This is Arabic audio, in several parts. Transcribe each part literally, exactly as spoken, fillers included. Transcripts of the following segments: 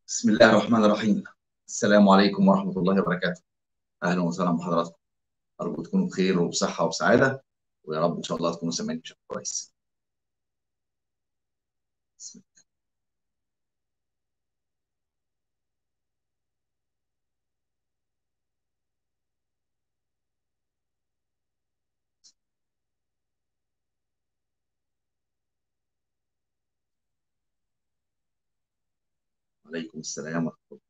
بسم الله الرحمن الرحيم. السلام عليكم ورحمة الله وبركاته. أهلا وسهلا بحضراتكم. أرجو تكونوا بخير وبصحة وبسعادة، ويا رب إن شاء الله تكونوا سامعين بشكل كويس. بسم الله. عليكم السلام ورحمة الله.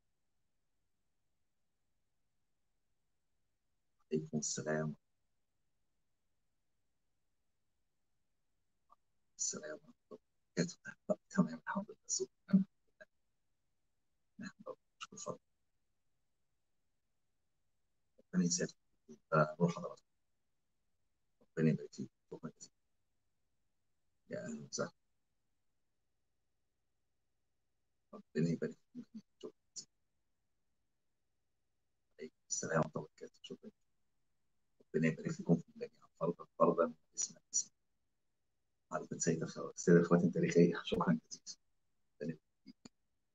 عليكم السلام. السلام ورحمة الله وبركاته. طب، تمام الحمد لله. الصوت تمام. نحمد الله ونشكر فضله. ربنا يسعدكم. روح حضراتكم. ربنا يبارك فيكم. شكرا جزيلا. يا أهلا وسهلا. ربنا يبارك فيكم. شكرا جزيلا. عليكم السلام ورحمة الله وبركاته. شكرا. ربنا يبارك فيكم في الجميع، فردا فردا، اسما اسما. معرفة سيد الخواتم سيد الخواتم التاريخية. شكرا جزيلا. ربنا يبارك فيك.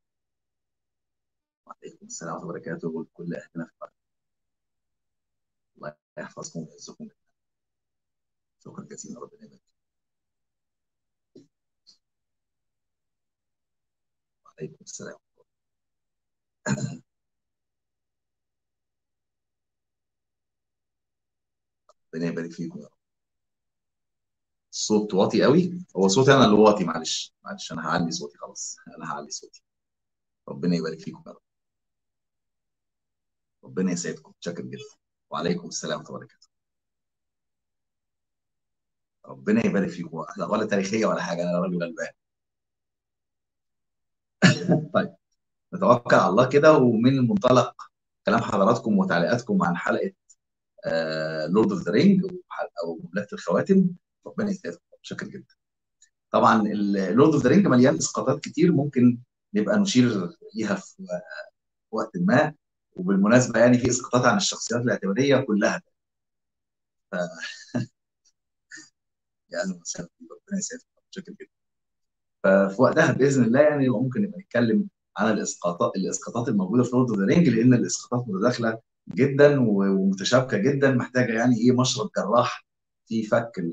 وعليكم السلام ورحمة الله وبركاته ولكل أهلنا في الأرض. الله يحفظكم ويعزكم. شكرا جزيلا. ربنا يبارك. وعليكم السلام. ربنا يبارك فيكم يا رب. الصوت واطي قوي. هو صوتي انا اللي واطي. معلش معلش، انا هعلي صوتي. خلاص انا هعلي صوتي. ربنا يبارك فيكم يا رب. ربنا يسعدكم. شكرا جدا. وعليكم السلام ورحمه الله وبركاته. ربنا يبارك فيكم. لا، ولا تاريخيه ولا حاجه، انا راجل غلبان. طيب، نتوكل على الله كده، ومن منطلق كلام حضراتكم وتعليقاتكم عن حلقه لورد اوف ذا رينج او مملكه الخواتم. ربنا يسعدكم. شكرا جدا. طبعا لورد اوف ذا رينج مليان اسقاطات كتير، ممكن نبقى نشير ليها في وقت ما. وبالمناسبه يعني في اسقاطات عن الشخصيات الاعتباريه كلها. ف يعني مثلا ربنا يسعدكم. بشكل جدا. ففي وقتها باذن الله يعني ممكن نبقى نتكلم عن الاسقاطات الاسقاطات الموجوده في لورد اوف ذا رينج، لان الاسقاطات متداخله جدا ومتشابكه جدا، محتاجه يعني ايه مشرط جراح في فك ال...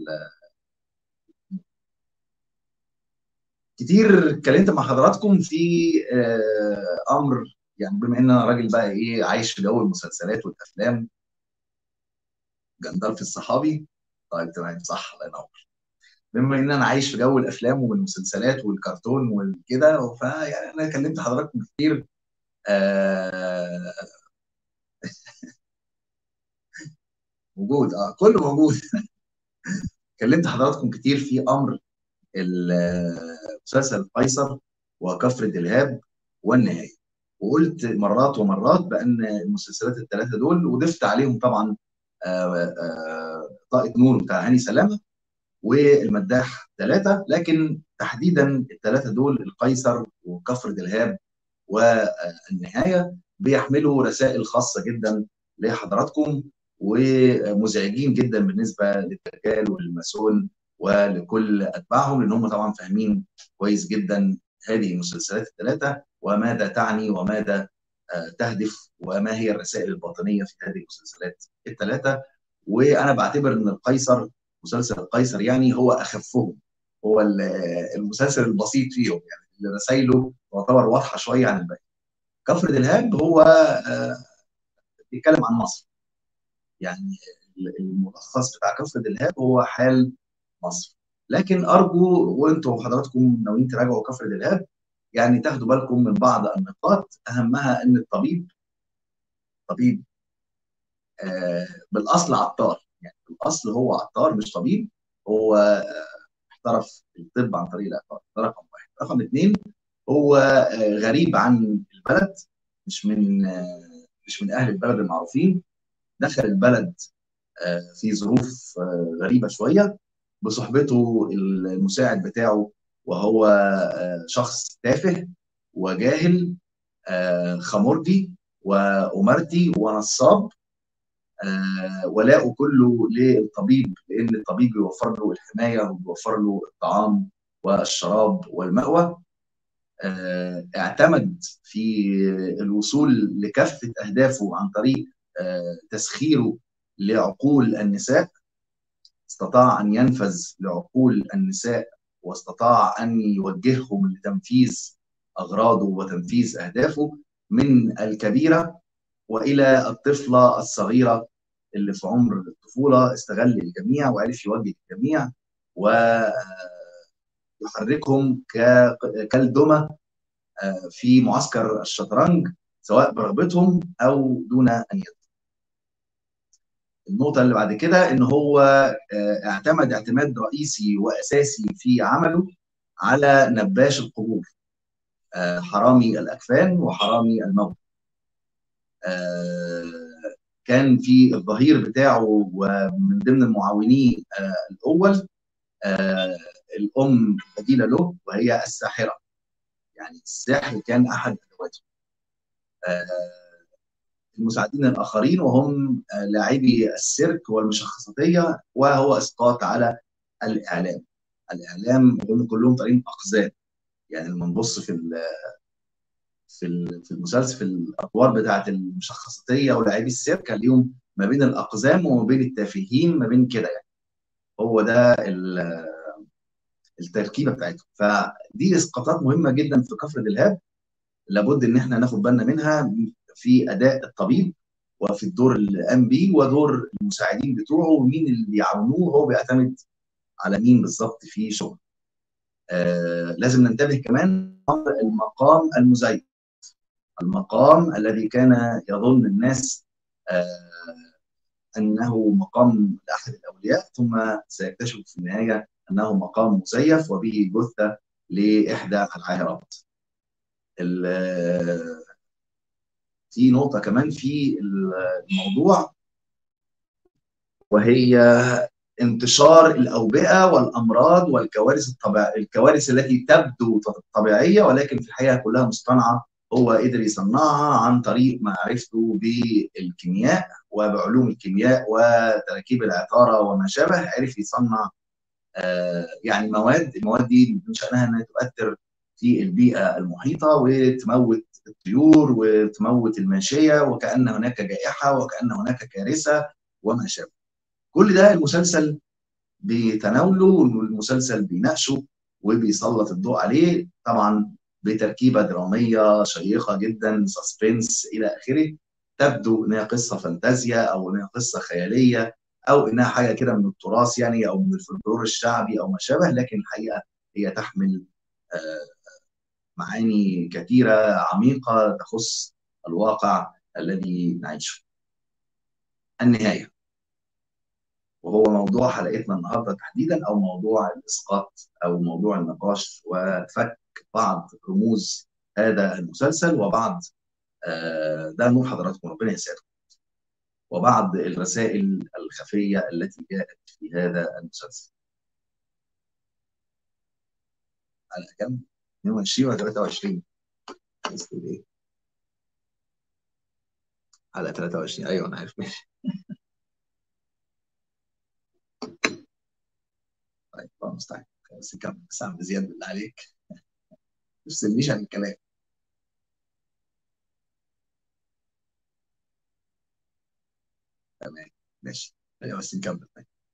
كتير اتكلمت مع حضراتكم في آه، امر، يعني بما ان انا راجل بقى ايه عايش في جو المسلسلات والافلام. جندلف الصحابي. طيب تمام، صح، الله ينور. بما ان انا عايش في جو الافلام والمسلسلات والكرتون وكده، فيعني انا كلمت حضراتكم كتير. آه موجود، اه كله موجود. كلمت حضراتكم كتير في امر المسلسل قيصر وكفر دلهاب والنهايه. وقلت مرات ومرات بان المسلسلات الثلاثه دول، وضفت عليهم طبعا آه آه طاقه نور بتاع هاني سلامه والمداح ثلاثه، لكن تحديدا الثلاثه دول القيصر وكفر دلهاب والنهايه بيحملوا رسائل خاصه جدا لحضراتكم، ومزعجين جدا بالنسبه للدجال والماسون ولكل اتباعهم، لان هم طبعا فاهمين كويس جدا هذه المسلسلات الثلاثه وماذا تعني وماذا آه، تهدف، وما هي الرسائل الباطنيه في هذه المسلسلات الثلاثه. وانا بعتبر ان القيصر، مسلسل القيصر يعني هو اخفهم، هو ال- المسلسل البسيط فيهم، يعني اللي رسائله تعتبر واضحه شويه عن الباقي. كفر دلهاب هو آه، بيتكلم عن مصر، يعني الملخص بتاع كفر دلهاب هو حال مصر. لكن ارجو وانتم وحضراتكم ناويين تراجعوا كفر دلهاب، يعني تاخدوا بالكم من بعض النقاط، اهمها ان الطبيب طبيب آه، بالاصل عطار، يعني بالاصل هو عطار مش طبيب. هو آه، احترف الطب عن طريق العطار. ده رقم واحد. رقم اثنين، هو آه، غريب عن البلد، مش من آه، مش من اهل البلد المعروفين. دخل البلد آه، في ظروف آه، غريبه شويه بصحبته المساعد بتاعه، وهو آه، شخص تافه وجاهل، آه، خمرجي وأمرتي ونصاب. آه، ولاؤه كله للطبيب، لان الطبيب بيوفر له الحمايه وبيوفر له الطعام والشراب والمأوى. آه، اعتمد في الوصول لكافة أهدافه عن طريق آه، تسخيره لعقول النساء. استطاع أن ينفذ لعقول النساء، واستطاع أن يوجههم لتنفيذ أغراضه وتنفيذ أهدافه، من الكبيرة وإلى الطفلة الصغيرة اللي في عمر الطفولة. استغل الجميع وعرف يوجه الجميع ويحركهم كالدمى في معسكر الشطرنج، سواء برغبتهم أو دون أن يدروا. النقطة اللي بعد كده إن هو اعتمد اعتماد رئيسي وأساسي في عمله على نباش القبور، حرامي الأكفان وحرامي الموت. كان في الظهير بتاعه ومن ضمن المعاونين الأول الأم البديلة له، وهي الساحرة. يعني السحر كان أحد أدواته. المساعدين الآخرين وهم لاعبي السيرك والمشخصاتية، وهو إسقاط على الإعلام. الإعلام هم كلهم طالعين أقزام. يعني لما نبص في في في المسلسل، في الأدوار بتاعة المشخصاتية ولاعبي السيرك، كان ليهم ما بين الأقزام وما بين التافهين، ما بين كده. يعني هو ده التركيبة بتاعتهم. فدي إسقاطات مهمة جدا في كفر دلهاب، لابد إن احنا ناخد بالنا منها في أداء الطبيب، وفي الدور اللي قام بيه، ودور المساعدين بتوعه، ومين اللي بيعاونوه، هو بيعتمد على مين بالظبط في شغل. آه لازم ننتبه كمان المقام المزيف، المقام الذي كان يظن الناس آه انه مقام لاحد الاولياء، ثم سيكتشف في النهايه انه مقام مزيف وبه جثه لاحدى العاهرات. في نقطه كمان في الموضوع، وهي انتشار الأوبئة والأمراض والكوارث الطبيعية، الكوارث التي تبدو طبيعية ولكن في الحقيقة كلها مصطنعة. هو قدر يصنعها عن طريق معرفته بالكيمياء وبعلوم الكيمياء وتركيب العطارة وما شابه. عرف يصنع آه يعني مواد، المواد دي من شأنها أنها تؤثر في البيئة المحيطة وتموت الطيور وتموت الماشية، وكأن هناك جائحة وكأن هناك كارثة وما شابه. كل ده المسلسل بيتناوله والمسلسل بيناقشه وبيسلط الضوء عليه، طبعا بتركيبه دراميه شيقه جدا، سسبنس الى اخره. تبدو انها قصه فانتازيا او انها قصه خياليه او انها حاجه كده من التراث يعني، او من الفلكلور الشعبي او ما شابه، لكن الحقيقه هي تحمل معاني كثيره عميقه تخص الواقع الذي نعيشه. النهايه، وهو موضوع حلقتنا النهارده تحديدا، او موضوع الاسقاط او موضوع النقاش وفك بعض رموز هذا المسلسل، وبعض آه ده نور حضراتكم ربنا يسعدكم، وبعض الرسائل الخفيه التي جاءت في هذا المسلسل. حلقه كام؟ اثنين وعشرين ولا ثلاثة وعشرين؟ ايه؟ حلقه ثلاثة وعشرين، ايوه انا عارف. ماشي. طيب الله المستعان. بس كم ساعه بزياده بالله عليك، ما تفصلنيش عن الكلام. تمام ماشي. ايوه بس نكمل.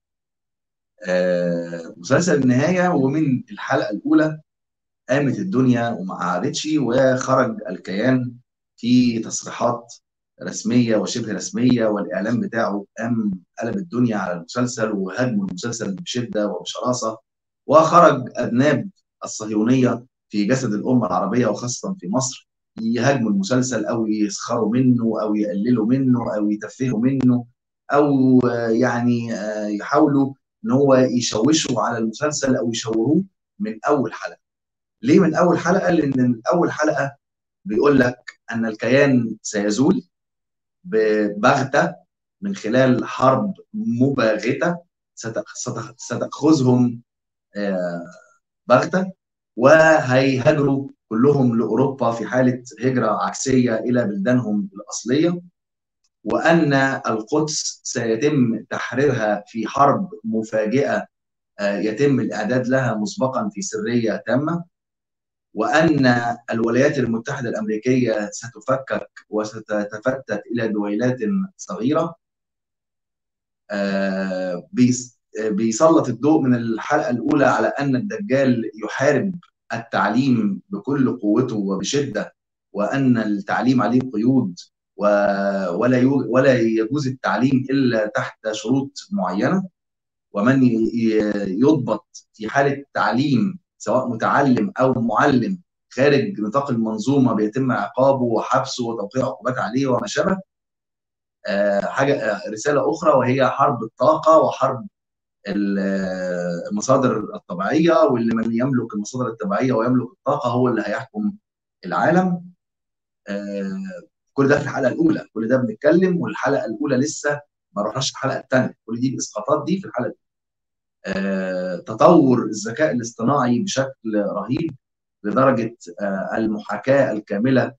آه مسلسل النهايه، ومن الحلقه الاولى قامت الدنيا وما قعدتش، وخرج الكيان في تصريحات رسميه وشبه رسميه، والاعلام بتاعه قام قلب الدنيا على المسلسل وهاجموا المسلسل بشده وبشراسه. وخرج اذناب الصهيونيه في جسد الامه العربيه وخاصه في مصر يهاجموا المسلسل، او يسخروا منه او يقللوا منه او يتفهوا منه، او يعني يحاولوا ان هو يشوشوا على المسلسل او يشوهوه من اول حلقه. ليه من اول حلقه؟ لان من اول حلقه بيقول لك ان الكيان سيزول ببغته من خلال حرب مباغته ستاخذهم بغته، وهيهاجروا كلهم لاوروبا في حاله هجره عكسيه الى بلدانهم الاصليه، وان القدس سيتم تحريرها في حرب مفاجئه يتم الاعداد لها مسبقا في سريه تامه. وأن الولايات المتحدة الأمريكية ستفكك وستتفتت إلى دويلات صغيرة. آه، بيس- آه، بيسلط الضوء من الحلقة الأولى على أن الدجال يحارب التعليم بكل قوته وبشدة، وأن التعليم عليه قيود، و- ولا يو- ولا يجوز التعليم إلا تحت شروط معينة، ومن ي- ي- يضبط في حالة تعليم سواء متعلم أو معلم خارج نطاق المنظومة بيتم عقابه وحبسه وتوقيع عقوبات عليه وما شابه. آه، حاجة آه، رسالة أخرى وهي حرب الطاقة وحرب ال- آه، المصادر الطبيعية، واللي من يملك المصادر الطبيعية ويملك الطاقة هو اللي هيحكم العالم. آه، كل ده في الحلقة الأولى، كل ده بنتكلم والحلقة الأولى لسه ما رحناش الحلقة الثانية، كل دي الإسقاطات دي في الحلقة الأولى. آه، تطور الذكاء الاصطناعي بشكل رهيب لدرجة آه، المحاكاة الكاملة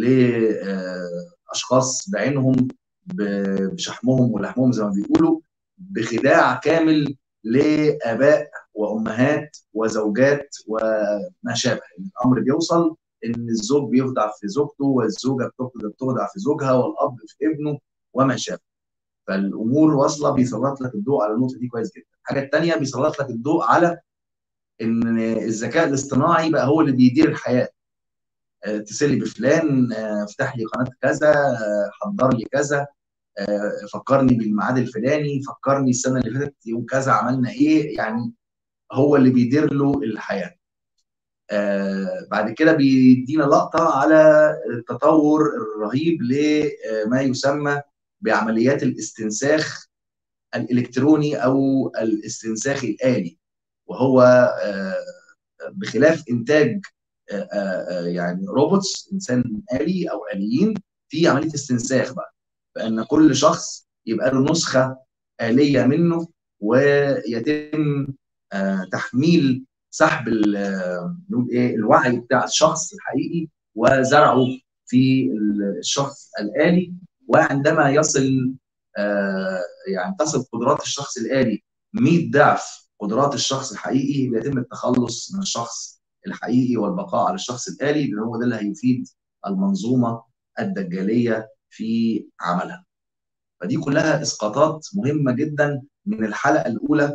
لأشخاص بعينهم ب- بشحمهم ولحمهم زي ما بيقولوا، بخداع كامل لآباء وأمهات وزوجات وما شابه. الأمر بيوصل إن الزوج بيخدع في زوجته والزوجة بتخدع بتخدع في زوجها والأب في ابنه وما شابه. فالأمور واصلة، بيسلط لك الضوء على النقطة دي كويس جدا. الحاجة الثانية بيسلط لك الضوء على إن الذكاء الاصطناعي بقى هو اللي بيدير الحياة. آه، اتصل لي بفلان، آه، افتح لي قناه كذا، آه، حضر لي كذا، آه، فكرني بالميعاد الفلاني، فكرني السنه اللي فاتت يوم كذا عملنا ايه، يعني هو اللي بيدير له الحياه. آه، بعد كده بيدينا لقطه على التطور الرهيب لما يسمى بعمليات الاستنساخ الالكتروني او الاستنساخ الالي، وهو آه، بخلاف انتاج آه، آه، آه، يعني روبوتس، انسان آلي او آليين، في عمليه استنساخ بقى، بان كل شخص يبقى له نسخه آليه منه، ويتم آه، تحميل سحب ال- آه، نقول ايه الوعي بتاع الشخص الحقيقي وزرعه في الشخص الآلي. وعندما يصل آه، يعني تصل قدرات الشخص الآلي مئة ضعف قدرات الشخص الحقيقي، بيتم التخلص من الشخص الحقيقي والبقاء على الشخص الآلي، لأن هو ده اللي هيفيد المنظومة الدجالية في عملها. فدي كلها إسقاطات مهمة جدا من الحلقة الأولى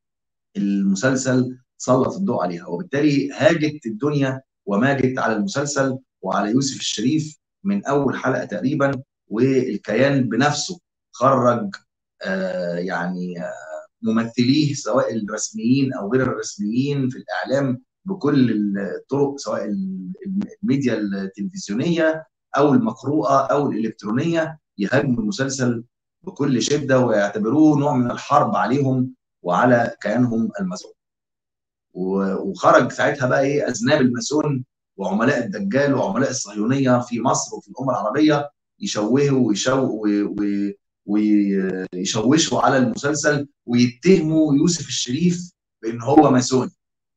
المسلسل سلط الضوء عليها، وبالتالي هاجت الدنيا وماجت على المسلسل وعلى يوسف الشريف من أول حلقة تقريبا. والكيان بنفسه خرج آه يعني ممثليه سواء الرسميين او غير الرسميين في الاعلام بكل الطرق، سواء الميديا التلفزيونيه او المقروءه او الالكترونيه، يهاجموا المسلسل بكل شده ويعتبروه نوع من الحرب عليهم وعلى كيانهم المزعوم. وخرج ساعتها بقى ايه اذناب الماسون وعملاء الدجال وعملاء الصهيونيه في مصر وفي الامه العربيه يشوهوا ويشو ويشوشوا على المسلسل ويتهموا يوسف الشريف بان هو ماسوني.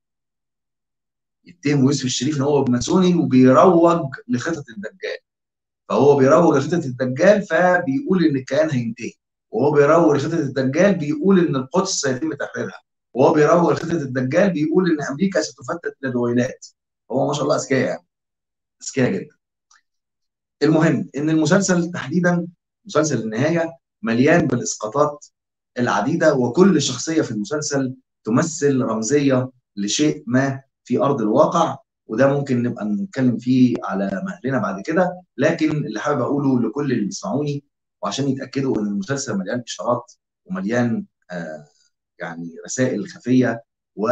يتهموا يوسف الشريف ان هو ماسوني وبيروج لخطط الدجال. فهو بيروج لخطط الدجال فبيقول ان الكيان هينتهي، وهو بيروج لخطط الدجال بيقول ان القدس سيتم تحريرها، وهو بيروج لخطط الدجال بيقول ان امريكا ستفتت الى دويلات. هو ما شاء الله اذكياء، يعني اذكياء جدا. المهم ان المسلسل تحديدا مسلسل النهايه مليان بالاسقاطات العديده، وكل شخصيه في المسلسل تمثل رمزيه لشيء ما في ارض الواقع، وده ممكن نبقى نتكلم فيه على مهلنا بعد كده. لكن اللي حابب اقوله لكل اللي بيسمعوني وعشان يتاكدوا ان المسلسل مليان اشارات ومليان آه يعني رسائل خفيه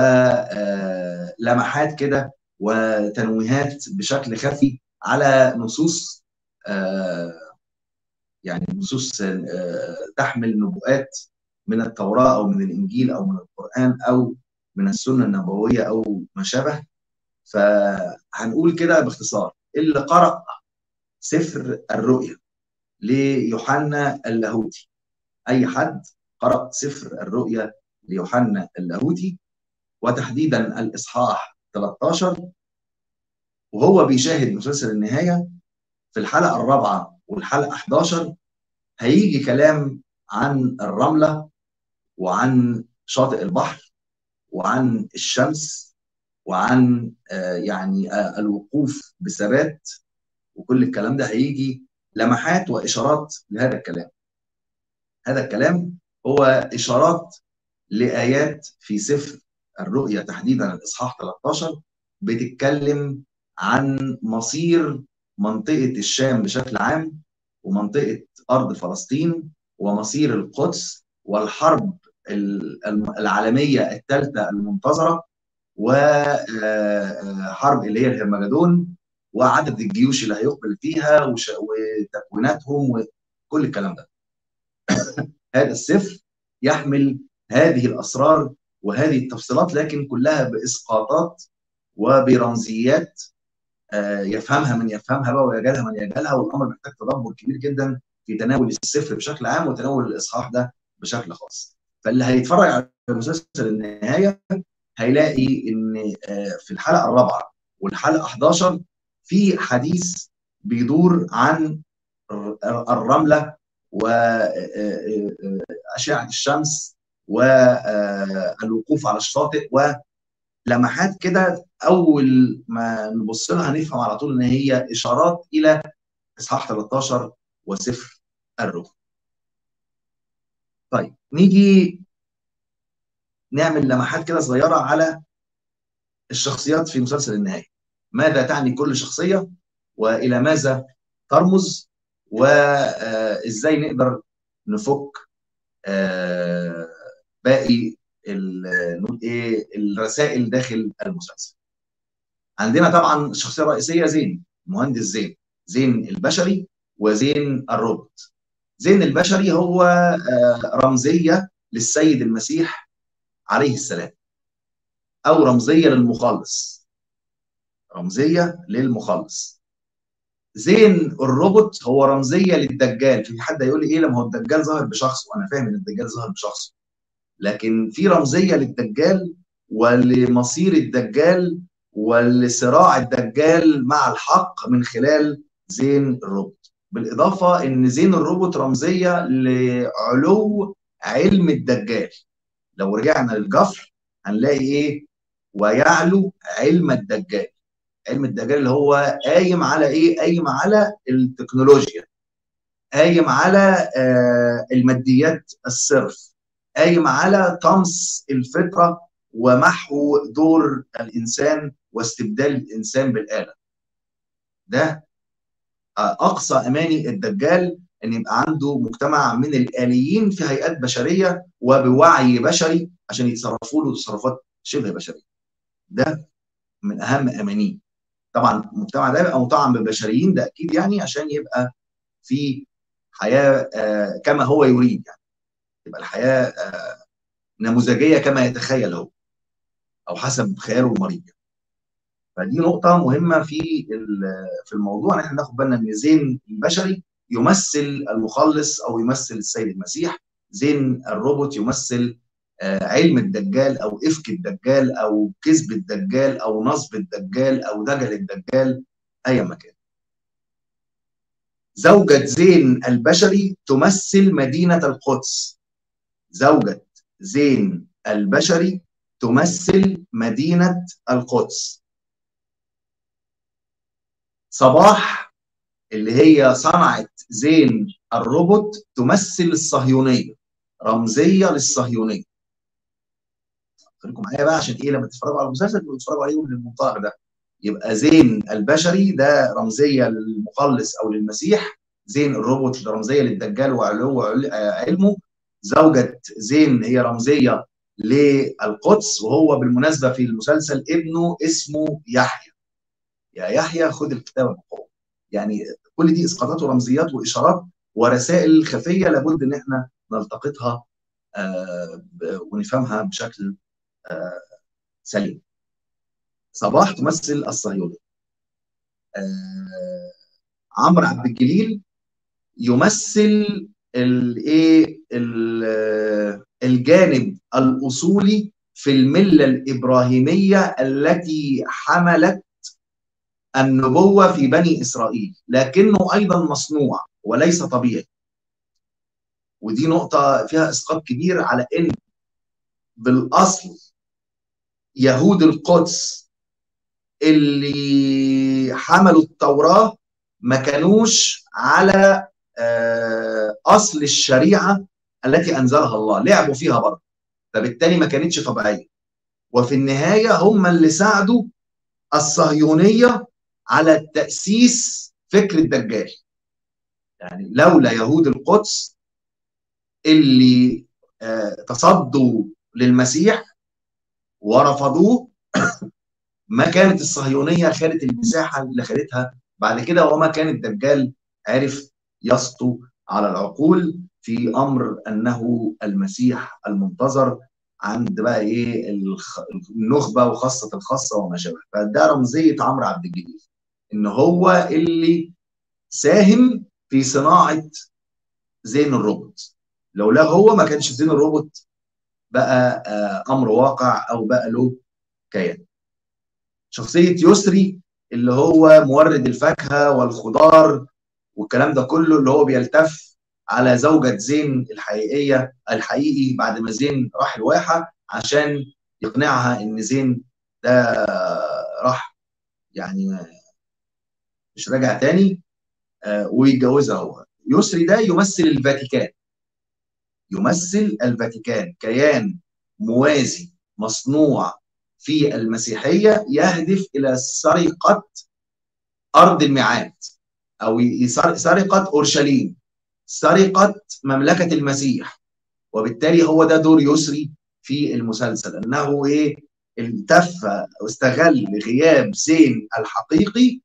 ولمحات كده وتنويهات بشكل خفي على نصوص آه يعني نصوص آه تحمل نبوءات من التوراة أو من الإنجيل أو من القرآن أو من السنة النبوية أو ما شابه. فهنقول كده باختصار: اللي قرأ سفر الرؤيا ليوحنا اللاهوتي، أي حد قرأ سفر الرؤيا ليوحنا اللاهوتي وتحديدا الإصحاح ثلاثة عشر وهو بيشاهد مسلسل النهاية، في الحلقة الرابعة والحلقة أحد عشر هيجي كلام عن الرملة وعن شاطئ البحر وعن الشمس وعن آه يعني آه الوقوف بثبات، وكل الكلام ده هيجي لمحات واشارات لهذا الكلام. هذا الكلام هو اشارات لايات في سفر الرؤيا تحديدا الاصحاح ثلاثة عشر بتتكلم عن مصير منطقه الشام بشكل عام، ومنطقه ارض فلسطين، ومصير القدس، والحرب العالميه الثالثه المنتظره، وحرب اللي هي الهرمجدون، وعدد الجيوش اللي هيقبل فيها وتكويناتهم وكل الكلام ده. هذا السفر يحمل هذه الاسرار وهذه التفصيلات، لكن كلها باسقاطات وبرمزيات يفهمها من يفهمها بقى ويجهلها من يجهلها، والامر محتاج تدبر كبير جدا في تناول السفر بشكل عام وتناول الاصحاح ده بشكل خاص. فاللي هيتفرج على مسلسل النهايه هيلاقي ان في الحلقه الرابعه والحلقه احد عشر في حديث بيدور عن الرمله واشعه الشمس والوقوف على الشاطئ، ولمحات كده اول ما نبص لها نفهم على طول ان هي اشارات الى اصحاح ثلاثة عشر وسفر الرؤيا. طيب نيجي نعمل لمحات كده صغيره على الشخصيات في مسلسل النهايه. ماذا تعني كل شخصيه، والى ماذا ترمز، وازاي نقدر نفك باقي نقول ايه الرسائل داخل المسلسل. عندنا طبعا الشخصيه الرئيسيه زين، مهندس زين، زين البشري وزين الروبوت. زين البشري هو رمزيه للسيد المسيح عليه السلام، او رمزيه للمخلص، رمزيه للمخلص. زين الروبوت هو رمزيه للدجال. في حد يقول لي ايه لما هو الدجال ظاهر بشخصه؟ انا فاهم ان الدجال ظاهر بشخصه، لكن في رمزيه للدجال ولمصير الدجال ولصراع الدجال مع الحق من خلال زين الروبوت. بالاضافه ان زين الروبوت رمزيه لعلو علم الدجال. لو رجعنا للجفر هنلاقي ايه؟ ويعلو علم الدجال. علم الدجال اللي هو قايم على ايه؟ قايم على التكنولوجيا، قايم على آه الماديات الصرف، قايم على طمس الفطره ومحو دور الانسان واستبدال الانسان بالاله. ده آه اقصى اماني الدجال، ان يبقى عنده مجتمع من الاليين في هيئات بشريه وبوعي بشري عشان يتصرفوا له تصرفات شبه بشريه. ده من اهم امانيه. طبعا المجتمع ده يبقى مطعم بالبشريين، ده اكيد يعني عشان يبقى في حياه آه كما هو يريد، يعني تبقى الحياه آه نموذجيه كما يتخيل هو او حسب خياله المريض. فدي نقطه مهمه في في الموضوع، ان احنا ناخد بالنا ان زين البشري يمثل المخلص او يمثل السيد المسيح، زين الروبوت يمثل آه علم الدجال او افك الدجال او كذب الدجال او نصب الدجال او دجل الدجال ايا ما كان. زوجة زين البشري تمثل مدينة القدس. زوجة زين البشري تمثل مدينة القدس. صباح اللي هي صنعت زين الروبوت تمثل الصهيونية، رمزية للصهيونية. خليكم معايا بقى عشان ايه لما تتفرجوا على المسلسل تتفرجوا عليه من المنطلق ده. يبقى زين البشري ده رمزية للمخلص او للمسيح، زين الروبوت رمزيه للدجال وعلو علمه، زوجة زين هي رمزيه للقدس. وهو بالمناسبه في المسلسل ابنه اسمه يحيى، يا يحيى خد الكتاب بقوه. يعني كل دي اسقاطات ورمزيات واشارات ورسائل خفيه لابد ان احنا نلتقطها آه ونفهمها بشكل آه سليم. صباح تمثل الصهيونيه. آه عمرو عبد الجليل يمثل الايه الجانب الاصولي في المله الابراهيميه التي حملت النبوه في بني اسرائيل، لكنه ايضا مصنوع وليس طبيعي. ودي نقطه فيها اسقاط كبير على ان بالاصل يهود القدس اللي حملوا التوراة ما كانوش على أصل الشريعة التي أنزلها الله، لعبوا فيها برضه، فبالتالي ما كانتش طبيعية. وفي النهاية هم اللي ساعدوا الصهيونية على تأسيس فكر الدجال. يعني لولا يهود القدس اللي تصدوا للمسيح ورفضوه ما كانت الصهيونية خدت المساحة اللي خدتها بعد كده، وما كان الدجال عرف يسطو على العقول في أمر أنه المسيح المنتظر عند بقى إيه النخبة وخاصة الخاصة وما شابه. فده رمزية عمرو عبد الجليل، إن هو اللي ساهم في صناعة زين الروبوت. لولا هو ما كانش زين الروبوت بقى أمر واقع أو بقى له كيان. شخصية يسري اللي هو مورد الفاكهة والخضار والكلام ده كله، اللي هو بيلتف على زوجة زين الحقيقية الحقيقي بعد ما زين راح الواحة عشان يقنعها ان زين ده راح يعني مش راجع تاني ويتجوزها هو. يسري ده يمثل الفاتيكان، يمثل الفاتيكان كيان موازي مصنوع في المسيحية يهدف إلى سرقة أرض الميعاد، أو سرقة أورشليم، سرقة مملكة المسيح. وبالتالي هو ده دور يسري في المسلسل، أنه إيه التف واستغل غياب زين الحقيقي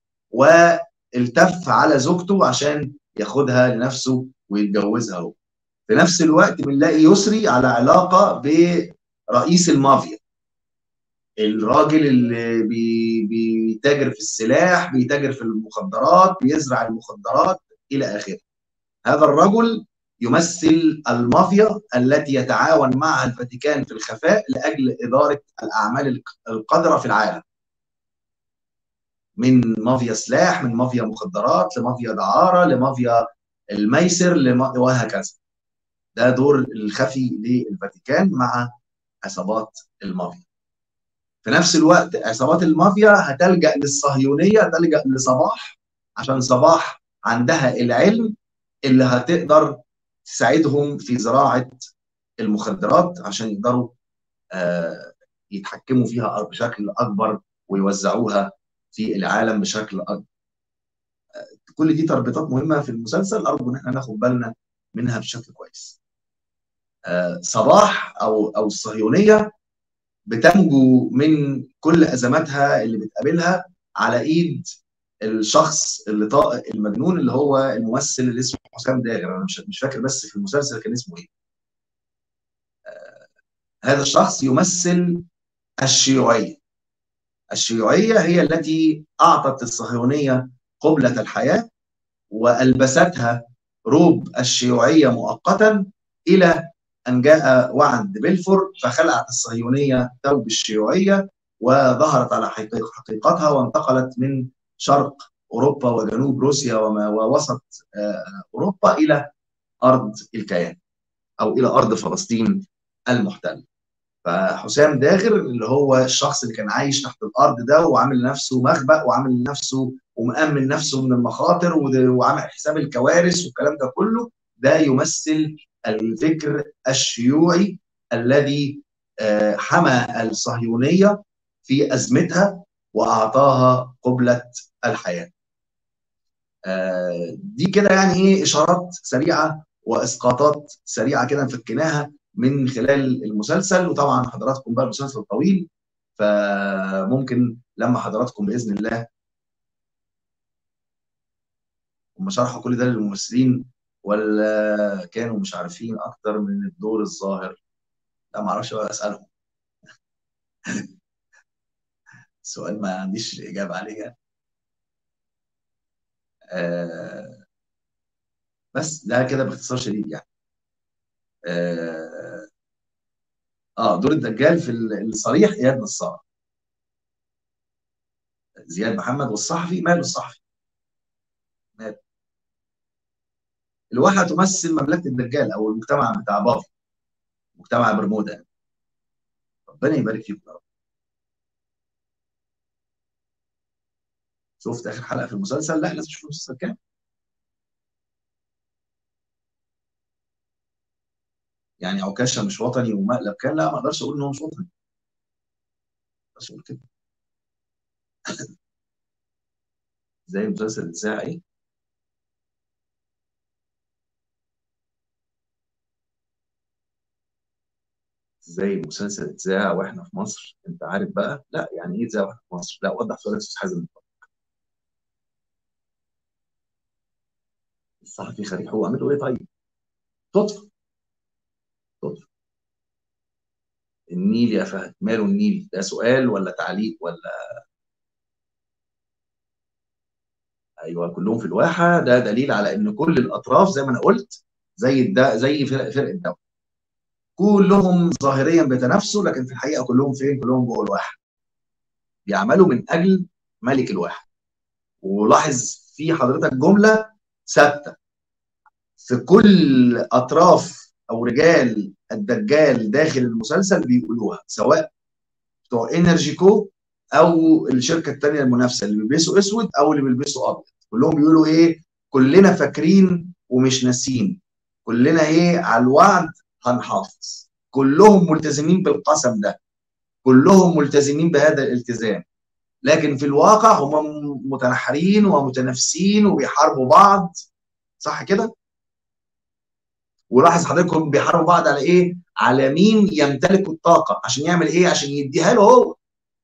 والتف على زوجته عشان ياخدها لنفسه ويتجوزها هو. في نفس الوقت بنلاقي يسري على علاقة برئيس المافيا، الراجل اللي بي بيتاجر في السلاح، بيتاجر في المخدرات، بيزرع المخدرات إلى آخره. هذا الرجل يمثل المافيا التي يتعاون معها الفاتيكان في الخفاء لأجل إدارة الأعمال القذرة في العالم، من مافيا سلاح، من مافيا مخدرات، لمافيا دعارة، لمافيا الميسر، وهكذا. ده دور الخفي للفاتيكان مع عصابات المافيا. في نفس الوقت عصابات المافيا هتلجأ للصهيونية، تلجأ لصباح، عشان صباح عندها العلم اللي هتقدر تساعدهم في زراعة المخدرات عشان يقدروا آه يتحكموا فيها بشكل أكبر ويوزعوها في العالم بشكل أكبر. آه كل دي تربيطات مهمة في المسلسل، أرجو إن احنا ناخد بالنا منها بشكل كويس. آه صباح أو أو الصهيونية بتنجو من كل ازماتها اللي بتقابلها على ايد الشخص اللي طائق المجنون اللي هو الممثل اللي اسمه حسام داغر. انا مش مش فاكر بس في المسلسل كان اسمه ايه. آه هذا الشخص يمثل الشيوعيه. الشيوعيه هي التي اعطت الصهيونيه قبله الحياه والبستها روب الشيوعيه مؤقتا، الى أن جاء وعد بلفور فخلعت الصهيونية ثوب الشيوعية وظهرت على حقيقتها، وانتقلت من شرق أوروبا وجنوب روسيا ووسط أوروبا إلى أرض الكيان أو إلى أرض فلسطين المحتلة. فحسام داغر اللي هو الشخص اللي كان عايش تحت الأرض ده وعامل لنفسه مخبأ وعامل لنفسه ومأمن نفسه من المخاطر وعامل حساب الكوارث والكلام ده كله، ده يمثل الفكر الشيوعي الذي حمى الصهيونية في أزمتها وأعطاها قبلة الحياة. دي كده يعني إيه إشارات سريعة وإسقاطات سريعة كده نفكناها من خلال المسلسل. وطبعا حضراتكم بقى المسلسل طويل، فممكن لما حضراتكم بإذن الله هم شرحوا كل ده للممثلين ولا كانوا مش عارفين أكتر من الدور الظاهر؟ لا ما اعرفش بقى اسالهم. السؤال ما عنديش اجابه عليه. آه بس ده كده باختصار شديد يعني. اه, آه دور الدجال في الصريح اياد نصار. زياد محمد والصحفي ماله الصحفي؟ ماله؟ الواحة تمثل مملكة الدجال او المجتمع بتاع بافي، مجتمع برمودا. ربنا يبارك فيكم يا رب. شفت اخر حلقه في المسلسل؟ لا لازم تشوف المسلسل كامل. يعني عكاشه مش وطني ومقلب كان، لا ما اقدرش اقول ان هو مش وطني، بس اقول كده. زي المسلسل الاذاعي ايه؟ زي مسلسل اتذاع واحنا في مصر، انت عارف بقى؟ لا يعني ايه اتذاع واحنا في مصر؟ لا وضح سؤالك يا استاذ حازم. الصحفي خريج حقوق عمل له ايه طيب؟ صدفه. صدفه. النيل يا فهد ماله النيل؟ ده سؤال ولا تعليق ولا؟ ايوه كلهم في الواحه، ده دليل على ان كل الاطراف زي ما انا قلت، زي الد... زي فرق فرق الدوري، كلهم ظاهريا بيتنافسوا لكن في الحقيقه كلهم فين؟ كلهم جوه الواحه، بيعملوا من اجل ملك الواحه. ولاحظ في حضرتك جمله ثابته في كل اطراف او رجال الدجال داخل المسلسل بيقولوها، سواء بتوع انرجي كو او الشركه الثانيه المنافسه اللي بيلبسوا اسود او اللي بيلبسوا ابيض، كلهم بيقولوا ايه؟ كلنا فاكرين ومش ناسيين، كلنا ايه على الوعد هنحافظ، كلهم ملتزمين بالقسم ده، كلهم ملتزمين بهذا الالتزام. لكن في الواقع هم متنحرين ومتنافسين وبيحاربوا بعض، صح كده؟ ولاحظ حضراتكم بيحاربوا بعض على ايه؟ على مين يمتلك الطاقه، عشان يعمل ايه؟ عشان يديها له هو.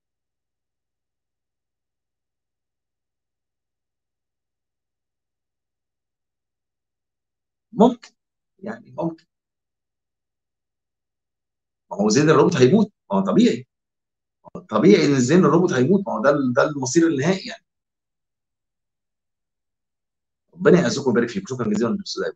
ممكن، يعني ممكن. ما هو زين الروبوت هيموت، ما هو طبيعي. طبيعي ان زين الروبوت هيموت، ما هو ده ده المصير النهائي يعني. ربنا يعزكم ويبارك فيكم، شكرا جزيلا للاستاذ.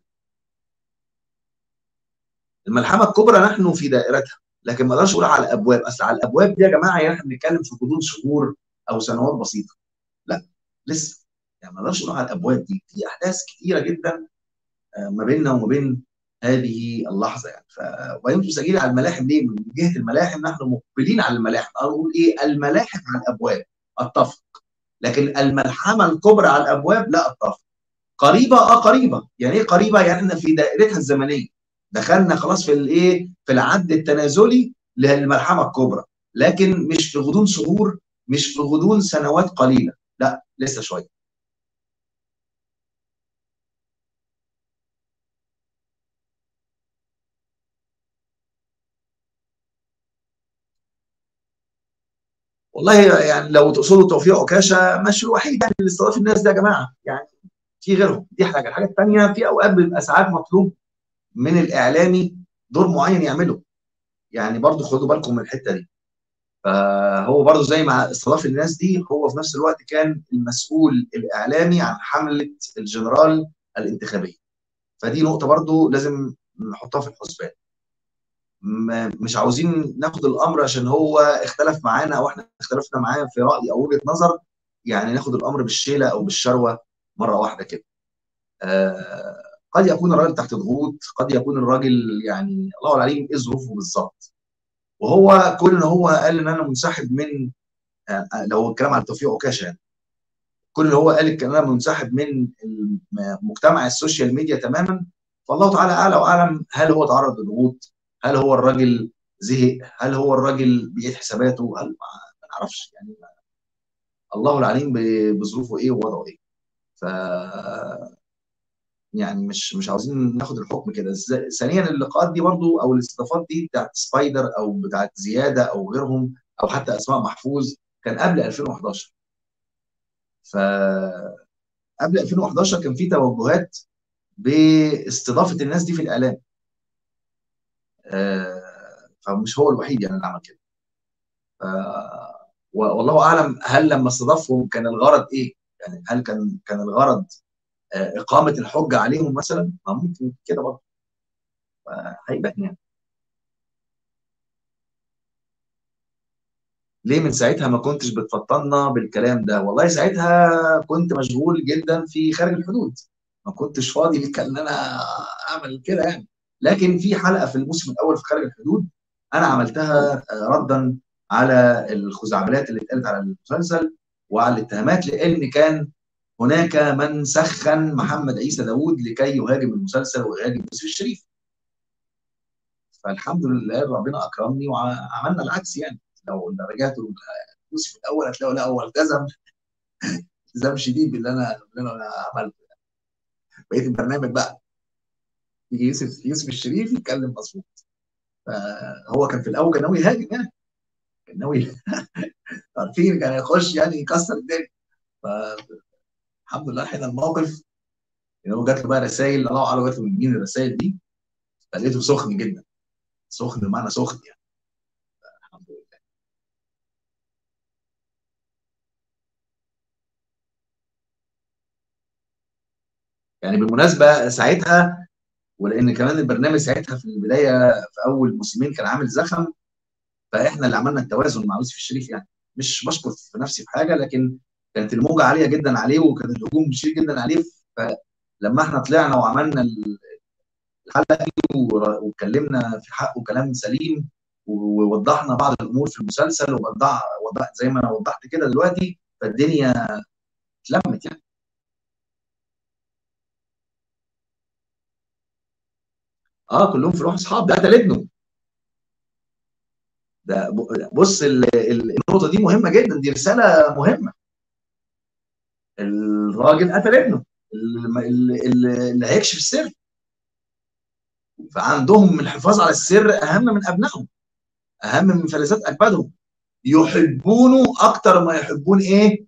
الملحمه الكبرى نحن في دائرتها، لكن ما اقدرش اقول على الابواب، اصل على الابواب دي يا جماعه يعني احنا بنتكلم في حدود شهور او سنوات بسيطه. لا لسه، يعني ما اقدرش اقول على الابواب دي، في احداث كثيره جدا آه، ما بيننا وما بين هذه اللحظه يعني. ف وانتم سجلي على الملاحم ليه؟ من جهه الملاحم نحن مقبلين على الملاحم، انا اقول ايه؟ الملاحم على الابواب اتفق، لكن الملحمه الكبرى على الابواب لا اتفق. قريبه اه قريبه، يعني ايه قريبه؟ يعني احنا في دائرتها الزمنيه، دخلنا خلاص في الايه؟ في العد التنازلي للملحمه الكبرى، لكن مش في غضون شهور، مش في غضون سنوات قليله، لا لسه شويه. والله يعني لو تقصدوا توفيق عكاشه مش الوحيد يعني اللي استضاف الناس ده يا جماعه، يعني في غيرهم، دي حاجه. الحاجه الثانيه، في اوقات بيبقى ساعات مطلوب من الاعلامي دور معين يعمله، يعني برضو خدوا بالكم من الحته دي. فهو برضو زي ما استضاف الناس دي، هو في نفس الوقت كان المسؤول الاعلامي عن حمله الجنرال الانتخابيه، فدي نقطه برضو لازم نحطها في الحسبان. مش عاوزين ناخد الامر عشان هو اختلف معانا او احنا اختلفنا معاه في راي او وجهه نظر، يعني ناخد الامر بالشيله او بالشروه مره واحده كده. آه قد يكون الراجل تحت ضغوط، قد يكون الراجل يعني الله العليم ايه ظروفه بالظبط. وهو كل ان هو قال ان انا منسحب من آه لو الكلام على توفيق عكاشه يعني، كل اللي هو قال ان انا منسحب من مجتمع السوشيال ميديا تماما، فالله تعالى اعلى واعلم هل هو تعرض لضغوط، هل هو الراجل زهق، هل هو الراجل بيعيد حساباته، هل ما نعرفش يعني، الله العليم بظروفه ايه ووضعه ايه. ف يعني مش مش عاوزين ناخد الحكم كده. ثانيا اللقاءات دي برضو او الاستضافات دي بتاعت سبايدر او بتاعت زياده او غيرهم او حتى اسماء محفوظ كان قبل ألفين وحداشر. فقبل ألفين وحداشر كان في توجهات باستضافه الناس دي في الاعلام، آه، فمش هو الوحيد يعني اللي عمل كده. آه، والله اعلم هل لما استضافهم كان الغرض ايه؟ يعني هل كان كان الغرض آه، اقامه الحجه عليهم مثلا؟ ما ممكن كده برضه، هيبان يعني. ليه من ساعتها ما كنتش بتفطنا بالكلام ده؟ والله ساعتها كنت مشغول جدا في خارج الحدود، ما كنتش فاضي لك ان انا اعمل كده يعني. لكن في حلقه في الموسم الاول في خارج الحدود انا عملتها آه، ردا على الخزعبلات اللي اتقالت على المسلسل، وعلى الاتهامات، لان كان هناك من سخن محمد عيسى داوود لكي يهاجم المسلسل ويهاجم يوسف الشريف. فالحمد لله ربنا اكرمني وعملنا العكس يعني. لو رجعت يوسف الاول هتلاقوا لا هو التزم التزام شديد باللي انا باللي انا عملته. بقيت البرنامج بقى يجي يوسف يوسف الشريف يتكلم مظبوط. فهو كان في الاول كان ناوي يهاجم يعني، كان ناوي عارفين كان هيخش يعني يكسر الدنيا. فالحمد لله حين الموقف يعني. هو جات له بقى رسائل، الله اعلم جات له من مين الرسائل دي، فلقيته سخن جدا، سخن بمعنى سخن يعني. الحمد لله. يعني بالمناسبه ساعتها، ولان كمان البرنامج ساعتها في البدايه في اول موسمين كان عامل زخم، فاحنا اللي عملنا التوازن مع يوسف الشريف يعني. مش بشكر في نفسي في حاجه، لكن كانت الموجه عاليه جدا عليه وكان الهجوم شديد جدا عليه. فلما احنا طلعنا وعملنا الحلقه دي واتكلمنا في حقه كلام سليم ووضحنا بعض الامور في المسلسل، ووضح وضح زي ما انا وضحت كده دلوقتي، فالدنيا اتلمت يعني. اه كلهم في روح اصحاب، ده قتل ابنه. ده بص ال- ال- النقطه دي مهمه جدا، دي رساله مهمه. الراجل قتل ابنه اللي, اللي, اللي هيكشف السر. فعندهم الحفاظ على السر اهم من ابنائهم، اهم من فلذات اكبادهم. يحبونه اكتر ما يحبون ايه.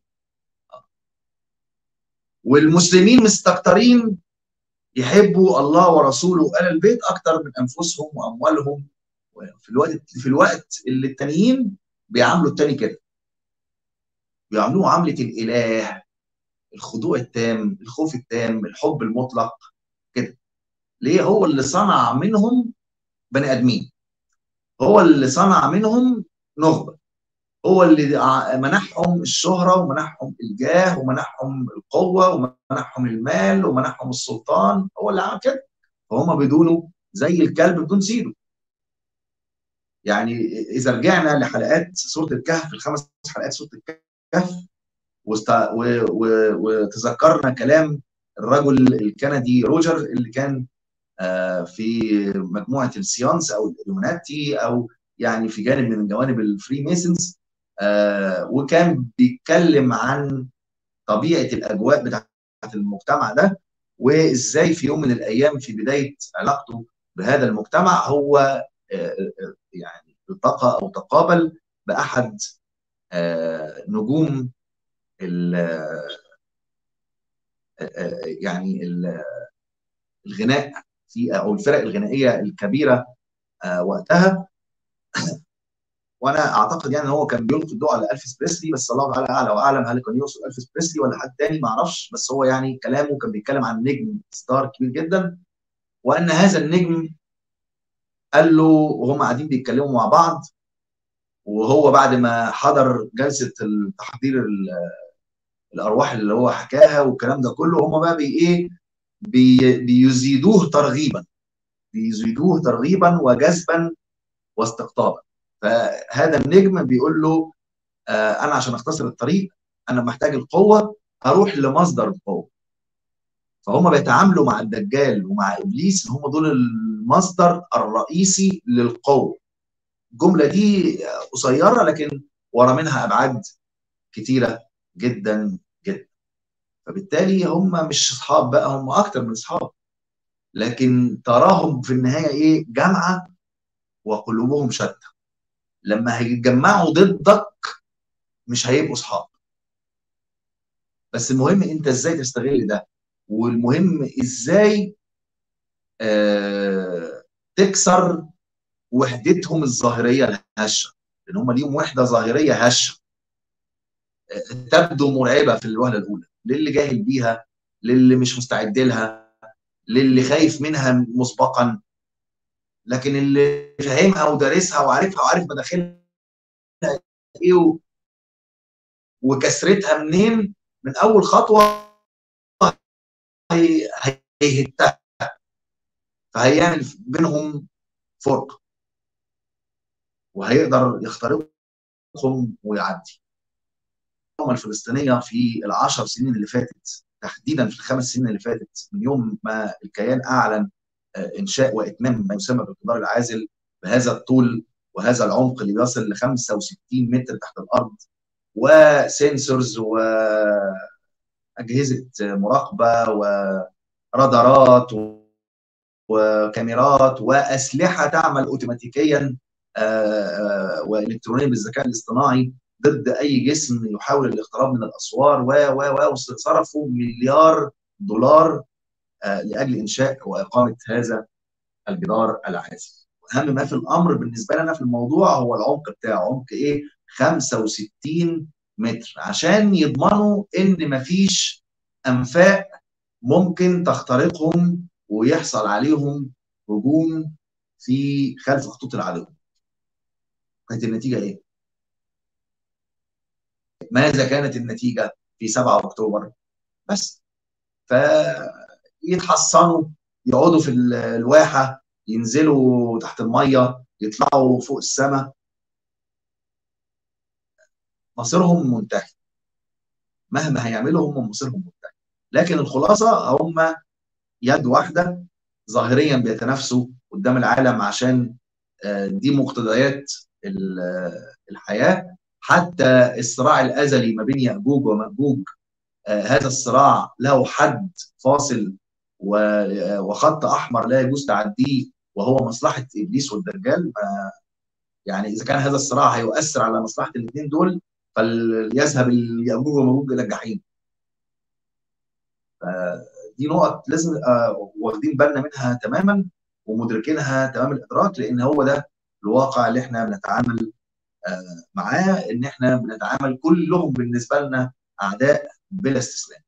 والمسلمين مستكترين يحبوا الله ورسوله وآل البيت اكتر من انفسهم واموالهم. في الوقت في الوقت اللي التانيين بيعاملوا التاني كده، بيعاملوه معامله الاله، الخضوع التام، الخوف التام، الحب المطلق كده. ليه؟ هو اللي صنع منهم بني ادمين، هو اللي صنع منهم نخبه، هو اللي منحهم الشهره ومنحهم الجاه ومنحهم القوه ومنحهم المال ومنحهم السلطان، هو اللي عمل كده. فهم بدونه زي الكلب بدون سيده. يعني اذا رجعنا لحلقات سوره الكهف، الخمس حلقات سوره الكهف، وست... و... و... وتذكرنا كلام الرجل الكندي روجر اللي كان في مجموعه السيانس او الالومناتي، او يعني في جانب من جوانب الفري ميسنز، وكان بيتكلم عن طبيعه الاجواء بتاعت المجتمع ده، وازاي في يوم من الايام في بدايه علاقته بهذا المجتمع هو يعني التقى او تقابل باحد نجوم يعني الغناء في او الفرق الغنائيه الكبيره وقتها. وانا اعتقد يعني ان هو كان بيلقي الضوء على الفيس بريسلي، بس الله تعالى اعلى واعلم هل كان يقصد الفيس بريسلي ولا حد تاني ما اعرفش. بس هو يعني كلامه كان بيتكلم عن نجم ستار كبير جدا، وان هذا النجم قال له وهم قاعدين بيتكلموا مع بعض، وهو بعد ما حضر جلسه تحضير الارواح اللي هو حكاها والكلام ده كله، هم بقى بي ايه بي بيزيدوه ترغيبا، بيزيدوه ترغيبا وجذبا واستقطابا. فهذا النجم بيقول له آه انا عشان اختصر الطريق انا محتاج القوه، هروح لمصدر القوه. فهم بيتعاملوا مع الدجال ومع ابليس هم دول المصدر الرئيسي للقوه. الجمله دي قصيره لكن ورا منها ابعاد كتيره جدا جدا. فبالتالي هم مش اصحاب بقى، هم اكتر من اصحاب، لكن تراهم في النهايه ايه؟ جامعه وقلوبهم شتى. لما هيتجمعوا ضدك مش هيبقوا اصحاب. بس المهم انت ازاي تستغل ده، والمهم ازاي آه تكسر وحدتهم الظاهريه الهشه، لان هم ليهم وحده ظاهريه هشه آه تبدو مرعبه في الوهله الاولى للي جاهل بيها، للي مش مستعد لها، للي خايف منها مسبقا. لكن اللي فاهمها ودارسها وعارفها وعارف مداخلها ايه وكسرتها منين من اول خطوه هيهتها، فهيعمل بينهم فرق وهيقدر يخترقهم ويعدي. الفلسطينيه في العشر سنين اللي فاتت، تحديدا في الخمس سنين اللي فاتت من يوم ما الكيان اعلن انشاء واتمام ما يسمى بالجدار العازل بهذا الطول وهذا العمق اللي بيصل ل خمسة وستين متر تحت الارض، وسنسورز واجهزه مراقبه ورادارات وكاميرات واسلحه تعمل اوتوماتيكيا والكترونيا بالذكاء الاصطناعي ضد اي جسم يحاول الاقتراب من الاسوار، و و و صرفوا مليار دولار لاجل انشاء واقامه هذا الجدار العازل. اهم ما في الامر بالنسبه لنا في الموضوع هو العمق بتاعه، عمق ايه؟ خمسة وستين متر، عشان يضمنوا ان مفيش انفاق ممكن تخترقهم ويحصل عليهم هجوم في خلف خطوط العدو. كانت النتيجه ايه؟ ماذا كانت النتيجه في سبعة اكتوبر؟ بس فيتحصنوا، يقعدوا في الواحه، ينزلوا تحت الميه، يطلعوا فوق السماء، مصيرهم منتهي. مهما هيعملوا هم مصيرهم منتهي. لكن الخلاصه هم يد واحده، ظاهريا بيتنافسوا قدام العالم عشان دي مقتضيات الحياه. حتى الصراع الازلي ما بين ياجوج وماجوج، هذا الصراع له حد فاصل وخط احمر لا يجوز تعديه، وهو مصلحه ابليس والدجال. يعني اذا كان هذا الصراع هيؤثر على مصلحه الاثنين دول فليذهب ياجوج وماجوج الى الجحيم. دي نقط لازم واخدين بالنا منها تماما ومدركينها تمام الادراك، لان هو ده الواقع اللي احنا بنتعامل معاه، ان احنا بنتعامل كلهم بالنسبه لنا اعداء بلا استثناء.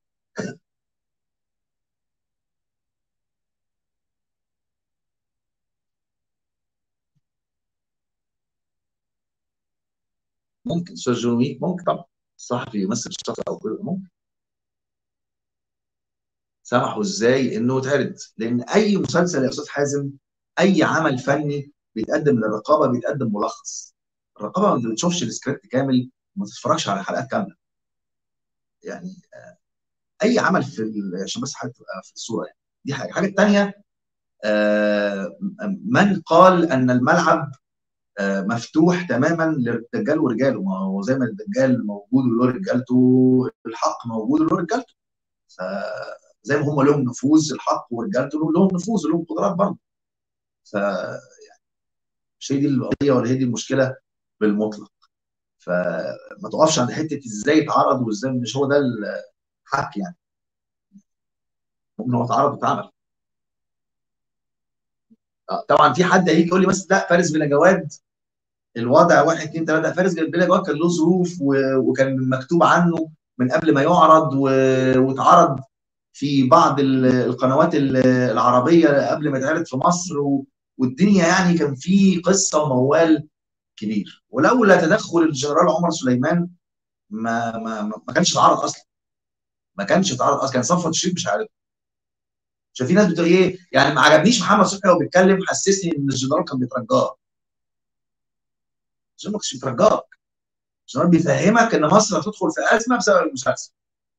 ممكن استاذ جون، ممكن طبعا الصحفي يمثل الشخص او كده، ممكن. سمحوا ازاي انه يتعرض؟ لان اي مسلسل يا استاذ حازم، اي عمل فني بيتقدم للرقابه بيتقدم ملخص. الرقابه ما بتشوفش السكريبت كامل وما تتفرجش على حلقات كامله. يعني اي عمل في عشان بس حاجه تبقى في الصوره. يعني دي حاجه. الحاجه الثانيه، من قال ان الملعب مفتوح تماما للدجال ورجاله؟ ما هو زي ما الدجال موجود وله رجالته، الحق موجود وله رجالته. فزي ما هم لهم نفوذ، الحق ورجالته لهم نفوذ ولهم قدرات برضه. ف مش هي دي القضيه ولا هي دي المشكله بالمطلق. فما تقفش عند حته ازاي اتعرض وازاي، مش هو ده الحق يعني. ممكن هو اتعرض واتعمل. طبعا في حد هيجي يقول لي بس لا، فارس بلا جواد الوضع واحد اثنين ثلاثه. فارس بلا جواد كان له ظروف وكان مكتوب عنه من قبل ما يعرض، واتعرض في بعض القنوات العربيه قبل ما يتعرض في مصر، والدنيا يعني كان في قصه وموال كبير. ولولا تدخل الجنرال عمر سليمان ما ما ما كانش اتعرض اصلا. ما كانش اتعرض اصلا، كان صفوت الشريف مش عارف. عشان في ناس بتقول ايه يعني، ما عجبنيش محمد صبحي وهو بيتكلم، حسسني ان الجنرال كان بيترجاه. الجنرال ما كانش بيترجاك، الجنرال بيفهمك ان مصر هتدخل في ازمه بسبب المسلسل.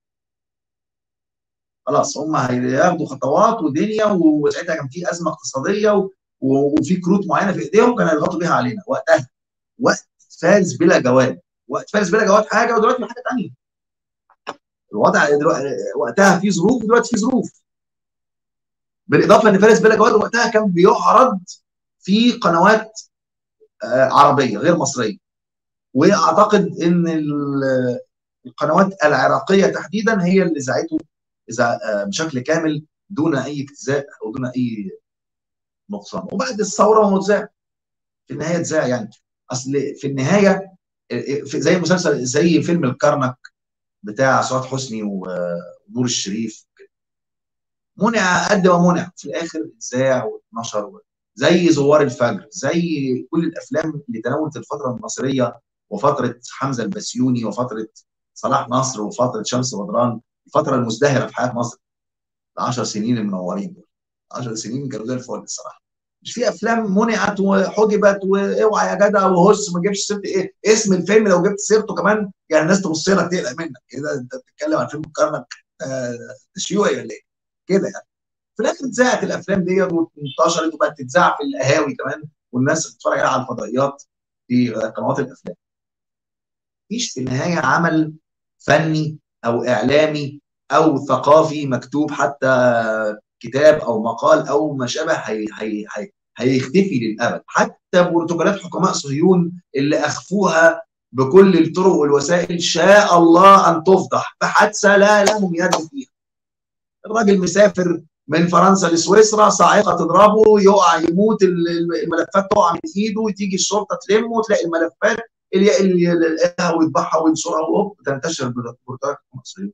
خلاص هم هياخدوا خطوات ودنيا، وساعتها كان في ازمه اقتصاديه وفي كروت معينه في ايديهم كانوا هيضغطوا بيها علينا وقتها. وقت فارس بلا جواد، وقت فارس بلا جواد حاجه ودلوقتي حاجه ثانيه. الوضع دلوقتي وقتها في ظروف ودلوقتي في ظروف. بالاضافه ان فارس بلا جواد وقتها كان بيعرض في قنوات عربيه غير مصريه، واعتقد ان القنوات العراقيه تحديدا هي اللي ذاعته اذا بشكل كامل دون اي اجتزاء او دون اي نقصان. وبعد الثوره هو اتذاع في النهايه، اتذاع يعني. اصل في النهايه زي مسلسل زي فيلم الكرنك بتاع سعاد حسني ونور الشريف، منع قد ما منع في الاخر اتذاع واتنشر، زي زوار الفجر، زي كل الافلام اللي تناولت الفتره المصريه وفتره حمزه البسيوني وفتره صلاح نصر وفتره شمس بدران، الفتره المزدهره في حياه مصر. العشر سنين المنورين دول، عشر سنين كانوا زي الفل الصراحه. مش في افلام منعت وحجبت واوعى يا جدع وهس ما تجيبش سيره ايه اسم الفيلم، لو جبت سيرته كمان يعني الناس تبص لك تقلق منك كده، انت بتتكلم عن فيلم كرنك آه تشيوعي ولا ايه كده يعني. في الاخر اتذاعت الافلام ديت وانتشرت وبقت تتذاع في القهاوي كمان، والناس بتتفرج عليها على الفضائيات في قنوات الافلام. مفيش في النهايه عمل فني او اعلامي او ثقافي مكتوب، حتى كتاب او مقال او ما شابه، هي هي هي هيختفي للابد. حتى بروتوكولات حكماء صهيون اللي اخفوها بكل الطرق والوسائل شاء الله ان تفضح بحادثه لا لهم يد فيها. الراجل مسافر من فرنسا لسويسرا، صاعقه تضربه يقع يموت، الملفات تقع من ايده، وتيجي الشرطه تلمه وتلاقي الملفات اللي اللي يلاقيها ويطبعها وينشرها وهوب تنتشر بروتوكولات حكماء صهيون.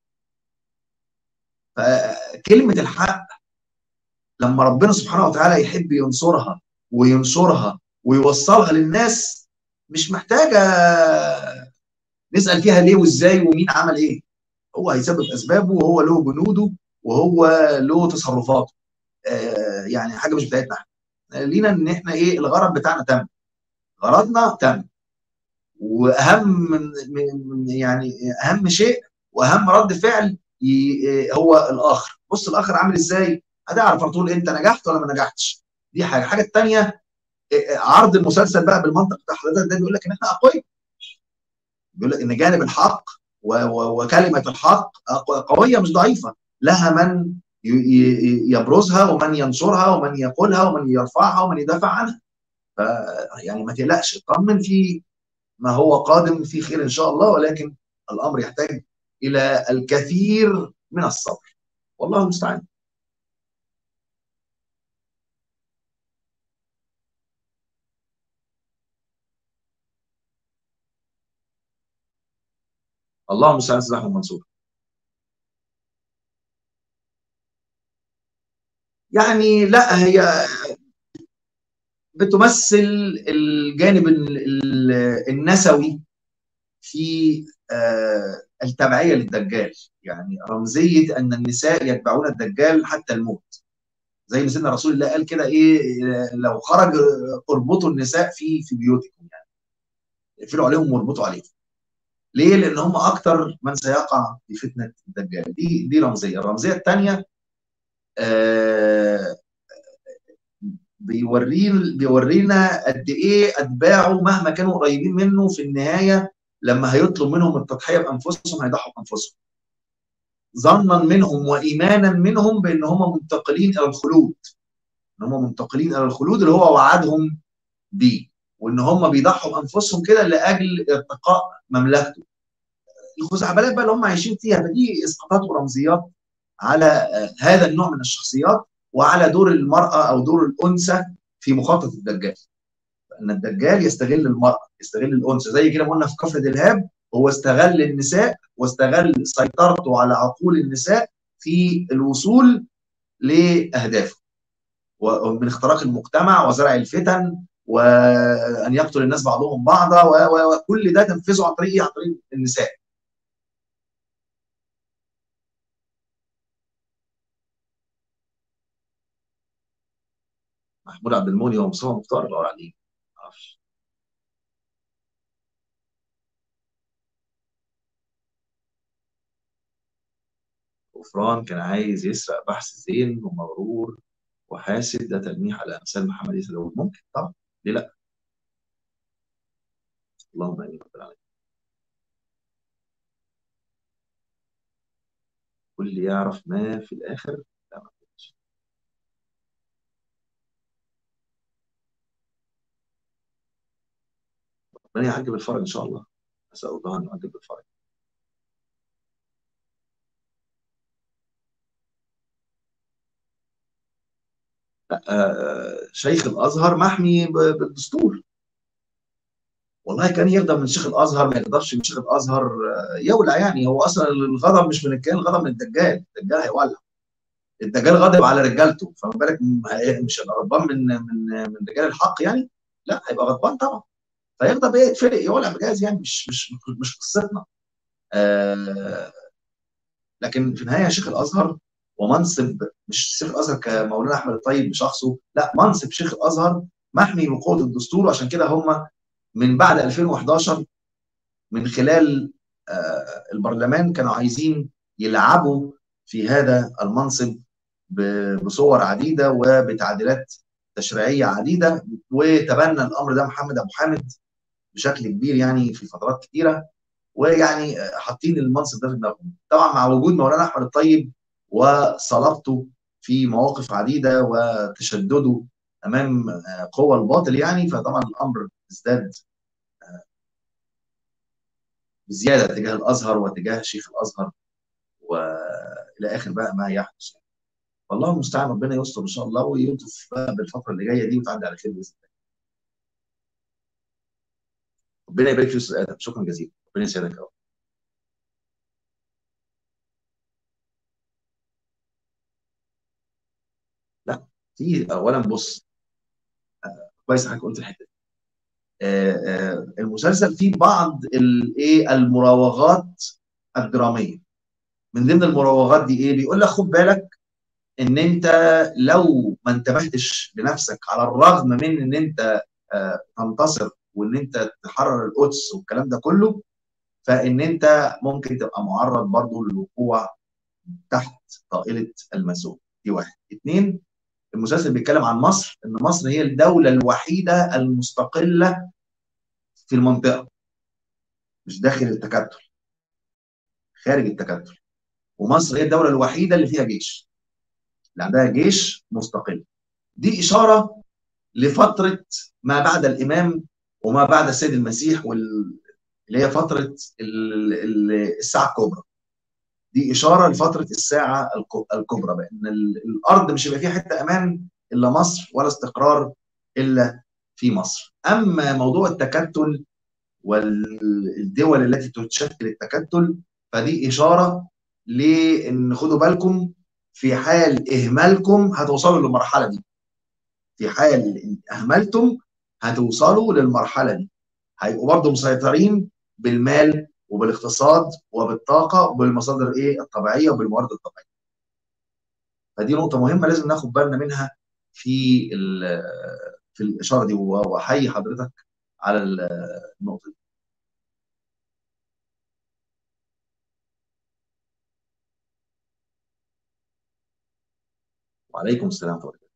فكلمه الحق لما ربنا سبحانه وتعالى يحب ينصرها وينشرها ويوصلها للناس، مش محتاجه نسال فيها ليه وازاي ومين عمل ايه. هو هيسبب اسبابه وهو له جنوده وهو له تصرفاته. آه يعني حاجه مش بتاعتنا احنا، لينا ان احنا ايه الغرض بتاعنا تم، غرضنا تم. واهم من من يعني اهم شيء واهم رد فعل هو الاخر. بص الاخر عامل ازاي، هتعرف على طول انت نجحت ولا ما نجحتش. دي حاجه. الحاجه الثانيه عرض المسلسل بقى بالمنطق بتاع حضرتك ده بيقول لك ان احنا اقوياء، بيقول لك ان جانب الحق وكلمه الحق قويه مش ضعيفه، لها من يبرزها ومن ينشرها ومن يقولها ومن يرفعها ومن يدافع عنها. ف يعني ما تقلقش، اطمن، في ما هو قادم في خير ان شاء الله، ولكن الامر يحتاج الى الكثير من الصبر، والله المستعان. الله المستعان. استاذ احمد منصور، يعني لا هي بتمثل الجانب النسوي في التبعيه للدجال، يعني رمزيه ان النساء يتبعون الدجال حتى الموت، زي ما سيدنا رسول الله قال كده ايه لو خرج اربطوا النساء في في بيوتكم، يعني اقفلوا عليهم واربطوا عليهم. ليه؟ لان هم اكثر من سيقع في فتنه الدجال. دي دي رمزيه. الرمزيه الثانيه آه بيورين بيورينا قد ايه اتباعه مهما كانوا قريبين منه في النهايه لما هيطلب منهم التضحيه بانفسهم هيضحوا بانفسهم، ظنا منهم وايمانا منهم بان هم منتقلين الى الخلود، ان هم منتقلين الى الخلود اللي هو وعدهم بيه، وان هم بيضحوا بانفسهم كده لاجل ارتقاء مملكته. الخزعبلات بقى اللي هم عايشين فيها، فدي اسقاطات ورمزيات على هذا النوع من الشخصيات وعلى دور المراه او دور الانثى في مخاطره الدجال. ان الدجال يستغل المراه، يستغل الانثى، زي كده ما قلنا في كفر دلهاب، هو استغل النساء واستغل سيطرته على عقول النساء في الوصول لاهدافه، ومن اختراق المجتمع وزرع الفتن وان يقتل الناس بعضهم بعضا، وكل ده تنفذه عن طريق عن طريق النساء. محمود عبد المولي ومصطفى مختار الله عليه. معرفش. غفران كان عايز يسرق بحث زين ومغرور وحاسد، ده تلميح على امثال محمد عيسى داوود. ممكن طبعا، ليه لا؟ اللهم امين رب العالمين. واللي يعرف ما في الاخر لا ما فيش. ربنا يعجب الفرج ان شاء الله، اسال الله ان يعجب الفرج. لا آه شيخ الازهر محمي بالدستور. والله كان يغضب من شيخ الازهر ما يغضبش من شيخ الازهر آه يولع، يعني هو اصلا الغضب مش من الكائن، الغضب من الدجال. الدجال هيولع. الدجال غاضب على رجالته، فما بالك مش هيبقى غضبان من من من رجال الحق يعني؟ لا هيبقى غضبان طبعا. فيغضب ايه يتفرق يولع بجاز، يعني مش مش مش قصتنا. آه لكن في النهايه شيخ الازهر ومنصب مش شيخ الازهر كمولانا احمد الطيب بشخصه، لا، منصب شيخ الازهر محمي بقوه الدستور. وعشان كده هم من بعد ألفين وحداشر من خلال آه، البرلمان كانوا عايزين يلعبوا في هذا المنصب بصور عديده وبتعديلات تشريعيه عديده. وتبنى الامر ده محمد ابو حامد بشكل كبير يعني في فترات كثيره، ويعني حاطين المنصب ده في دماغهم. طبعا مع وجود مولانا احمد الطيب وصلابته في مواقف عديده وتشدده امام قوى الباطل، يعني فطبعا الامر ازداد بزياده تجاه الازهر وتجاه شيخ الازهر والى اخر بقى ما يحدث. والله المستعان، ربنا يستر ان شاء الله ويلطف بقى بالفتره اللي جايه دي وتعدي على خير باذن الله. ربنا يبارك في استاذ ادم، شكرا جزيلا، ربنا يسعدك يا رب. لا، في اولا بص، كويس انك قلت الحته دي. آه، آه، المسلسل فيه بعض الايه المراوغات الدراميه. من ضمن المراوغات دي ايه؟ بيقول لك خد بالك ان انت لو ما انتبهتش لنفسك، على الرغم من ان انت آه، تنتصر وان انت تحرر القدس والكلام ده كله، فان انت ممكن تبقى معرض برضه للوقوع تحت طائله الماسون. دي واحد. اثنين، المسلسل بيتكلم عن مصر، ان مصر هي الدوله الوحيده المستقله في المنطقه، مش داخل التكتل، خارج التكتل. ومصر هي الدوله الوحيده اللي فيها جيش، اللي عندها جيش مستقل. دي اشاره لفتره ما بعد الامام وما بعد السيد المسيح وال... اللي هي فتره ال... ال... الساعه الكبرى. دي اشاره لفتره الساعه الكبرى، بان ال... الارض مش هيبقى فيها حته امان الا مصر، ولا استقرار الا في مصر. اما موضوع التكتل والدول التي تشكل التكتل، فدي اشاره لان خدوا بالكم، في حال اهمالكم هتوصلوا للمرحله دي. في حال إن اهملتم هتوصلوا للمرحله دي، هيبقوا برضه مسيطرين بالمال وبالاقتصاد وبالطاقه وبالمصادر ايه الطبيعيه وبالموارد الطبيعيه. فدي نقطه مهمه لازم ناخد بالنا منها في في الاشاره دي، واحيي حضرتك على النقطه دي. وعليكم السلام ورحمه الله.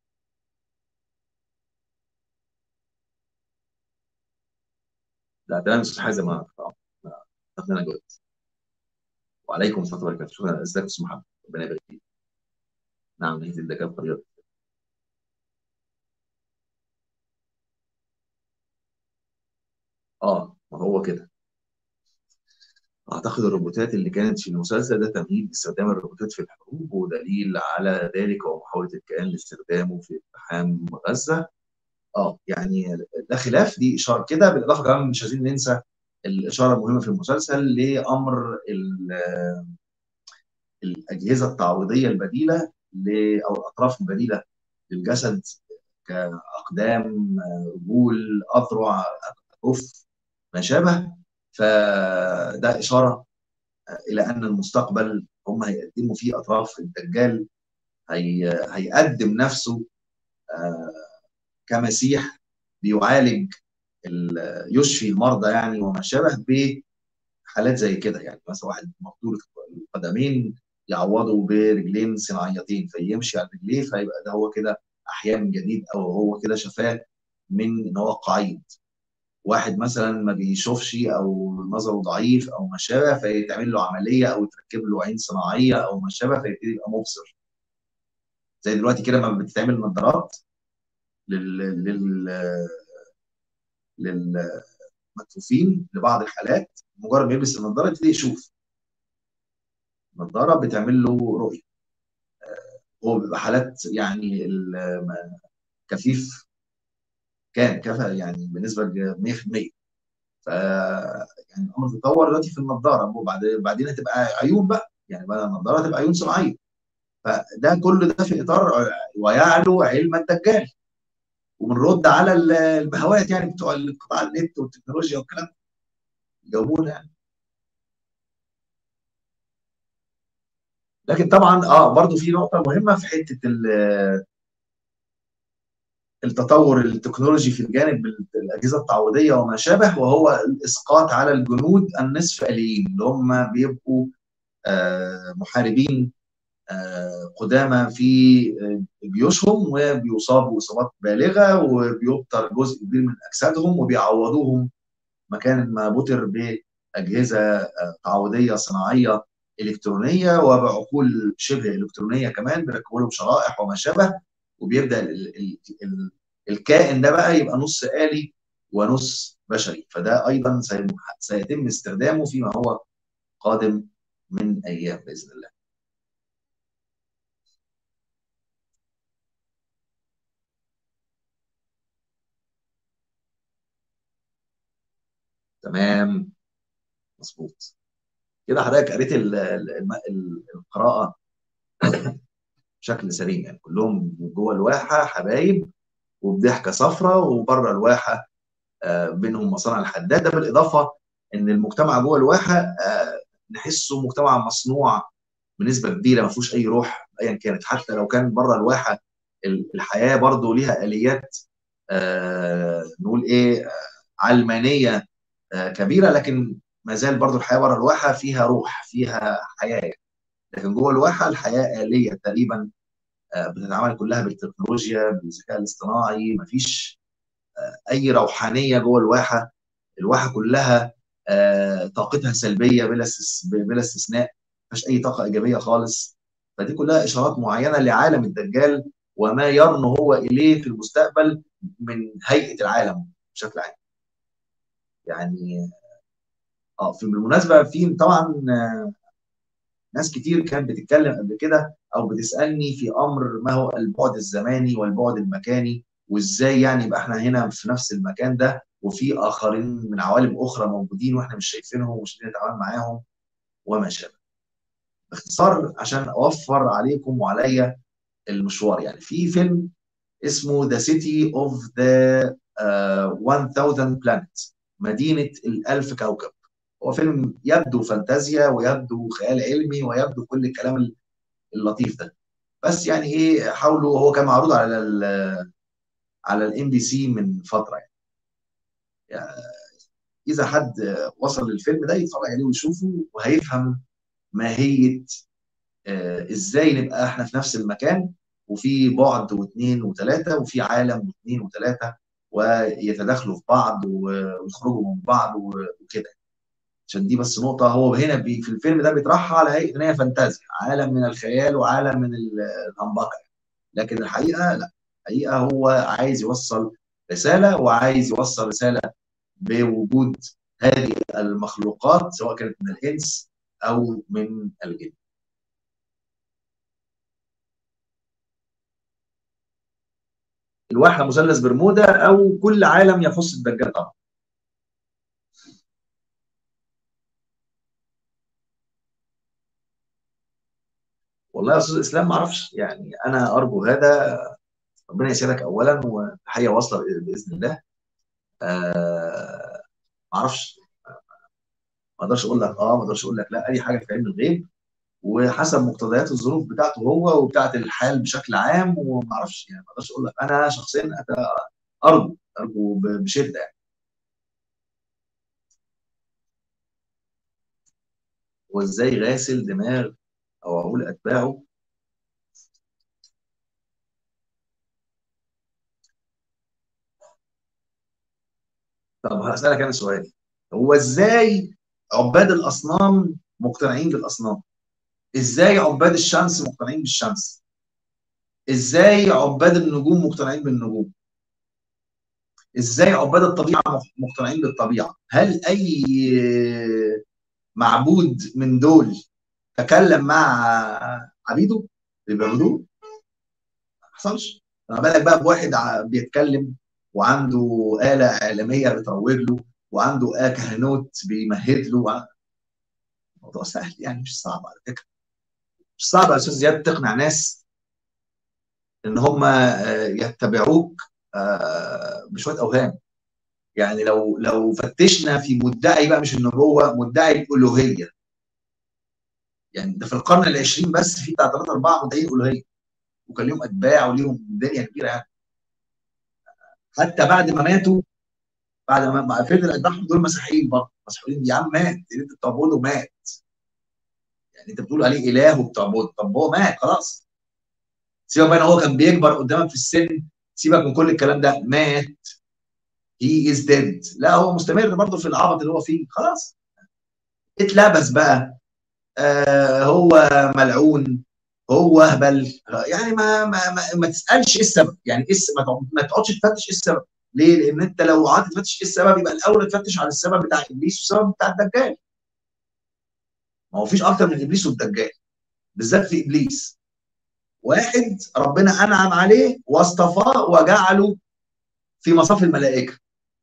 لا تمام يا استاذ حازم، انا انا جاوبت. وعليكم السلام ورحمه الله وبركاته، شكرا. ازيك يا استاذ محمد، ربنا يبارك فيك. نعم، نهيت الدكاتره بطريقه. اه، ما هو كده. اعتقد الروبوتات اللي كانت في المسلسل ده تمهيد لاستخدام الروبوتات في الحروب، ودليل على ذلك ومحاوله الكيان لاستخدامه في اقتحام غزه. اه يعني ده خلاف، دي اشاره كده. بالاضافه كمان مش عايزين ننسى الاشاره المهمه في المسلسل لامر ال- الاجهزه التعويضيه البديله ل- او الاطراف البديله للجسد، كاقدام، رجول، اذرع، اكف، ما شابه. فده اشاره الى ان المستقبل هم هيقدموا فيه اطراف الدجال. هي هيقدم نفسه آه، كمسيح بيعالج ال- يشفي المرضى يعني وما شابه، بحالات زي كده. يعني مثلا واحد مقتول القدمين يعوضه برجلين صناعيتين فيمشي على رجليه، فيبقى ده هو كده احياء من جديد، او هو كده شفاه من ان هو قعيد. واحد مثلا ما بيشوفش او نظره ضعيف او ما شابه، فيتعمل له عمليه او يتركب له عين صناعيه او ما شابه، فيبتدي يبقى مبصر. زي دلوقتي كده ما بتتعمل نظارات لل لل للمكفوفين لبعض الحالات، مجرد ما يلبس النظاره يبتدي يشوف. النظاره بتعمل له رؤيه. هو بيبقى حالات يعني الكفيف كان كفى يعني بنسبه مية في المية. ف يعني الامر تطور دلوقتي في النظاره، وبعد بعدين هتبقى عيون بقى، يعني بقى النظاره هتبقى عيون صناعيه. فده كل ده في اطار ويعلو علم الدجال. وبنرد على البهوات يعني بتوع قطاع النت والتكنولوجيا والكلام ده، يجاوبونا يعني. لكن طبعا اه برضو في نقطه مهمه في حته التطور التكنولوجي في الجانب الاجهزه التعويضيه وما شابه، وهو الاسقاط على الجنود النصف آليين اللي هم بيبقوا آه، محاربين آه، قدامى في آه، جيوشهم، وبيصابوا اصابات بالغه وبيبتر جزء كبير من اجسادهم، وبيعوضوهم مكان ما بتر باجهزه آه، تعويضيه صناعيه الكترونيه، وبعقول شبه الكترونيه كمان بيركبوا لهم شرائح وما شابه، وبيبدا ال ال ال الكائن ده بقى يبقى نص آلي ونص بشري. فده ايضا سيتم استخدامه فيما هو قادم من ايام باذن الله. تمام، مظبوط كده. حضرتك قريت ال- ال- ال- القراءه بشكل سليم، يعني كلهم جوه الواحه حبايب وبضحكه صفراء، وبره الواحه آه، بينهم مصانع الحداد. ده بالاضافه ان المجتمع جوه الواحه آه، نحسه مجتمع مصنوع بنسبه كبيره، ما فيهوش اي روح ايا كانت. حتى لو كان بره الواحه الحياه برضه ليها اليات آه، نقول ايه آه، علمانيه آه، كبيره، لكن ما زال برضه الحياه بره الواحه فيها روح، فيها حياه. لكن جوه الواحه الحياه آلية تقريبا، آه، بتتعامل كلها بالتكنولوجيا بالذكاء الاصطناعي، مفيش اي روحانيه جوه الواحه. الواحه كلها آه، طاقتها سلبيه بلا استس- بلا استثناء، مفيش اي طاقه ايجابيه خالص. فدي كلها اشارات معينه لعالم الدجال وما يرنو هو اليه في المستقبل من هيئه العالم بشكل عام. يعني اه في بالمناسبه في طبعا ناس كتير كانت بتتكلم قبل كده او بتسالني في امر ما هو البعد الزماني والبعد المكاني، وازاي يعني يبقى احنا هنا في نفس المكان ده وفي اخرين من عوالم اخرى موجودين واحنا مش شايفينهم ومش قادرين نتعامل معاهم وما شابه. باختصار عشان اوفر عليكم وعليا المشوار، يعني في فيلم اسمه ذا سيتي اوف ذا ألف بلانيت، مدينه الالف كوكب. هو فيلم يبدو فانتازيا ويبدو خيال علمي ويبدو كل الكلام اللطيف ده، بس يعني ايه حاولوا. هو كان معروض على ال على الام بي سي من فتره يعني. يعني اذا حد وصل للفيلم ده يتفرج عليه ويشوفه وهيفهم ماهيه آه ازاي نبقى احنا في نفس المكان وفي بعد واثنين وثلاثه وفي عالم واثنين وثلاثه ويتداخلوا في بعض ويخرجوا من بعض وكده. عشان دي بس نقطه، هو هنا بي في الفيلم ده بيطرحها على هيئه ان هي فانتازيا، عالم من الخيال وعالم من الهمبكه، لكن الحقيقه لا. الحقيقه هو عايز يوصل رساله، وعايز يوصل رساله بوجود هذه المخلوقات سواء كانت من الانس او من الجن. الواحده مثلث برمودا او كل عالم يخص الدجال طبعا. والله يا استاذ اسلام ما اعرفش، يعني انا ارجو هذا. ربنا يسعدك اولا، وتحيه واصله باذن الله. آه ما اعرفش، ما اقدرش اقول لك اه، ما اقدرش اقول لك لا. اي حاجه في علم الغيب وحسب مقتضيات الظروف بتاعته هو وبتاعت الحال بشكل عام، وما اعرفش يعني، ما اقدرش اقول لك. انا شخصيا ارجو ارجو بشده يعني. وازاي غاسل دماغ او اقول اتباعه؟ طب هسالك انا سؤال، هو ازاي عباد الاصنام مقتنعين بالاصنام؟ ازاي عباد الشمس مقتنعين بالشمس؟ ازاي عباد النجوم مقتنعين بالنجوم؟ ازاي عباد الطبيعه مقتنعين بالطبيعه؟ هل اي معبود من دول تكلم مع عبيده اللي بيعبدوه؟ ما حصلش. فما بالك بقى بواحد ع- بيتكلم وعنده آلة إعلامية بتروج له، وعنده آه كهنوت بيمهد له وع- الموضوع سهل يعني، مش صعب على فكرة. مش صعب يا أستاذ زياد تقنع ناس إن هم آه، يتبعوك آه، بشوية أوهام. يعني لو لو فتشنا في مدعي بقى مش النبوة، مدعي الألوهية، يعني ده في القرن العشرين بس في بتاع ثلاثة أربعة مدعين ألوهية، وكان لهم أتباع وليهم دنيا كبيرة يعني. حتى بعد ما ماتوا، بعد ما فضل أتباعهم دول مسيحيين برضه، مسيحيين. يا عم مات اللي أنت بتعبده، مات. يعني أنت بتقول عليه إله وبتعبده، طب هو مات خلاص. سيبك بقى ان هو كان بيكبر قدامك في السن، سيبك من كل الكلام ده، مات. هي از ديد. لا هو مستمر برضه في العبط اللي هو فيه، خلاص. اتلبس بقى. آه هو ملعون، هو اهبل. يعني ما ما ما, ما تسالش ايه السبب، يعني ايه السبب؟ ما تقعدش تفتش ايه السبب. ليه؟ لان انت لو قعدت تفتش ايه السبب، يبقى الاول تفتش على السبب بتاع ابليس والسبب بتاع الدجال. ما هو فيش اكتر من ابليس والدجال، بالذات في ابليس. واحد ربنا انعم عليه واصطفاه وجعله في مصاف الملائكه،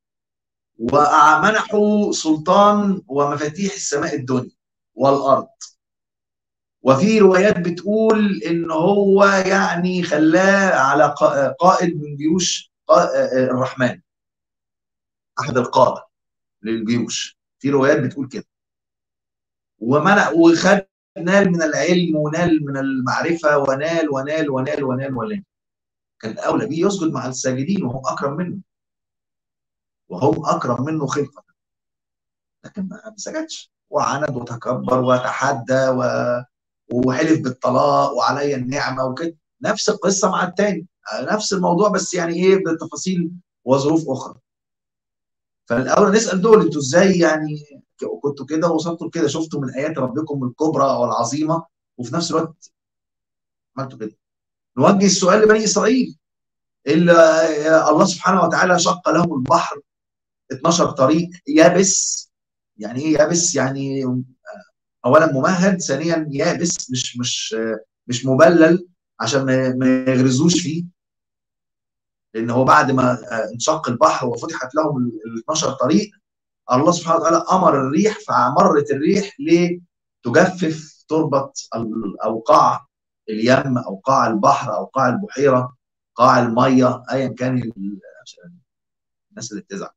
ومنحه سلطان ومفاتيح السماء الدنيا والارض. وفي روايات بتقول ان هو يعني خلاه على قائد من جيوش الرحمن، احد القاده للجيوش. في روايات بتقول كده. ومنع وخد، نال من العلم ونال من المعرفه ونال ونال ونال ونال ونال. كان اولى بيه يسجد مع الساجدين وهم اكرم منه، وهم اكرم منه خلقه. لكن ما سجدش، وعند وتكبر وتحدى و... وحلف بالطلاق وعلي النعمه وكده. نفس القصه مع التاني، نفس الموضوع، بس يعني ايه بالتفاصيل وظروف اخرى. فالاول نسال دول، انتوا ازاي يعني كنتوا كده ووصلتوا لكده؟ شفتوا من ايات ربكم الكبرى والعظيمه وفي نفس الوقت عملتوا كده. نوجه السؤال لبني اسرائيل، اللي الله سبحانه وتعالى شق لهم البحر اتناشر طريق يابس. يعني ايه يابس؟ يعني اولا ممهد، ثانيا يابس، مش مش مش مبلل عشان ما يغرزوش فيه. لان هو بعد ما انشق البحر وفتحت لهم ال اتناشر طريق، الله سبحانه وتعالى امر الريح، فمرت الريح لتجفف تربه او قاع اليم او قاع البحر او قاع البحيره، قاع الميه، ايا كان الناس اللي بتزعل.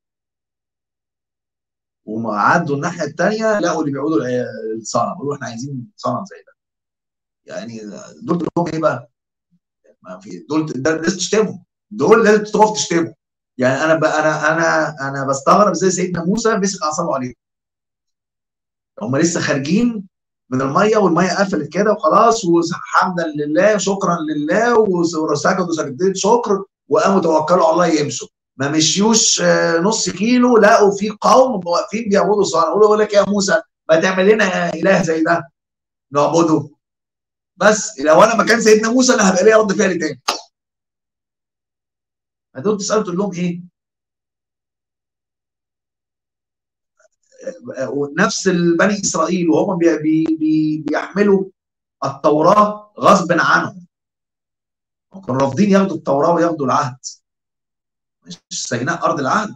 وما عدوا الناحيه الثانيه لقوا اللي بيعودوا الصنم، يقولوا احنا عايزين صنم زي ده. يعني دول لهم ايه بقى؟ ما في دول ده لازم تشتمهم، دول لازم تقف تشتمهم. يعني انا بقى انا انا انا بستغرب ازاي سيدنا موسى مسك اعصابه عليهم. هم لسه خارجين من الميه والميه قفلت كده وخلاص، وحمدا لله شكرا لله، وسجدوا سجدتين شكر وقاموا توكلوا على الله يمشوا. ما مشيوش نص كيلو لقوا في قوم واقفين بيعبدوا صنم. يقولوا لك يا موسى ما تعمل لنا اله زي ده نعبده. بس لو انا مكان سيدنا موسى انا هبقى ليا رد فعل تاني. هتقول تسالوا تقول لهم ايه؟ نفس بني اسرائيل وهم بي بي بي بيحملوا التوراه غصب عنهم، كانوا رافضين ياخدوا التوراه وياخدوا العهد. مش سيناء ارض العهد؟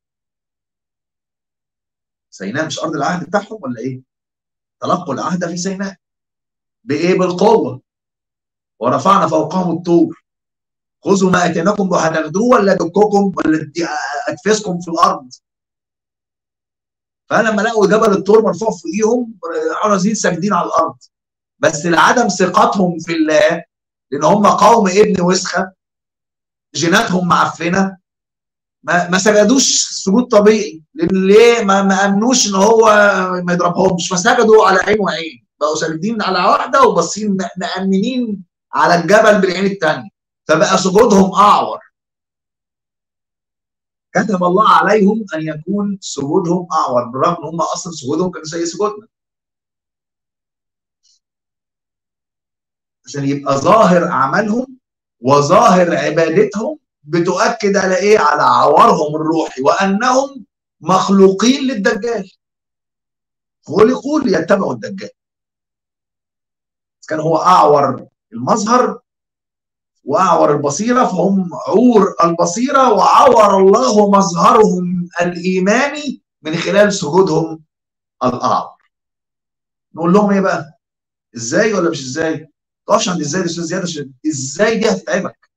سيناء مش ارض العهد بتاعهم ولا ايه؟ تلقوا العهد في سيناء بايه؟ بالقوه. ورفعنا فوقهم الطور خذوا ما اتيناكم، هتاخدوه ولا دككم ولا ادفسكم في الارض؟ فلما لقوا جبل الطور مرفوع في ايديهم راحوا نازلين ساجدين على الارض. بس لعدم ثقتهم في الله، لان هم قوم ابن وسخه جيناتهم معفنه، ما, ما سجدوش سجود طبيعي. لان ليه؟ ما, ما امنوش ان هو ما يضربهمش، فسجدوا على عين وعين، بقوا ساجدين على واحده وباصين مأمنين على الجبل بالعين الثانيه، فبقى سجودهم اعور. كتب الله عليهم ان يكون سجودهم اعور، بالرغم ان هم اصلا سجودهم كانوا زي سجودنا. عشان يبقى ظاهر اعمالهم وظاهر عبادتهم بتؤكد على ايه؟ على عورهم الروحي، وانهم مخلوقين للدجال، خلقوا ليتبعوا الدجال. كان هو اعور المظهر واعور البصيره، فهم عور البصيره وعور الله مظهرهم الايماني من خلال سجودهم الاعور. نقول لهم ايه بقى؟ ازاي ولا مش ازاي؟ ما تقفش عند ازاي يا استاذ زياد، عشان ازاي دي هتتعبك.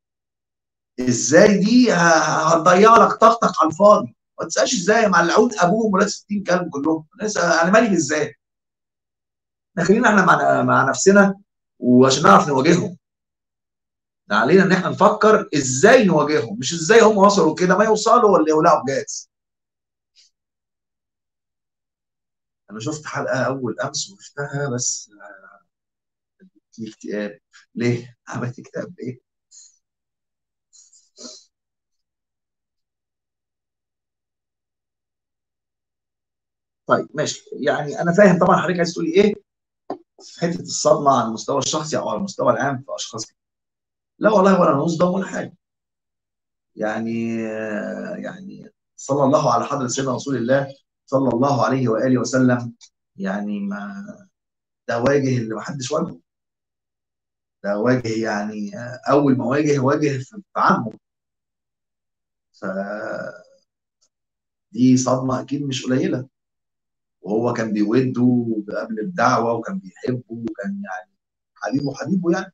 ازاي دي هتضيع لك طاقتك على الفاضي. ما تسالش ازاي، مع العود ابوهم ولاد ستين كلب كلهم. انا مالي بالازاي. احنا خلينا احنا مع, مع نفسنا، وعشان نعرف نواجههم علينا ان احنا نفكر ازاي نواجههم، مش ازاي هم وصلوا كده، ما يوصلوا ولا يولعوا بجاز. انا شفت حلقه اول امس وشفتها بس في اكتئاب. ليه؟ عملت اكتئاب ليه؟ طيب ماشي، يعني انا فاهم طبعا حضرتك عايز تقولي ايه في حته الصدمه على المستوى الشخصي او على المستوى العام في اشخاص كتير. لا والله ولا نصدم ولا حاجه. يعني يعني صلى الله على حضره سيدنا رسول الله صلى الله عليه واله وسلم. يعني ما ده واجه اللي ما حدش واجهه. ده واجه يعني اول ما واجه واجه في عمه. فدي صدمه اكيد مش قليله. وهو كان بيوده قبل الدعوه وكان بيحبه وكان يعني حبيبه حبيبه يعني.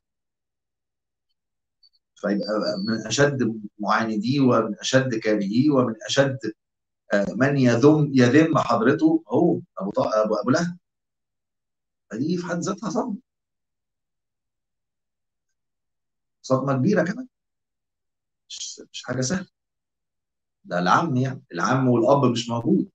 فيبقى من اشد معانديه ومن اشد كارهيه ومن اشد من يذم يذم حضرته هو ابو طا... ابو ابو لهب. فدي في حد ذاتها صدمه. صدمه كبيره كمان. مش مش حاجه سهله. ده العم يعني العم والاب مش موجود.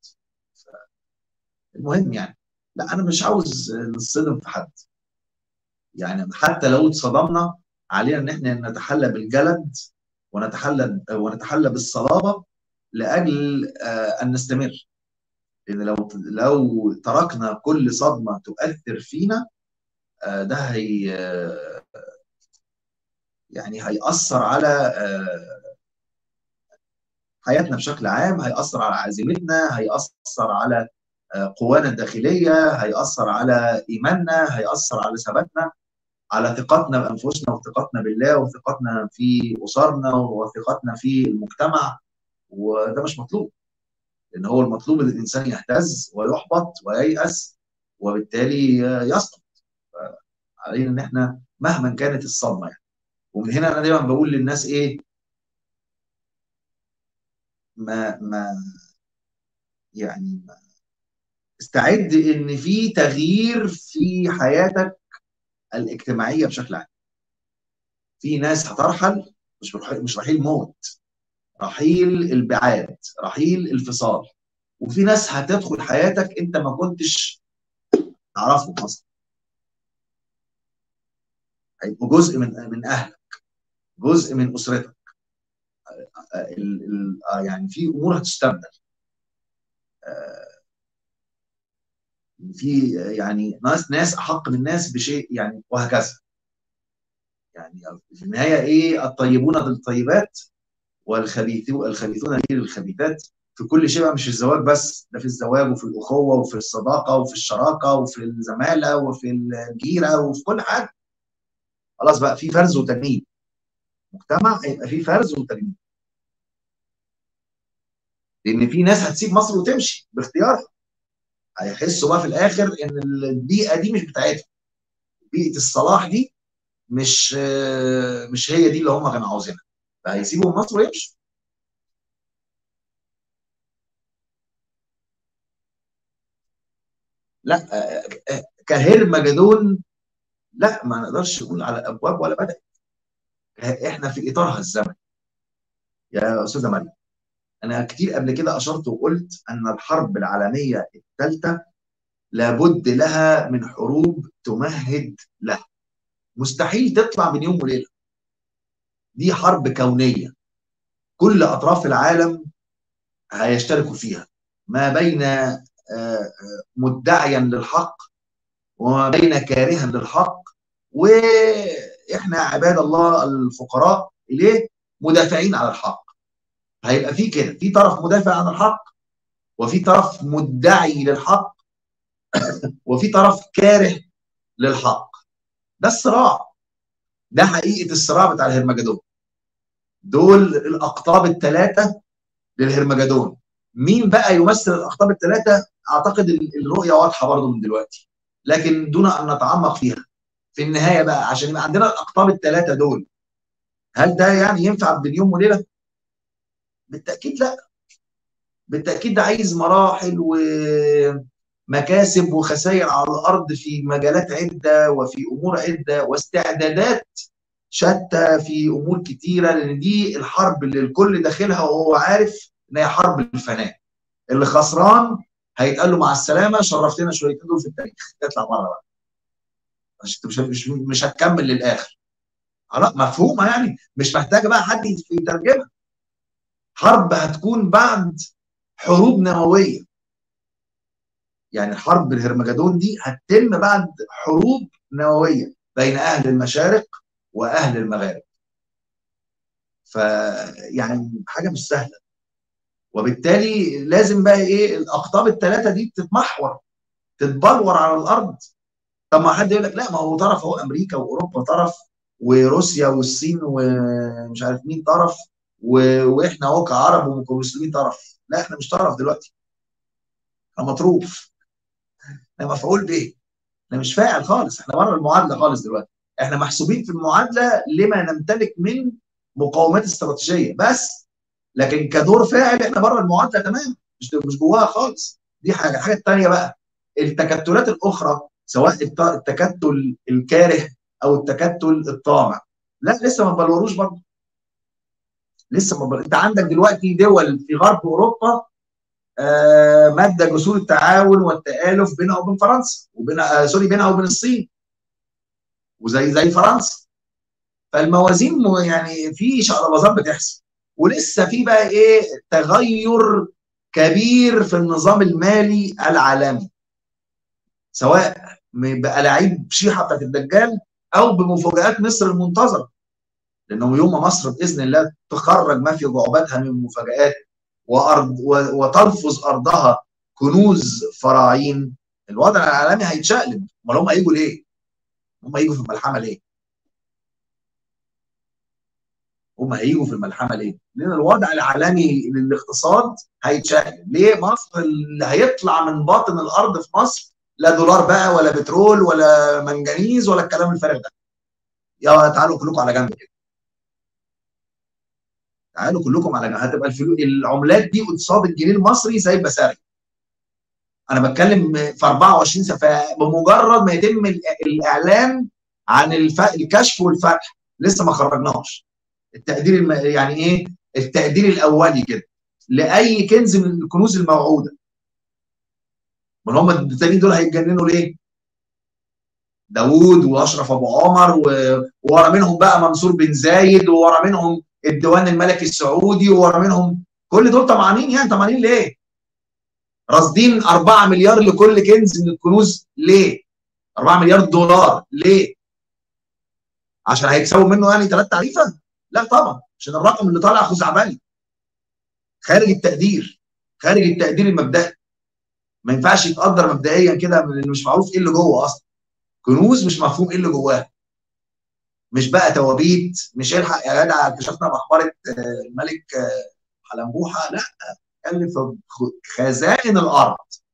المهم يعني، لا انا مش عاوز نصدم في حد. يعني حتى لو اتصدمنا علينا ان احنا نتحلى بالجلد ونتحلى ونتحلى بالصلابه لاجل آه، ان نستمر. لان لو لو تركنا كل صدمه تؤثر فينا، آه، ده هي آه، يعني هيأثر على آه، حياتنا بشكل عام، هيأثر على عزيمتنا، هيأثر على آه، قوانا الداخليه، هيأثر على ايماننا، هيأثر على ثباتنا، على ثقتنا بانفسنا وثقتنا بالله وثقتنا في اسرنا وثقتنا في المجتمع. وده مش مطلوب. لان هو المطلوب ان الانسان يهتز ويحبط وييأس وبالتالي يسقط. علينا ان احنا مهما كانت الصدمه يعني. ومن هنا انا دايما بقول للناس ايه، ما ما يعني ما استعد ان في تغيير في حياتك الاجتماعيه بشكل عام. في ناس هترحل، مش مش رحيل موت، رحيل البعاد، رحيل الفصال. وفي ناس هتدخل حياتك انت ما كنتش تعرفهم اصلا. هيبقوا جزء من من اهلك، جزء من اسرتك. ال ال يعني في امور هتستبدل. في يعني ناس ناس احق من ناس بشيء يعني، وهكذا. يعني في النهايه ايه، الطيبون للطيبات والخبيثون الخبيثون للخبيثات. في كل شيء بقى، مش في الزواج بس، ده في الزواج وفي الاخوه وفي الصداقه وفي الشراكه وفي الزماله وفي الجيره وفي كل حاجه. خلاص بقى في فرز وتجنيد. مجتمع هيبقى فيه فرز وتجنيد. لان في ناس هتسيب مصر وتمشي باختيارها. هيحسوا بقى في الاخر ان البيئه دي مش بتاعتهم. بيئه الصلاح دي مش مش هي دي اللي هم كانوا عاوزينها. فهيسيبوا مصر ويمشوا. لا كهرمجدون. لا ما نقدرش نقول على ابواب ولا بدأ. احنا في اطارها الزمن يا استاذه مريم. انا كتير قبل كده اشرت وقلت ان الحرب العالميه الثالثه لابد لها من حروب تمهد لها. مستحيل تطلع من يوم وليله. دي حرب كونيه، كل اطراف العالم هيشتركوا فيها، ما بين آه، آه، مدعيا للحق وما بين كارها للحق. واحنا عباد الله الفقراء اليه مدافعين على الحق. هيبقى في كده، في طرف مدافع عن الحق، وفي طرف مدعي للحق، وفي طرف كاره للحق. ده الصراع. ده حقيقه الصراع بتاع الهرمجدون. دول الاقطاب الثلاثه للهرمجدون. مين بقى يمثل الاقطاب الثلاثه؟ اعتقد الرؤيه واضحه برضو من دلوقتي، لكن دون ان نتعمق فيها. في النهايه بقى عشان يبقى عندنا الاقطاب الثلاثه دول، هل ده يعني ينفع بين يوم وليله؟ بالتاكيد لا. بالتاكيد ده عايز مراحل و مكاسب وخسائر على الارض في مجالات عده وفي امور عده واستعدادات شتى في امور كتيره، لان دي الحرب اللي الكل داخلها وهو عارف ان هي حرب الفناء. اللي خسران هيتقال له مع السلامه، شرفتنا شويتين دول في التاريخ، اطلع بره بقى، مش مش مش, مش هتكمل للاخر. لا مفهومه يعني، مش محتاجه بقى حد يترجمها. حرب هتكون بعد حروب نوويه، يعني حرب الهرمجدون دي هتتم بعد حروب نوويه بين اهل المشارق واهل المغارب. فيعني حاجه مش سهله، وبالتالي لازم بقى ايه الاقطاب الثلاثه دي تتمحور، تتبلور على الارض. طب ما حد يقول لك لا، ما هو طرف اهو، امريكا واوروبا طرف، وروسيا والصين ومش عارف مين طرف، واحنا اهو كعرب ومسلمين طرف. لا احنا مش طرف دلوقتي، احنا مطروف، احنا مفعول به، احنا مش فاعل خالص، احنا بره المعادله خالص دلوقتي. احنا محسوبين في المعادله لما نمتلك من مقاومات استراتيجيه بس، لكن كدور فاعل احنا بره المعادله تمام، مش مش جواها خالص. دي حاجه. الحاجه الثانيه بقى التكتلات الاخرى، سواء التكتل الكاره او التكتل الطامع، لا لسه ما بلوروش برضه، لسه ما بل... انت عندك دلوقتي دول في غرب اوروبا آه ماده جسور التعاون والتالف بينها وبين فرنسا، وبين آه سوري بينها وبين الصين، وزي زي فرنسا. فالموازين يعني في شقلباظات بتحصل، ولسه في بقى ايه تغير كبير في النظام المالي العالمي، سواء بألاعيب شيحه بتاعت الدجال او بمفاجآت مصر المنتظره. لانه يوم ما مصر باذن الله تخرج ما في جعبتها من مفاجآت وارض وتلفظ ارضها كنوز فراعين، الوضع العالمي هيتشقلب. امال هم هيجوا ليه؟ هم هيجوا في الملحمه ليه؟ هم هيجوا في الملحمه ليه؟ لان الوضع العالمي للاقتصاد هيتشقلب. ليه؟ مصر اللي هيطلع من باطن الارض في مصر لا دولار بقى ولا بترول ولا منجنيز ولا الكلام الفارغ ده. يا تعالوا كلكم على جنب كده، تعالوا كلكم على جنب. هتبقى الفلوس العملات دي قصاد الجنيه المصري سايبه ساري. انا بتكلم في أربعة وعشرين سنه، بمجرد ما يتم الاعلان عن الف... الكشف والفتح، لسه ما خرجناش التقدير الم... يعني ايه التقدير الاولي كده لاي كنز من الكنوز الموعوده. امال هم التانيين دول هيتجننوا ليه؟ داوود واشرف ابو عمر و... وورا منهم بقى منصور بن زايد، وورا منهم الديوان الملكي السعودي، وورا منهم كل دول طمعانين. يعني طمعانين ليه؟ راصدين أربعة مليار لكل كنز من الكنوز ليه؟ أربعة مليار دولار ليه؟ عشان هيكسبوا منه يعني ثلاث تعريفه؟ لا طبعا، عشان الرقم اللي طالع خزعبلي خارج التقدير، خارج التقدير المبدئي. ما ينفعش يتقدر مبدئيا كده، من مش معروف ايه اللي جوه اصلا. كنوز مش مفهوم ايه اللي جواها، مش بقى توابيت، مش الحق يا جدع اكتشفنا مقبره الملك حلنبوحه، لا، اتكلم في خزائن الارض.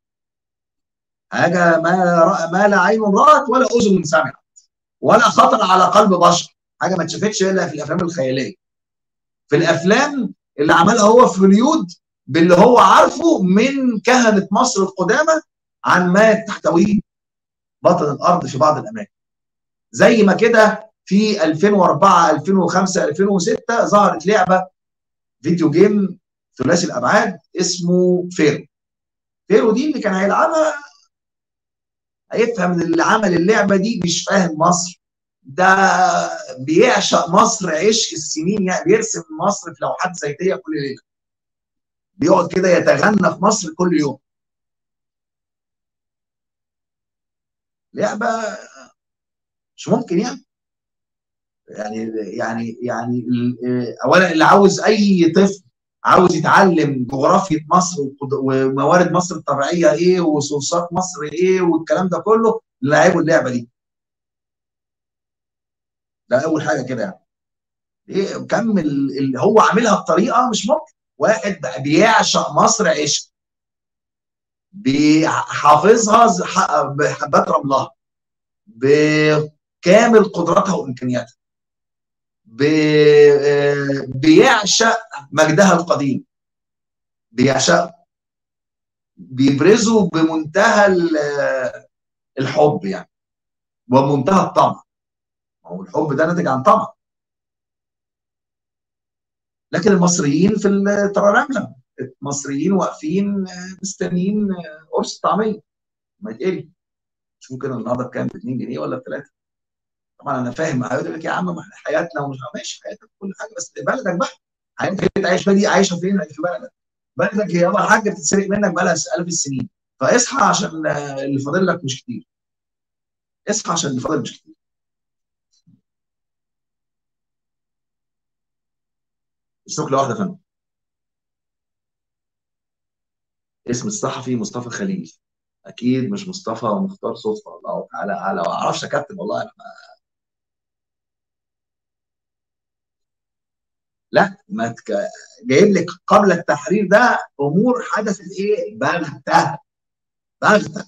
حاجه ما ما لا عين رات ولا اذن سمعت ولا خطر على قلب بشر، حاجه ما اتشافتش الا في الافلام الخياليه، في الافلام اللي عملها هو في هوليود باللي هو عارفه من كهنه مصر القدامى عن ما تحتويه باطن الارض في بعض الاماكن. زي ما كده في ألفين وأربعة ألفين وخمسة ألفين وستة ظهرت لعبه فيديو جيم ثلاثي الابعاد اسمه فيرو. فيرو دي اللي كان هيلعبها هيفهم ان اللي عمل اللعبه دي مش فاهم مصر، ده بيعشق مصر عشق السنين، يعني بيرسم مصر في لوحات زيتيه كل ليله، بيقعد كده يتغنى في مصر كل يوم. لعبه مش ممكن يعني يعني يعني يعني اولا اللي عاوز اي طفل عاوز يتعلم جغرافيا مصر وموارد مصر الطبيعيه ايه وسورسات مصر ايه والكلام ده كله، لعبوا اللعبه دي. ده اول حاجه كده يعني. ايه كم اللي هو عاملها بطريقه مش ممكن. واحد بيعشق مصر عشق، بيحافظها بحبات رملها بكامل قدراتها وامكانياتها، بيعشق مجدها القديم، بيعشق بيبرزوا بمنتهى الحب يعني، ومنتهى الطمع. هو الحب ده ناتج عن طمع. لكن المصريين في الترنم، المصريين واقفين مستنيين قرص طعميه ما يتقلي. مش ممكن النهارده بكام؟ ب اتنين جنيه ولا بثلاثه؟ طبعا انا فاهم، هيقول لك يا عم ما احنا حياتنا ومش ماشي حياتك كل حاجه، بس بلدك بقى، حياتك اللي انت عايش فيها دي عايشه فين؟ في بلدك. بلدك هي يابا حاجه بتتسرق منك بقى لها الاف السنين. فاصحى عشان اللي فاضل لك مش كتير. اصحى عشان اللي فاضل مش كتير. الشكل واحده يا فندم. اسم الصحفي مصطفى خليل. اكيد مش مصطفى مختار صدفه. الله تعالى اعلى، ما اعرفش يا كابتن والله انا. لا ما تك... جايب لك قبل التحرير ده امور حدثت ايه بغته. بغته.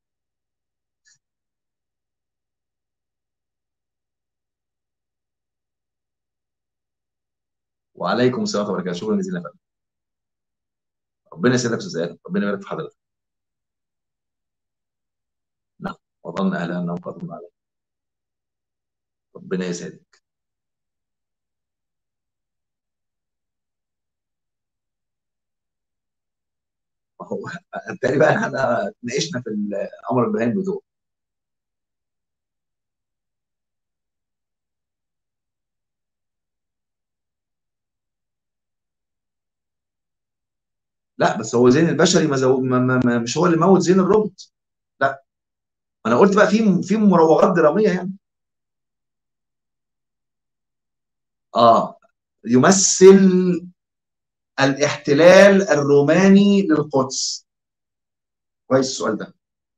وعليكم السلام ورحمه الله وبركاته. شكرا جزيلا يا فندم. ربنا يسعدك يا استاذ ادم، ربنا يبارك في حضرتك. نعم. وظن اهلها انهم قادرون عليه. ربنا يسعدك. ما هو تقريبا احنا ناقشنا في الامر البهائم بدون. لا بس هو زين البشري ما, زو... ما, ما, ما مش هو اللي موت زين الروبوت. لا. ما انا قلت بقى في في مراوغات دراميه يعني. اه. يمثل الاحتلال الروماني للقدس. كويس السؤال ده.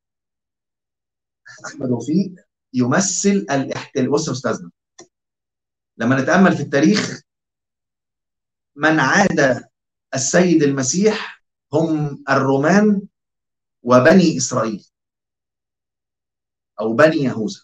احمد وفيق يمثل الاحتلال. بص يا استاذنا، لما نتامل في التاريخ، من عاد السيد المسيح هم الرومان وبني اسرائيل او بني يهوذا.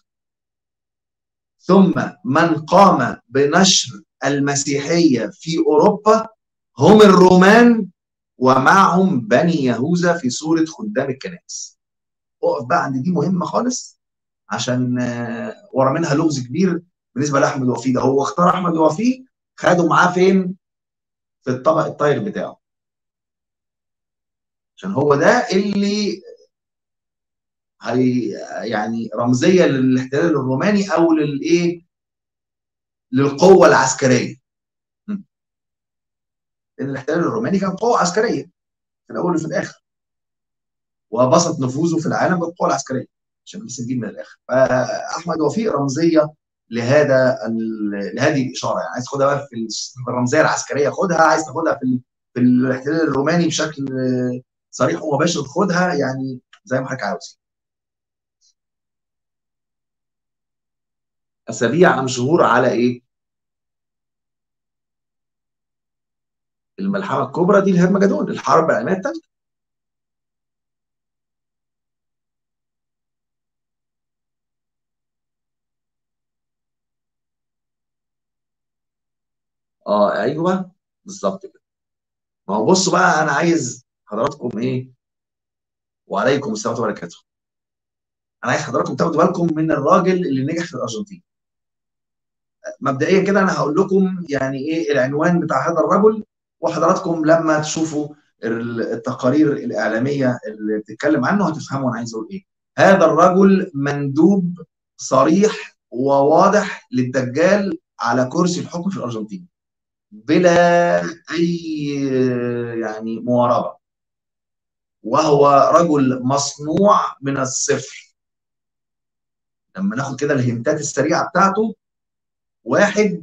ثم من قام بنشر المسيحيه في اوروبا هم الرومان، ومعهم بني يهوذا في صوره خدام الكنائس. اقف بقى عند دي مهمه خالص، عشان ورا منها لغز كبير بالنسبه لاحمد وفيه. ده هو اختار احمد وفيه، خده معاه فين؟ في الطبق الطاير بتاعه، عشان هو ده اللي هي يعني رمزيه للاحتلال الروماني او للايه، للقوه العسكريه. لان الاحتلال الروماني كان قوه عسكريه في الاول وفي الاخر، وبسط نفوذه في العالم بالقوه العسكريه، عشان بس نجيب من الاخر. فاحمد وفيق رمزيه لهذا لهذه الاشاره. يعني عايز تاخدها بقى في الرمزيه العسكريه خدها، عايز تاخدها في في الاحتلال الروماني بشكل صريح ومباشر خدها، يعني زي ما حضرتك عاوز. اسابيع ام شهور على ايه؟ الملحمه الكبرى دي الهرمجدون، الحرب العالميه الثالثه. اه ايوه بالظبط كده. ما هو بصوا بقى، انا عايز حضراتكم ايه، وعليكم السلام ورحمه الله وبركاته. انا عايز حضراتكم تاخدوا بالكم من الراجل اللي نجح في الارجنتين. مبدئيا كده انا هقول لكم يعني ايه العنوان بتاع هذا الرجل، وحضراتكم لما تشوفوا التقارير الاعلاميه اللي بتتكلم عنه هتفهموا انا عايز اقول ايه. هذا الرجل مندوب صريح وواضح للدجال على كرسي الحكم في الارجنتين، بلا اي يعني مواربه. وهو رجل مصنوع من الصفر. لما ناخد كده الهنتات السريعه بتاعته، واحد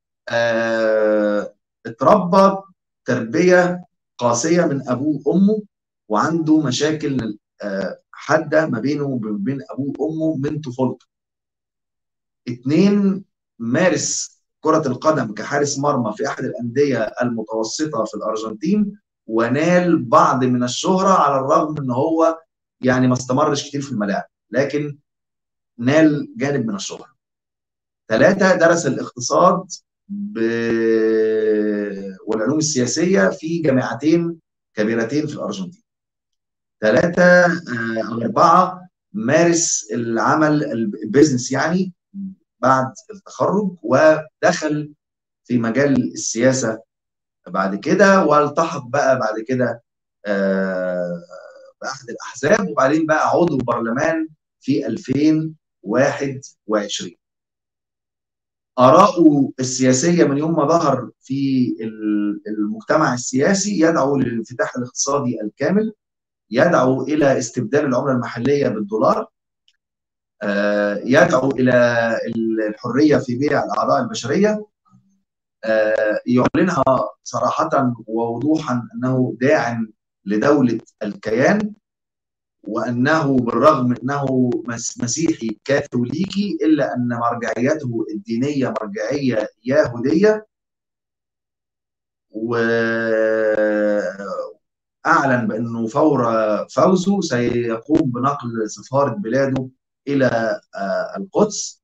آه اتربى تربيه قاسيه من ابوه وامه، وعنده مشاكل آه حاده ما بينه وبين ابوه وامه من طفولته. اتنين، مارس كرة القدم كحارس مرمى في أحد الأندية المتوسطة في الأرجنتين، ونال بعض من الشهرة على الرغم أن هو يعني ما استمرش كتير في الملاعب، لكن نال جانب من الشهرة. ثلاثة، درس الاقتصاد ب... والعلوم السياسية في جامعتين كبيرتين في الأرجنتين. ثلاثة أو أربعة مارس العمل البيزنس يعني بعد التخرج، ودخل في مجال السياسة بعد كده، والتحق بقى بعد كده آه، بأحد الأحزاب، وبعدين بقى عضو برلمان في ألفين وواحد وعشرين. آراءه السياسية من يوم ما ظهر في المجتمع السياسي يدعو للانفتاح الاقتصادي الكامل، يدعو إلى استبدال العملة المحلية بالدولار، يدعو إلى الحرية في بيع الأعضاء البشرية، يعلنها صراحة ووضوحا أنه داعم لدولة الكيان، وأنه بالرغم أنه مسيحي كاثوليكي إلا أن مرجعيته الدينية مرجعية يهودية. وأعلن بأنه فور فوزه سيقوم بنقل سفارة بلاده إلى القدس،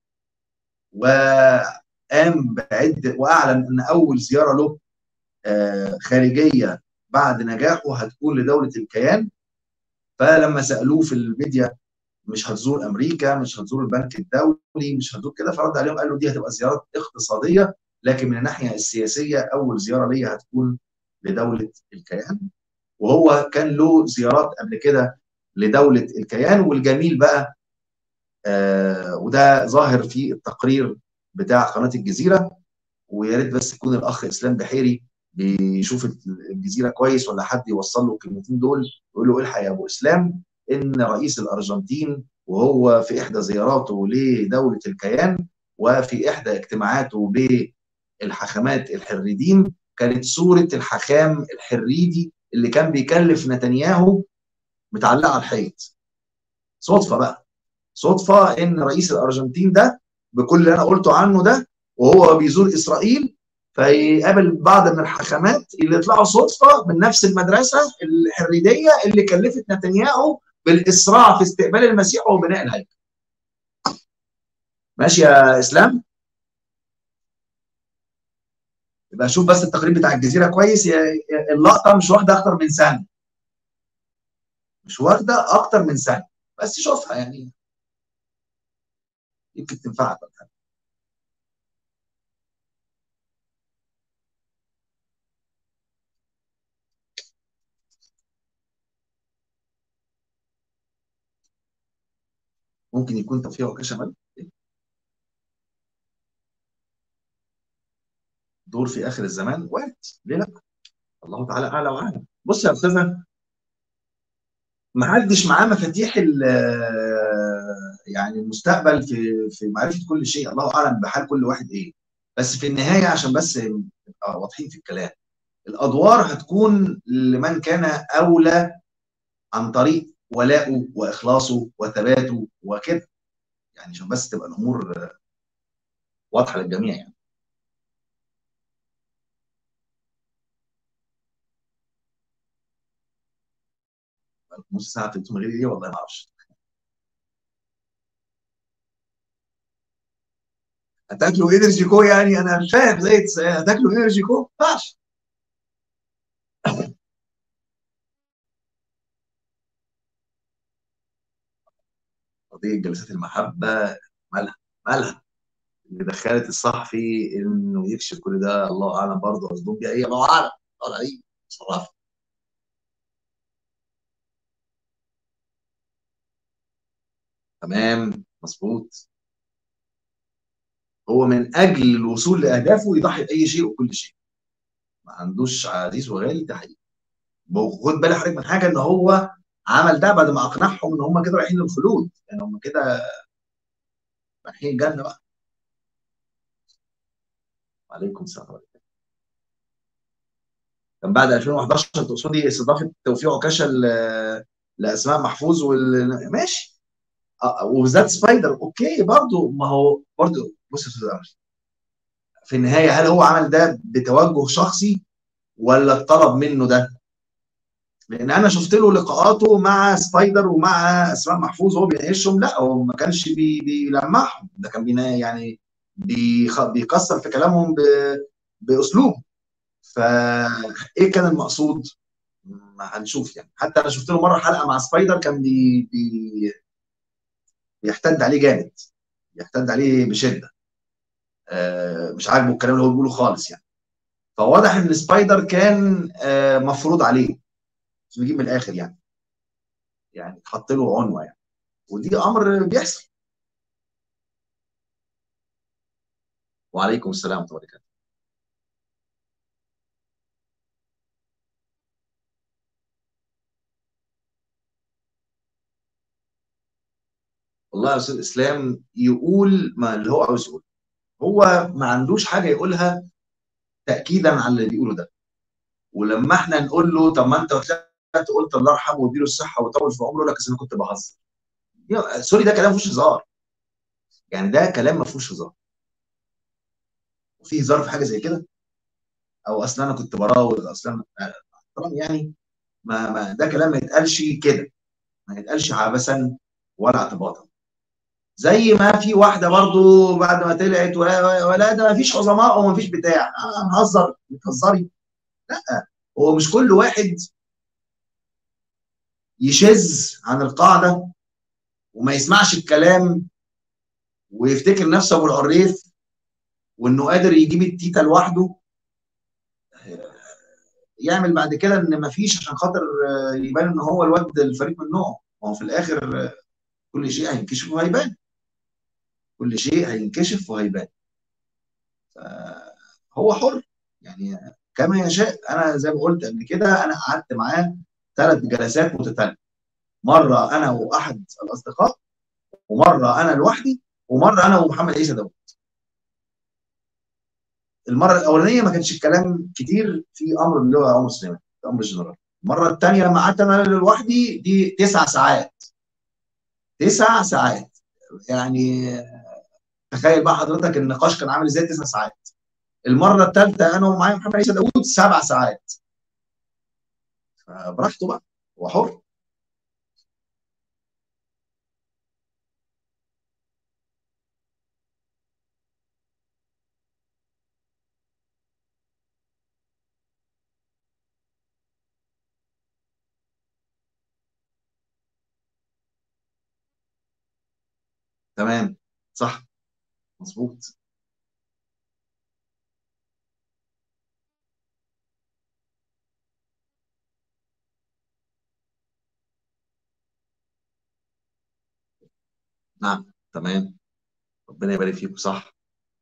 وقام بعد وأعلن أن أول زيارة له خارجية بعد نجاحه هتكون لدولة الكيان. فلما سألوه في الميديا مش هتزور أمريكا، مش هتزور البنك الدولي، مش هتزور كده، فرد عليهم قال له دي هتبقى زيارات اقتصادية، لكن من الناحية السياسية أول زيارة ليا هتكون لدولة الكيان. وهو كان له زيارات قبل كده لدولة الكيان. والجميل بقى آه وده ظاهر في التقرير بتاع قناة الجزيرة، ويا ريت بس يكون الأخ إسلام بحيري بيشوف الجزيرة كويس، ولا حد يوصل له الكلمتين دول يقول له الحق يا أبو إسلام إن رئيس الأرجنتين وهو في إحدى زياراته لدولة الكيان وفي إحدى اجتماعاته بالحاخامات الحريديم كانت صورة الحاخام الحريدي اللي كان بيكلف نتنياهو متعلقة على الحيط. صدفة بقى، صدفة إن رئيس الأرجنتين ده بكل اللي أنا قلته عنه ده وهو بيزور إسرائيل فيقابل بعض من الحاخامات اللي يطلعوا صدفة من نفس المدرسة الحريدية اللي كلفت نتنياهو بالإسراع في استقبال المسيح وبناء الهيكل. ماشي يا إسلام؟ يبقى شوف بس التقرير بتاع الجزيرة كويس، اللقطة مش واخدة أكتر من سنة، مش واخدة أكتر من سنة، بس شوفها يعني يمكن تنفعك. ممكن يكون توفيق عكاشة مال دور في آخر الزمان، وارد، ليه لا؟ الله تعالى أعلى وأعلم. بص يا أستاذة، ما حدش معاه مفاتيح يعني المستقبل في في معرفه كل شيء، الله اعلم بحال كل واحد ايه. بس في النهايه عشان بس نبقى واضحين في الكلام، الادوار هتكون لمن كان اولى عن طريق ولائه واخلاصه وثباته وكده، يعني عشان بس تبقى الامور واضحه للجميع يعني. نص ساعه تلتمية غير ايه والله ما اعرفش. هتاكلوا انرجي كو يعني؟ انا مش فاهم زي هتاكلوا انرجي كو؟ ما ينفعش. قضيه جلسات المحبه مالها مالها اللي دخلت الصحفي انه يكشف كل ده؟ الله اعلم برضه قصدهم بيها ايه، الله اعلم. الله اعلم صراحه. تمام مظبوط. هو من اجل الوصول لاهدافه يضحي باي شيء وكل شيء، ما عندوش عزيز وغالي، ده حقيقي. خد بالك حضرتك من حاجه، ان هو عمل ده بعد ما اقنعهم ان هم كده رايحين للخلود، يعني هم كده رايحين الجنه بقى. وعليكم السلام. كان بعد ألفين وحداشر تقصدي استضافه توفيق عكاشه لاسماء محفوظ وال... ماشي. وبالذات سبايدر اوكي برضه، ما هو برضه بص يا استاذ امل، في النهايه هل هو عمل ده بتوجه شخصي ولا اتطلب منه ده؟ لان انا شفت له لقاءاته مع سبايدر ومع اسماء محفوظ وهو بيناقشهم، لا هو ما كانش بي بيلمعهم، ده كان بينا يعني بيخ... بيكسر في كلامهم ب... باسلوب. فايه كان المقصود؟ ما هنشوف يعني. حتى انا شفت له مره حلقه مع سبايدر كان بي بي بيحتد عليه جامد، بيحتد عليه بشده. آه مش عاجبه الكلام اللي هو بيقوله خالص يعني. فواضح ان سبايدر كان آه مفروض عليه، مش بيجيب من الاخر يعني، يعني اتحط له عنوه يعني، ودي امر بيحصل. وعليكم السلام ورحمه الله وبركاته. والله يا استاذ اسلام يقول ما اللي هو عاوز يقوله، هو ما عندوش حاجه يقولها تاكيدا على اللي بيقوله ده. ولما احنا نقول له طب ما انت طلعت قلت الله يرحمه ويديله الصحه ويطول في عمره، يقول لك أصل انا كنت بهزر. يا- سوري، ده كلام ما فيهوش هزار. يعني ده كلام ما فيهوش هزار. وفي هزار في حاجه زي كده؟ او اصل انا كنت براوغ، اصل انا آه، طبعا يعني ما, ما ده كلام ما يتقالش كده، ما يتقالش عبثا ولا اعتباطا. زي ما في واحده برضو بعد ما طلعت ولا, ولا ده ما فيش عظماء وما فيش بتاع، اه نهزر بتهزري. لا، هو مش كل واحد يشذ عن القاعده وما يسمعش الكلام ويفتكر نفسه ابو العريف وانه قادر يجيب التيتا لوحده، يعمل بعد كده ان ما فيش عشان خاطر آه، يبان ان هو الواد الفريق من نوعه. ما هو في الاخر آه، كل شيء هينكشف وهيبان، كل شيء هينكشف وهيبان. هو حر يعني كما يشاء. انا زي ما قلت قبل كده، انا قعدت معاه ثلاث جلسات متتاليه، مره انا واحد الاصدقاء، ومره انا لوحدي، ومره انا ومحمد عيسى داوود. المره الاولانيه ما كانش الكلام كتير في امر اللي هو عمر سليمان، في امر الجنرال. المره الثانيه لما قعدت انا لوحدي دي تسع ساعات، تسع ساعات. يعني تخيل بقى حضرتك النقاش كان عامل ازاي، تسع ساعات. المره الثالثه انا ومعايا محمد عيسى داوود سبع ساعات. فبراحته بقى، هو حر. تمام، صح، مظبوط. نعم، تمام. ربنا يبارك فيكم، صح.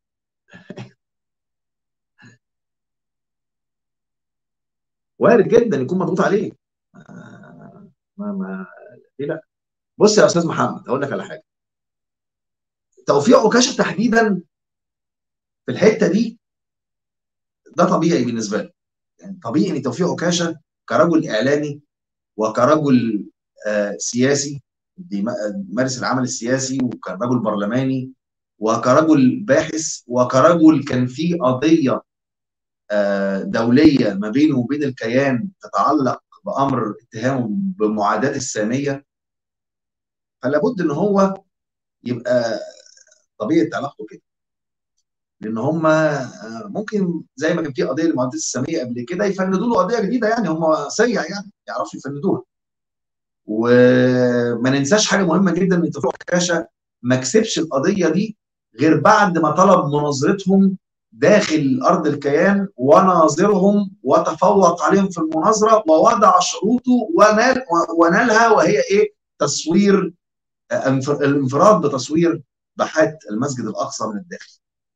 وارد جدا يكون مضغوط عليه. آه، ما ما ليه لا. بص يا استاذ محمد، هقول لك على حاجه. توفيق عكاشه تحديدا في الحته دي، ده طبيعي بالنسبه له. يعني طبيعي ان توفيق عكاشه كرجل اعلامي وكرجل آه سياسي بيمارس العمل السياسي، وكرجل برلماني، وكرجل باحث، وكرجل كان في قضيه آه دوليه ما بينه وبين الكيان تتعلق بامر اتهامه بمعاداه الساميه. فلا بد ان هو يبقى طبيعه علاقته كده. لان هم آه، ممكن زي ما كان في قضيه للمعاداه الساميه قبل كده يفندوا له قضيه جديده، يعني هم سيع يعني يعرفوا يفندوها. وما ننساش حاجه مهمه جدا، ان توفيق عكاشه ما كسبش القضيه دي غير بعد ما طلب مناظرتهم داخل ارض الكيان وناظرهم وتفوق عليهم في المناظره ووضع شروطه ونال ونالها، وهي ايه؟ تصوير آه، الانفراد بتصوير باحات المسجد الاقصى من الداخل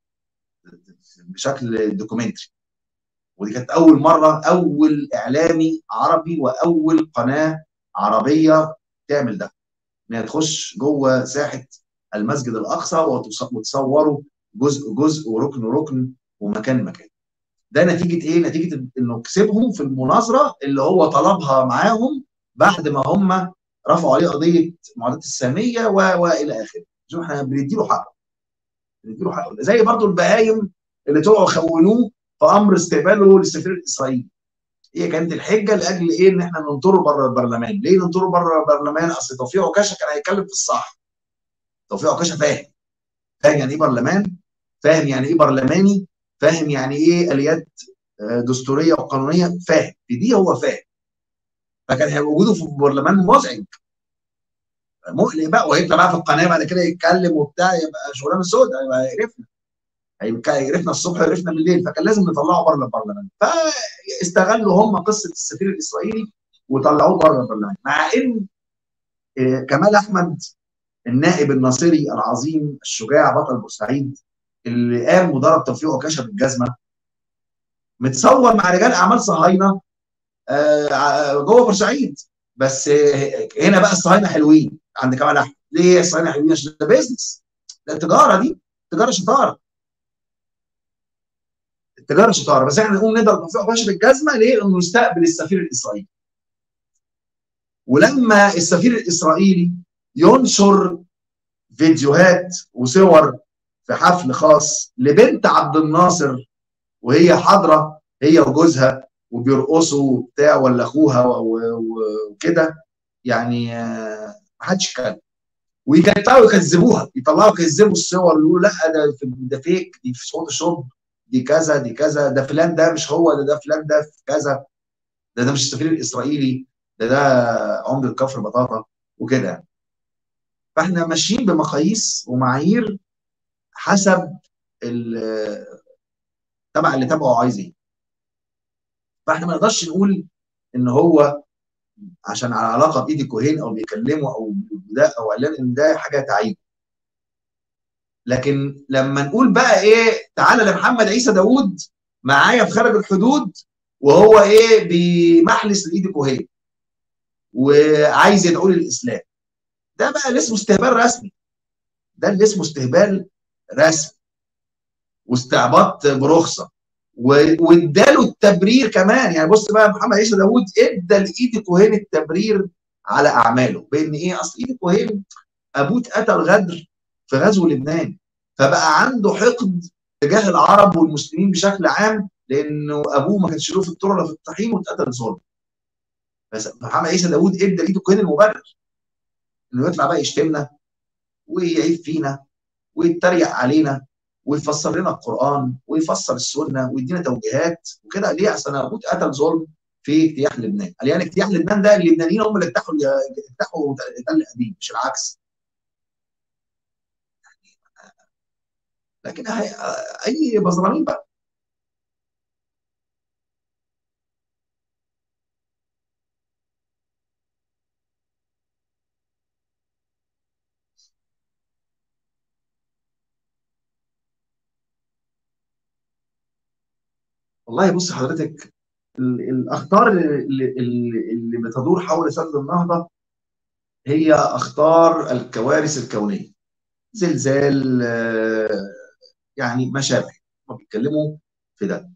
بشكل دوكيومنتري. ودي كانت اول مره، اول اعلامي عربي واول قناه عربيه تعمل ده، انها تخش جوه ساحه المسجد الاقصى وتصوره جزء جزء وركن ركن ومكان مكان. ده نتيجه ايه؟ نتيجه انه كسبهم في المناظره اللي هو طلبها معاهم بعد ما هم رفعوا عليه قضيه معاداه الساميه و... والى اخره. شوف احنا بنديله حقه، بنديله حقه. زي برضو البهايم اللي طلعوا خونوه في امر استقباله للسفير الاسرائيلي. هي كانت الحجه لاجل ايه؟ ان احنا ننطره بره البرلمان. ليه ننطره بره البرلمان؟ اصل توفيق عكاشه كان هيتكلم في الصح. توفيق عكاشه فاهم، فاهم يعني ايه برلمان، فاهم يعني ايه برلماني، فاهم يعني ايه اليات آه، دستوريه وقانونيه، فاهم في دي، هو فاهم. فكان هيبقى وجوده في البرلمان مزعج مقلق بقى، وهيطلع بقى في القناه بعد كده يتكلم وبتاع، يبقى شغلانه سوداء، يبقى يقرفنا، هيبقى يقرفنا الصبح ويقرفنا بالليل. فكان لازم نطلعه بره البرلمان. فاستغلوا هم قصه السفير الاسرائيلي وطلعوه بره البرلمان، مع ان كمال احمد النائب الناصري العظيم الشجاع بطل بورسعيد اللي قام وضرب توفيق عكاشه بالجزمه، متصور مع رجال اعمال صهاينه جوه بورسعيد. بس هنا بقى الصهاينه حلوين عند كمال احمد. ليه الصهاينه حلوين؟ عشان ده بيزنس، ده التجاره، دي التجاره شطاره، التجاره شطاره. بس احنا نقوم نضرب توفيق عكاشه بالجزمه ليه؟ انه يستقبل السفير الاسرائيلي. ولما السفير الاسرائيلي ينشر فيديوهات وصور في حفل خاص لبنت عبد الناصر وهي حاضره هي وجوزها وبيرقصوا وبتاع، ولا اخوها وكده، يعني ما حدش اتكلم. ويطلعوا يكذبوها، يطلعوا يكذبوا الصور ويقولوا لا ده ده فيك، دي في صوت شوب، دي كذا دي كذا، ده فلان ده مش هو، ده ده فلان ده في كذا، ده ده مش السفير الاسرائيلي، ده ده عمده كفر بطاطا وكده يعني. فاحنا ماشيين بمقاييس ومعايير حسب تبع اللي تبعه عايز ايه. فاحنا ما نقدرش نقول ان هو عشان على علاقه بايدي كوهين او بيكلمه او ده او اعلان ان ده حاجه تعيب. لكن لما نقول بقى ايه، تعالى لمحمد عيسى داوود معايا في خارج الحدود وهو ايه بيمحلس لايدي كوهين وعايز يدعو للاسلام، ده بقى اللي اسمه استهبال رسمي، ده اللي اسمه استهبال رسمي واستعباط برخصه. واداله التبرير كمان. يعني بص بقى، محمد عيسى داوود ادى لايدي كوهين التبرير على اعماله بان ايه، اصل ايدي كوهين ابوه اتقتل غدر في غزو لبنان، فبقى عنده حقد تجاه العرب والمسلمين بشكل عام لانه ابوه ما كانش له في الطرق ولا في الطحين واتقتل ظلم. بس محمد عيسى داوود ادى لايدي كوهين المبرر انه يطلع بقى يشتمنا ويعيب فينا ويتريق علينا ويفسر لنا القرآن ويفسر السنة ويدينا توجيهات وكده. ليه؟ عشان ابوه اتقتل ظلم في اجتياح لبنان. قال يعني اجتياح لبنان ده اللبنانيين هم اللي اجتاحوا اجتاحوا تل ابيب مش العكس. لكن اي بزرامين بقى. والله بص حضرتك، الاخطار اللي, اللي, اللي بتدور حول سد النهضه هي اخطار الكوارث الكونيه، زلزال، يعني ما شابه، هم بيتكلموا في ده.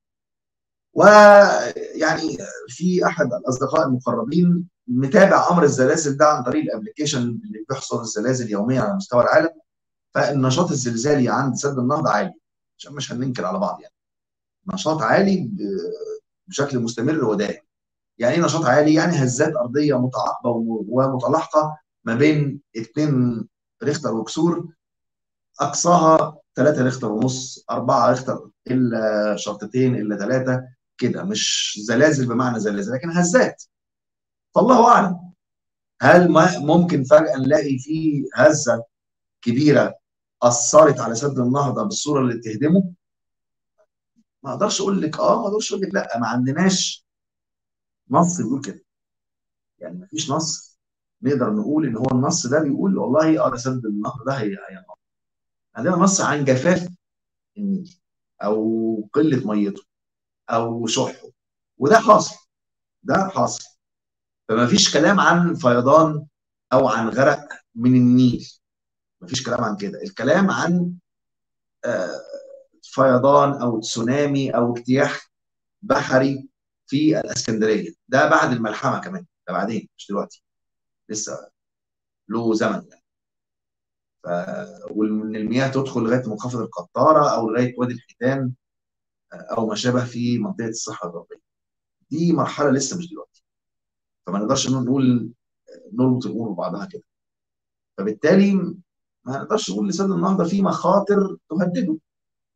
ويعني في احد الاصدقاء المقربين متابع امر الزلازل ده عن طريق الابلكيشن اللي بيحصل الزلازل يوميا على مستوى العالم. فالنشاط الزلزالي عند سد النهضه عالي، عشان مش هننكر على بعض، يعني نشاط عالي بشكل مستمر ودائم. يعني ايه نشاط عالي؟ يعني هزات ارضيه متعاقبه ومتلاحقه ما بين اتنين ريختر وكسور، اقصاها ثلاثة ريختر ونص، أربعة ريختر الا شرطتين الا ثلاثه كده. مش زلازل بمعنى زلازل لكن هزات. فالله اعلم، هل ما ممكن فجاه نلاقي في هزه كبيره اثرت على سد النهضه بالصوره اللي تهدمه؟ ما اقدرش اقول لك اه، ما اقدرش اقول لك لا. ما عندناش نص بيقول كده، يعني ما فيش نص نقدر نقول ان هو النص ده بيقول والله اه ده سد النهضه ده هي هي عندنا نص عن جفاف النيل او قله ميته او شحه، وده حاصل، ده حاصل. فما فيش كلام عن فيضان او عن غرق من النيل، ما فيش كلام عن كده. الكلام عن آه فيضان او تسونامي او اجتياح بحري في الاسكندريه، ده بعد الملحمه كمان، ده بعدين مش دلوقتي، لسه له زمن يعني. ف... وان المياه تدخل لغايه منخفض القطاره او لغايه وادي الحيتان او ما شابه في منطقه الصحراء الغربيه، دي مرحله لسه مش دلوقتي. فما نقدرش نقول نربط الامور ببعضها كده. فبالتالي ما نقدرش نقول لسد النهضه في مخاطر تهدده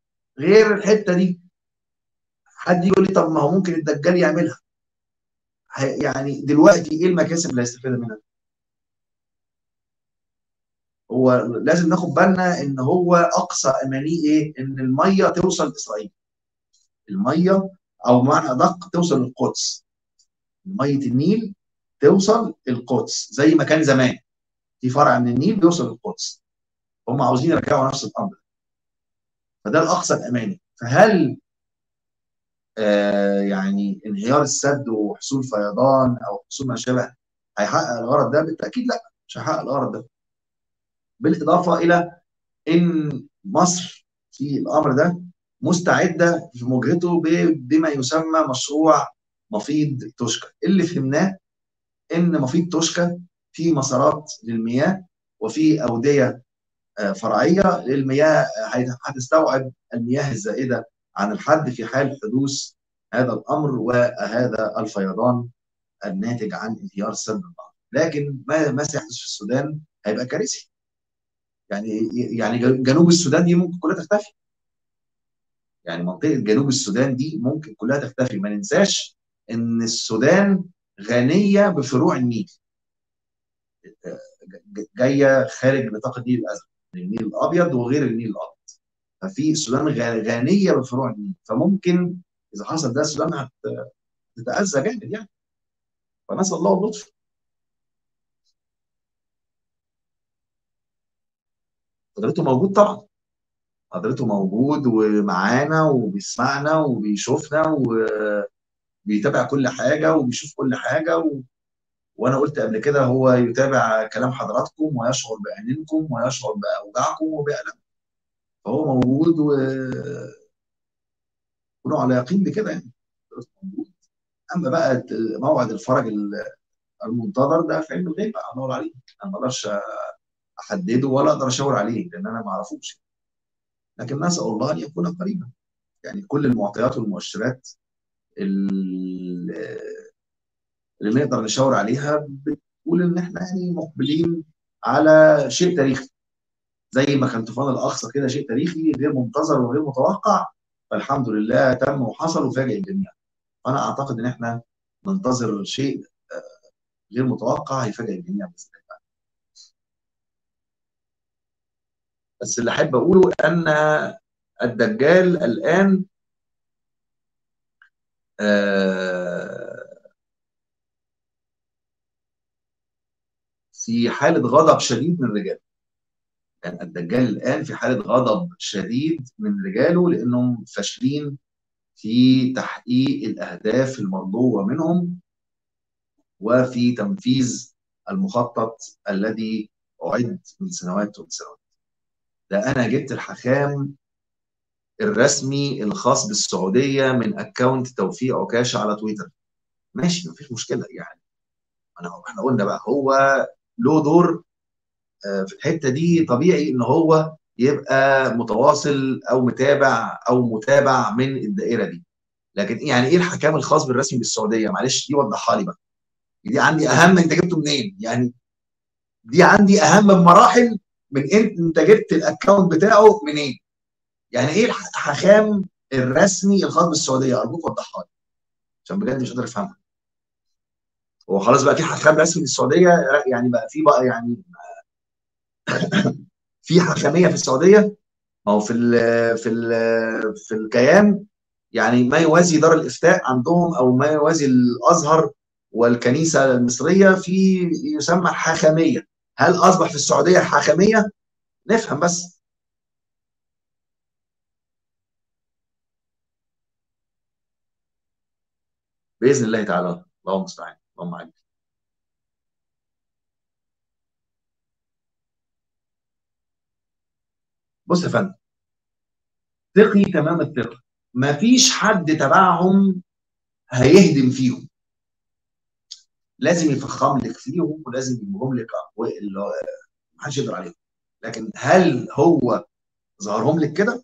غير الحته دي. حد يقول لي طب ما هو ممكن الدجال يعملها. يعني دلوقتي ايه المكاسب اللي هيستفيد منها؟ هو لازم ناخد بالنا ان هو اقصى امانيه ايه؟ ان الميه توصل لاسرائيل. الميه، او بمعنى ادق توصل للقدس. ميه النيل توصل القدس زي ما كان زمان، في فرع من النيل بيوصل للقدس. هم عاوزين يرجعوا نفس الامر، فده الاقصى الاماني. فهل آه يعني انهيار السد وحصول فيضان او حصول ما شابه هيحقق الغرض ده؟ بالتاكيد لا، مش هيحقق الغرض ده. بالاضافه الى ان مصر في الامر ده مستعده في مواجهته بما يسمى مشروع مفيض توشكا. اللي فهمناه ان مفيض توشكا في مسارات للمياه وفي اوديه فرعيه للمياه هتستوعب المياه الزائده عن الحد في حال حدوث هذا الامر وهذا الفيضان الناتج عن انهيار سد النهضه. لكن ما ما سيحدث في السودان هيبقى كارثي. يعني يعني جنوب السودان دي ممكن كلها تختفي. يعني منطقه جنوب السودان دي ممكن كلها تختفي. ما ننساش ان السودان غنيه بفروع النيل جايه خارج نطاق النيل الازرق، النيل الابيض وغير النيل الابيض. ففي السودان غنيه بفروع النيل، فممكن اذا حصل ده السودان هتتاذى جامد يعني. فنسال الله اللطف. حضرته موجود طبعا، حضرته موجود ومعانا وبيسمعنا وبيشوفنا وبيتابع كل حاجه وبيشوف كل حاجه و... وانا قلت قبل كده هو يتابع كلام حضراتكم ويشعر بأنينكم ويشعر بأوجاعكم وبألمكم. فهو موجود وكونوا على يقين بكده يعني. موجود. اما بقى موعد الفرج المنتظر ده في علم الغيب بقى ادور عليه. انا ما اقدرش احدده ولا اقدر اشاور عليه لان انا ما اعرفوش. لكن نسال الله ان يكون قريبا. يعني كل المعطيات والمؤشرات اللي نقدر نشاور عليها بتقول ان احنا يعني مقبلين على شيء تاريخي. زي ما كان طوفان الاقصى كده شيء تاريخي غير منتظر وغير متوقع، فالحمد لله تم وحصل وفاجئ الجميع. فانا اعتقد ان احنا ننتظر شيء غير متوقع هيفاجئ الجميع باذن الله. بس اللي احب اقوله ان الدجال الان في حاله غضب شديد من رجاله. يعني الدجال الان في حاله غضب شديد من رجاله لانهم فاشلين في تحقيق الاهداف المرجوه منهم وفي تنفيذ المخطط الذي اعد من سنوات وسنوات. ده انا جبت الحكام الرسمي الخاص بالسعوديه من اكونت توفيق عكاشه على تويتر. ماشي، مفيش مشكله يعني. انا احنا قلنا بقى هو له دور في الحته دي، طبيعي ان هو يبقى متواصل او متابع او متابع من الدائره دي. لكن يعني ايه الحكام الخاص بالرسمي بالسعوديه؟ معلش دي وضحها لي بقى. دي عندي اهم، انت جبته منين؟ يعني دي عندي اهم بمراحل من انت انت جبت الاكونت بتاعه منين؟ يعني ايه الحكام الرسمي الخاص بالسعوديه؟ ارجوك وضحها لي عشان بجد مش قادر افهمها. هو خلاص بقى في حكام رسمي للسعوديه؟ يعني بقى في بقى يعني في حكميه في السعوديه؟ ما هو في ال في ال في الكيان يعني ما يوازي دار الافتاء عندهم او ما يوازي الازهر والكنيسه المصريه في يسمى حاخاميه. هل اصبح في السعوديه حاخاميه؟ نفهم بس. باذن الله تعالى، اللهم المستعان، اللهم عليك. بص يا فندم، ثقي تمام الثقه. ما فيش حد تبعهم هيهدم فيهم. لازم يفخم لك فيهم ولازم يجيبهم لك اللي هو ما حدش يقدر عليهم. لكن هل هو ظهرهم لك كده؟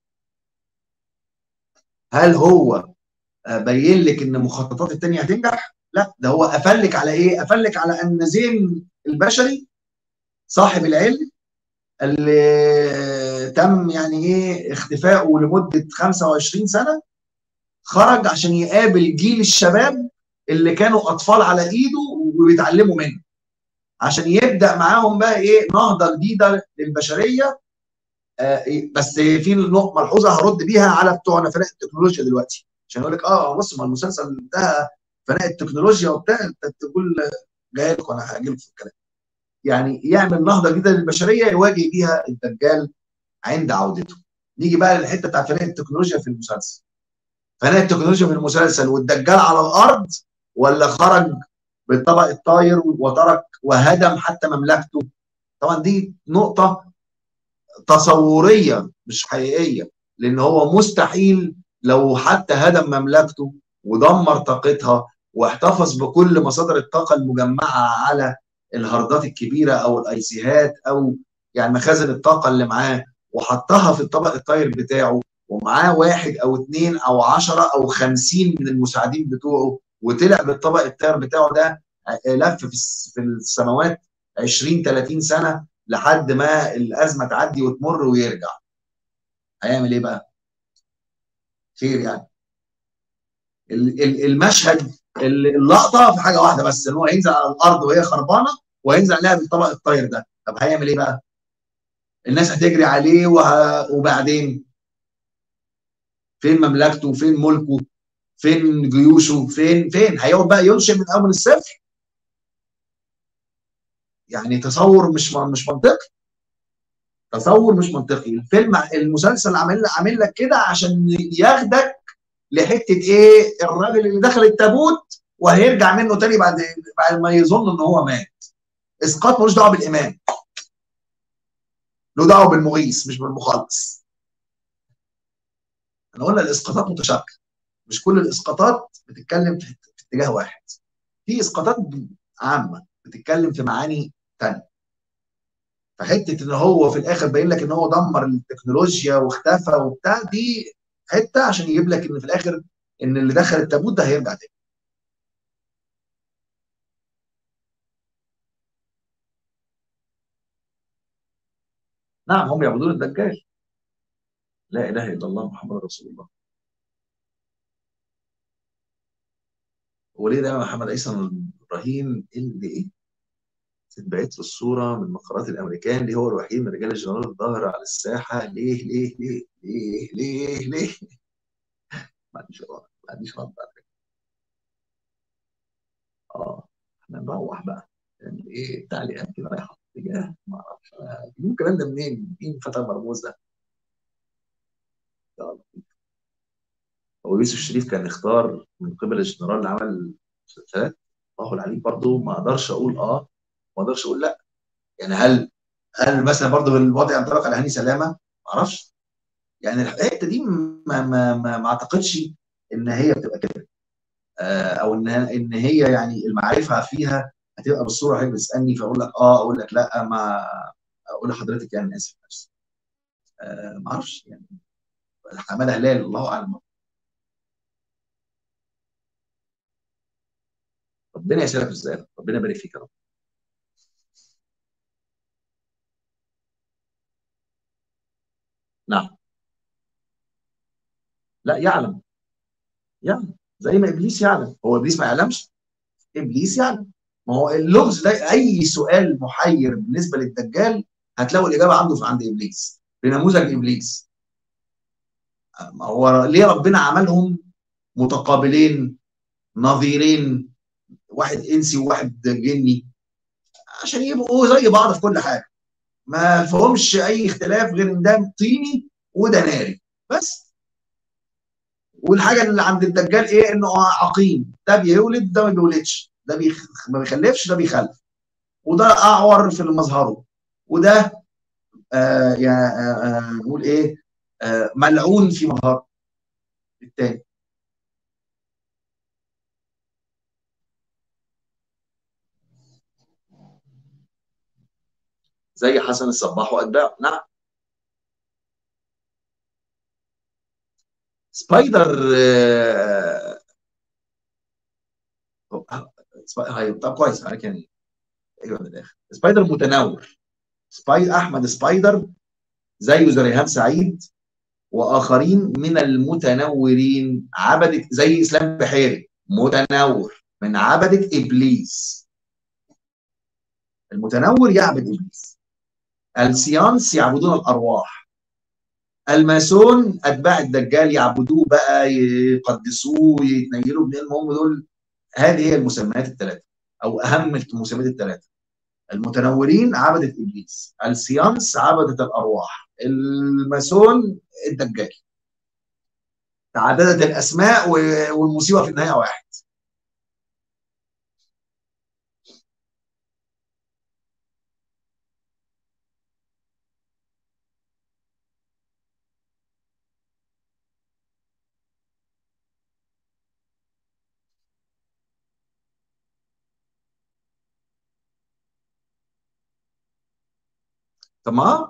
هل هو بين لك ان مخططات التانية هتنجح؟ لا، ده هو قفل لك على ايه؟ قفل لك على ان زين البشري صاحب العلم اللي تم يعني ايه اختفائه لمده خمسة وعشرين سنه، خرج عشان يقابل جيل الشباب اللي كانوا اطفال على ايده وبيتعلموا منه، عشان يبدا معاهم بقى ايه نهضه جديده للبشريه. آه بس في نقطه ملحوظه هرد بيها على بتوعنا فناء التكنولوجيا دلوقتي، عشان يقول لك اه بص ما المسلسل ده فناء التكنولوجيا وبتاع، انت تقول جاي لك وانا هاجي لك في الكلام. يعني يعمل نهضه جديده للبشريه يواجه بيها الدجال عند عودته. نيجي بقى للحته بتاعت فناء التكنولوجيا في المسلسل. فناء التكنولوجيا في المسلسل والدجال على الارض، ولا خرج بالطبق الطاير وترك وهدم حتى مملكته؟ طبعا دي نقطه تصوريه مش حقيقيه، لان هو مستحيل لو حتى هدم مملكته ودمر طاقتها واحتفظ بكل مصادر الطاقه المجمعه على الهاردات الكبيره او الايسيهات او يعني مخازن الطاقه اللي معاه، وحطها في الطبق الطاير بتاعه، ومعاه واحد او اثنين او عشرة او خمسين من المساعدين بتوعه، وطلع بالطبق الطاير بتاعه ده لف في السماوات عشرين ثلاثين سنه لحد ما الازمه تعدي وتمر ويرجع، هيعمل ايه بقى؟ خير يعني. المشهد اللقطه في حاجه واحده بس، ان هو هينزل على الارض وهي خربانه وهينزل عليها بالطبق الطاير ده. طب هيعمل ايه بقى؟ الناس هتجري عليه وه... وبعدين فين مملكته؟ فين ملكه؟ فين جيوشه؟ فين فين هيقعد بقى ينشئ من اول الصفر؟ يعني تصور مش مش منطقي، تصور مش منطقي. الفيلم المسلسل عامل عامل لك كده عشان ياخدك لحته ايه؟ الراجل اللي دخل التابوت وهيرجع منه تاني بعد بعد ما يظن ان هو مات. اسقاط ملوش دعوه بالامام، له دعوه بالمغيث مش بالمخلص. احنا قلنا الاسقاطات متشابكه، مش كل الاسقاطات بتتكلم في اتجاه واحد. في اسقاطات عامه بتتكلم في معاني ثانيه. فحته ان هو في الاخر باين لك ان هو دمر التكنولوجيا واختفى وبتاع، دي حته عشان يجيب لك ان في الاخر ان اللي دخل التابوت ده هيرجع تاني. نعم هم يعبدون الدجال. لا اله الا الله محمد رسول الله. وليه ده محمد عيسى ابراهيم اللي ايه؟ اتبعت له الصوره من مقرات الامريكان، ليه هو الوحيد من رجال الجنرال الظاهر على الساحه؟ ليه ليه ليه ليه ليه ليه؟ ما عنديش رد، ما عنديش رد على فكره. اه احنا نروح بقى يعني ايه التعليقات كده رايحه في اتجاه ما اعرفش جيبوا الكلام ده منين؟ مين فتى مرموز ده؟ هو يوسف شريف كان اختار من قبل الجنرال اللي عمل مسلسلات. الله العليم برضه ما اقدرش اقول اه، ما اقدرش اقول لا. يعني هل هل مثلا برضه الوضع ينطبق على هاني سلامه؟ ما اعرفش. يعني الحته دي ما ما ما, ما اعتقدش ان هي بتبقى كده. آه او ان ان هي يعني المعرفه فيها هتبقى بالصوره هي بتسالني فاقول لك اه اقول لك لا، ما اقول لحضرتك يعني اسف نفسي. آه ما اعرفش يعني. حماده هلال الله اعلم. ربنا يسعدك ازاي، ربنا يبارك فيك يا رب. نعم. لا يعلم، يعلم زي ما ابليس يعلم. هو ابليس ما يعلمش؟ ابليس يعلم. ما هو اللغز ده اي سؤال محير بالنسبه للدجال هتلاقوا الاجابه عنده في عند ابليس، بنموذج ابليس. ما هو ليه ربنا عملهم متقابلين نظيرين، واحد انسي وواحد جني؟ عشان يبقوا زي بعض في كل حاجه، ما فيهمش اي اختلاف غير ان ده طيني وده ناري بس. والحاجه اللي عند الدجال ايه؟ انه عقيم، ده بيولد ده ما بيولدش، ده بيخ... ما بيخلفش ده بيخلف، وده اعور في مظهره، وده آه يعني آه آه نقول ايه؟ آه ملعون في مظهره التاني. زي حسن الصباح واتباعه. نعم. سبايدر آه هاي طب كويس عليك يعني. ايوه من الاخر سبايدر متنور. سباي احمد سبايدر زيه زي ريهام سعيد واخرين من المتنورين، عبده زي اسلام بحيري متنور من عبدة ابليس. المتنور يعبد ابليس. السيانس يعبدون الارواح. الماسون اتباع الدجال يعبدوه بقى، يقدسوه، يتنيلوا بيه. المهم دول، هذه هي المسميات الثلاثه او اهم المسميات الثلاثه. المتنورين عبدة ابليس، السيانس عبدة الارواح، الماسون الدجال. تعددت الاسماء والمصيبه في النهايه واحد. تمام.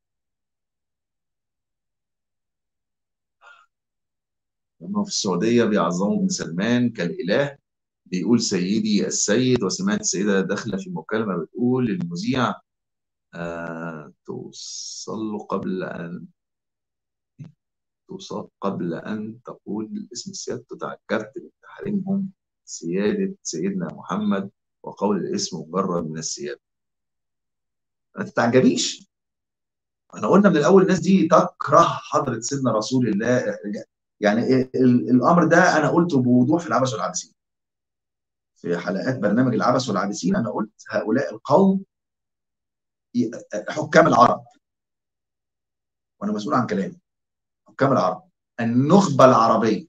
لما في السعوديه بيعظموا ابن سلمان كالاله، بيقول سيدي السيد. وسمعت السيده داخله في مكالمه بتقول للمذيع آه توصل قبل ان توصل قبل ان تقول اسم السيادة. تذكرت من تحريمهم سياده سيدنا محمد، وقول الاسم مجرد من السياده. ما تتعجبيش، احنا قلنا من الاول الناس دي تكره حضره سيدنا رسول الله. يعني ال- الامر ده انا قلته بوضوح في العبث والعابسين، في حلقات برنامج العبث والعابسين. انا قلت هؤلاء القوم ي- حكام العرب، وانا مسؤول عن كلامي. حكام العرب، النخبه العربيه،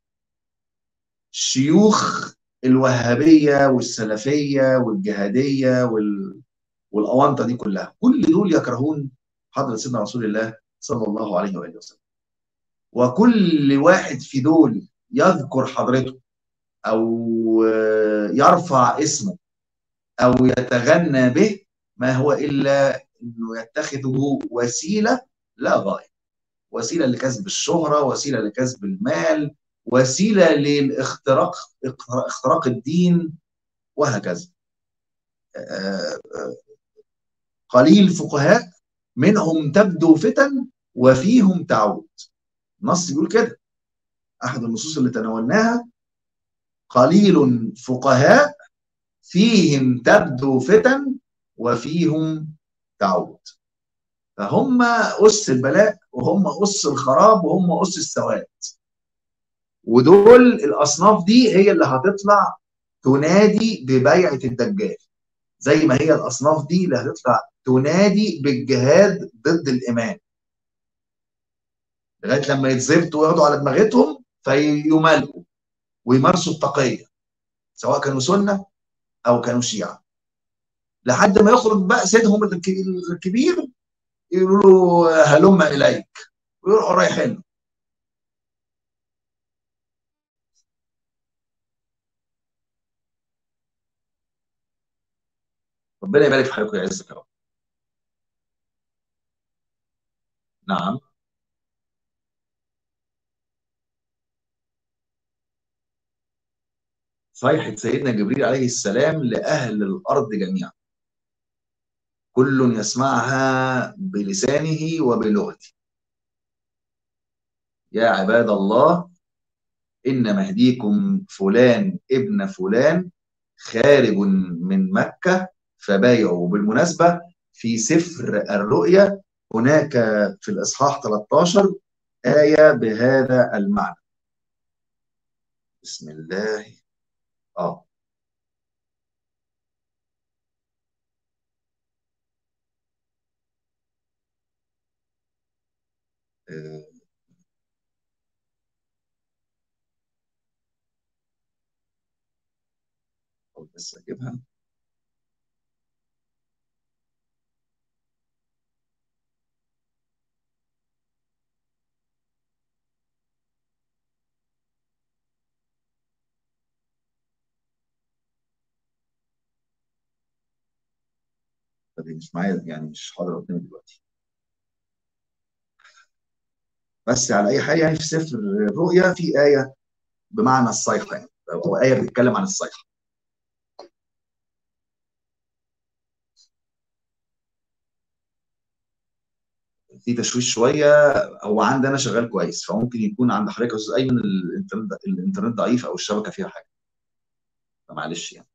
شيوخ الوهابيه والسلفيه والجهاديه وال... والاونطه دي كلها، كل دول يكرهون حضره سيدنا رسول الله صلى الله عليه واله وسلم. وكل واحد في دول يذكر حضرته او يرفع اسمه او يتغنى به، ما هو الا انه يتخذه وسيله لا غايه. وسيله لكسب الشهره، وسيله لكسب المال، وسيله للاختراق، اختراق الدين، وهكذا. قليل فقهاء منهم تبدو فتن وفيهم تعود. النص بيقول كده، احد النصوص اللي تناولناها: قليل فقهاء فيهم تبدو فتن وفيهم تعود. فهم أس البلاء، وهم أس الخراب، وهم أس السواد. ودول الأصناف دي هي اللي هتطلع تنادي ببيعة الدجال، زي ما هي الأصناف دي اللي هتطلع تنادي بالجهاد ضد الإيمان، لغاية لما يتظبطوا وياخدوا على دماغتهم فيمالئوا ويمارسوا التقية، سواء كانوا سنة أو كانوا شيعة، لحد ما يخرج بقى سيدهم الكبير يقولوا له هلم إليك، ويروحوا رايحين. ربنا يبارك في حضرتك ويعزك يا رب. نعم. صيحة سيدنا جبريل عليه السلام لأهل الأرض جميعا، كل يسمعها بلسانه وبلغته: يا عباد الله، إن مهديكم فلان ابن فلان خارج من مكة فبايعوا. بالمناسبة، في سفر الرؤيا هناك في الإصحاح ثلاثة عشر آية بهذا المعنى. بسم الله. آه آه، بس أجيبها. دي مش معايا، يعني مش حاضر قدامي دلوقتي. بس على أي حال، يعني في سفر الرؤيا في آية بمعنى الصيحة، يعني أو آية بتتكلم عن الصيحة. في تشويش شوية. هو عندنا شغال كويس، فممكن يكون عند حضرتك يا أستاذ أيمن الإنترنت الإنترنت ضعيف أو الشبكة فيها حاجة. فمعلش يعني.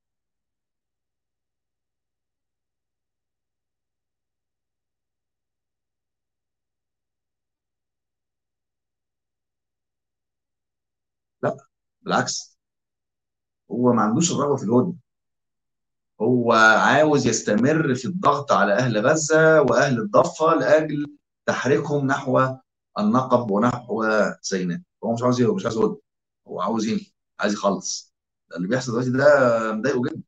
لا، بالعكس، هو ما عندوش الرغبه في الهدنه. هو عاوز يستمر في الضغط على اهل غزه واهل الضفه لاجل تحريكهم نحو النقب ونحو سيناء. هو مش عاوز، هو مش عاوز هدنه، هو عاوز ينهي، عايز يخلص. اللي بيحصل دلوقتي ده مضايقه جدا.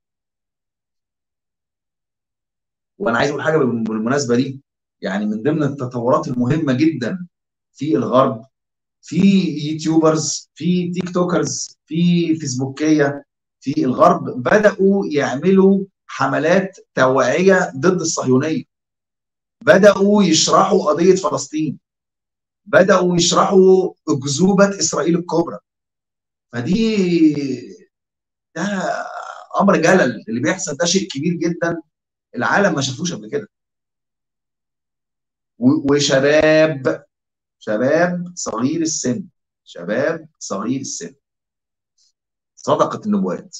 وانا عايز اقول حاجه بالمناسبه دي، يعني من ضمن التطورات المهمه جدا في الغرب، في يوتيوبرز، في تيك توكرز، في فيسبوكيه في الغرب بداوا يعملوا حملات توعيه ضد الصهيونيه، بداوا يشرحوا قضيه فلسطين، بداوا يشرحوا اكذوبه اسرائيل الكبرى. فدي ده امر جلل، اللي بيحصل ده شيء كبير جدا، العالم ما شافوش قبل كده. وشباب، شباب صغير السن، شباب صغير السن، صدقت النبوات.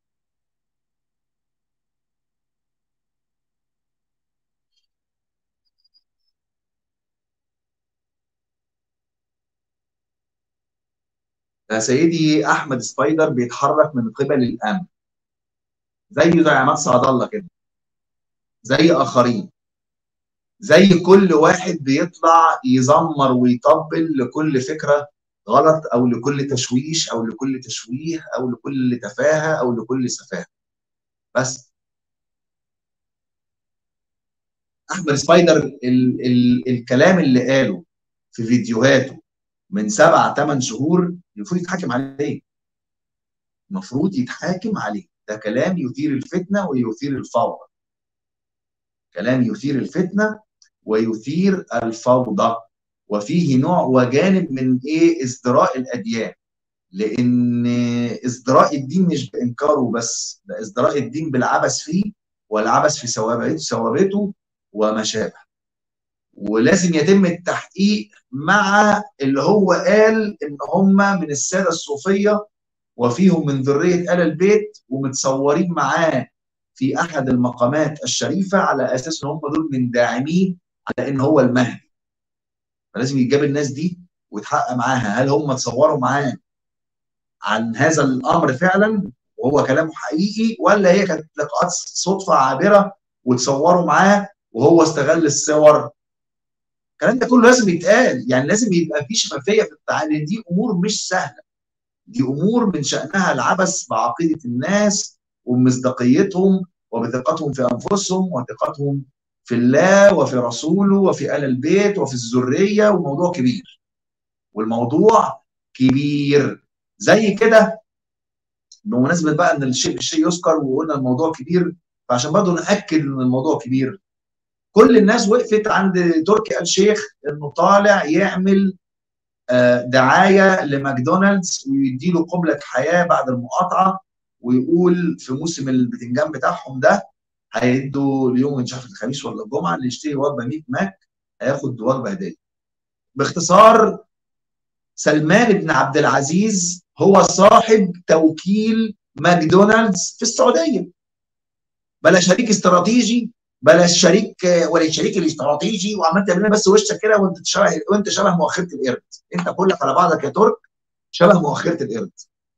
يا سيدي، احمد سبايدر بيتحرك من قبل الامن، زيه زي عماد سعد الله كده، زي اخرين، زي كل واحد بيطلع يزمر ويطبل لكل فكره غلط، او لكل تشويش، او لكل تشويه، او لكل تفاهه، او لكل سفاهه. بس احمد سبايدر ال ال الكلام اللي قاله في فيديوهاته من سبع ثمان شهور المفروض يتحاكم عليه، المفروض يتحاكم عليه. ده كلام يثير الفتنه ويثير الفوضى، كلام يثير الفتنه ويثير الفوضى، وفيه نوع وجانب من ايه، ازدراء الاديان. لان ازدراء الدين مش بانكاره بس، ده ازدراء الدين بالعبث فيه، والعبث في ثوابته ثوابته وما شابه. ولازم يتم التحقيق مع اللي هو قال ان هم من الساده الصوفيه، وفيهم من ذريه ال البيت، ومتصورين معاه في احد المقامات الشريفه على اساس ان هم دول من داعمين على ان هو المهدي. فلازم يتجاب الناس دي ويتحقق معاها، هل هم تصوروا معاه عن هذا الامر فعلا وهو كلامه حقيقي، ولا هي كانت لقاءات صدفه عابره وتصوروا معاه وهو استغل الصور. الكلام ده كله لازم يتقال، يعني لازم يبقى في شفافيه في التعامل. دي امور مش سهله، دي امور من شانها العبث بعقيده الناس وبمصداقيتهم وبثقتهم في انفسهم وثقتهم في الله وفي رسوله وفي ال البيت وفي الذريه، وموضوع كبير، والموضوع كبير زي كده. بمناسبه بقى ان الشيء الشيء يذكر وقلنا الموضوع كبير، فعشان برضه ناكد ان الموضوع كبير، كل الناس وقفت عند تركي آل الشيخ انه طالع يعمل دعايه لماكدونالدز ويديله قبله حياه بعد المقاطعه، ويقول في موسم البتنجان بتاعهم ده هيدوا اليوم مش عارف الخميس ولا الجمعه اللي يشتري وجبه مية ماك هياخد وجبه هديه. باختصار، سلمان بن عبد العزيز هو صاحب توكيل ماكدونالدز في السعوديه، بلا شريك استراتيجي، بلا الشريك ولا الشريك الاستراتيجي، وعمال تعمل بس وشك كده وانت شبه، وانت شبه مؤخره القرد. انت كلك على بعضك يا ترك شبه مؤخره القرد.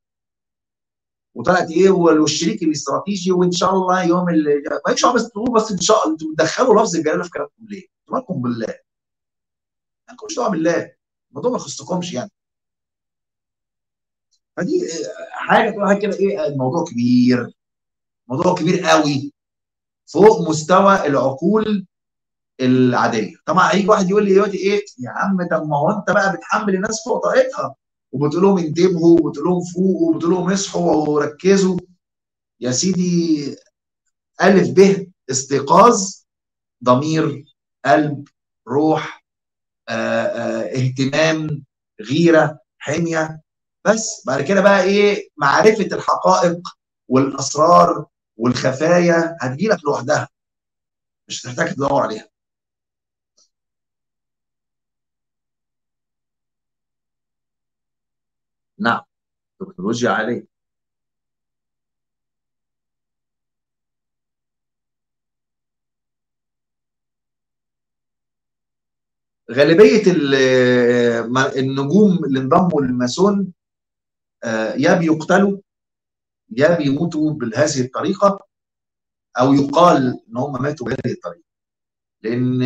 وطلعت ايه والشريك الاستراتيجي وان شاء الله يوم اللي مالكش عم بس تقول بس ان شاء الله. انتوا بتدخلوا لفظ الجلاله في كلامكم ليه؟ مالكم بالله؟ مالكمش دعوه بالله، الموضوع ما يخصكمش يعني. فدي حاجه تقول حاجه كده ايه، الموضوع كبير، موضوع كبير قوي، فوق مستوى العقول العاديه. طبعا هيجي واحد يقول لي دلوقتي ايه يا عم، طب ما هو انت بقى بتحمل الناس فوق طاقتها، وبتقول لهم انتبهوا، وبتقول لهم فوقوا، وبتقول لهم اصحوا وركزوا. يا سيدي، الف ب استيقاظ، ضمير، قلب، روح، آآ آآ اهتمام، غيره، حميه. بس بعد كده بقى ايه، معرفه الحقائق والاسرار والخفايا هتجي لك لوحدها، مش هتحتاج تدور عليها. نعم، تكنولوجيا عاليه. غالبيه النجوم اللي انضموا للماسون يا بيقتلوا يا بيموتوا بهذه الطريقه، او يقال ان هم ماتوا بهذه الطريقه، لان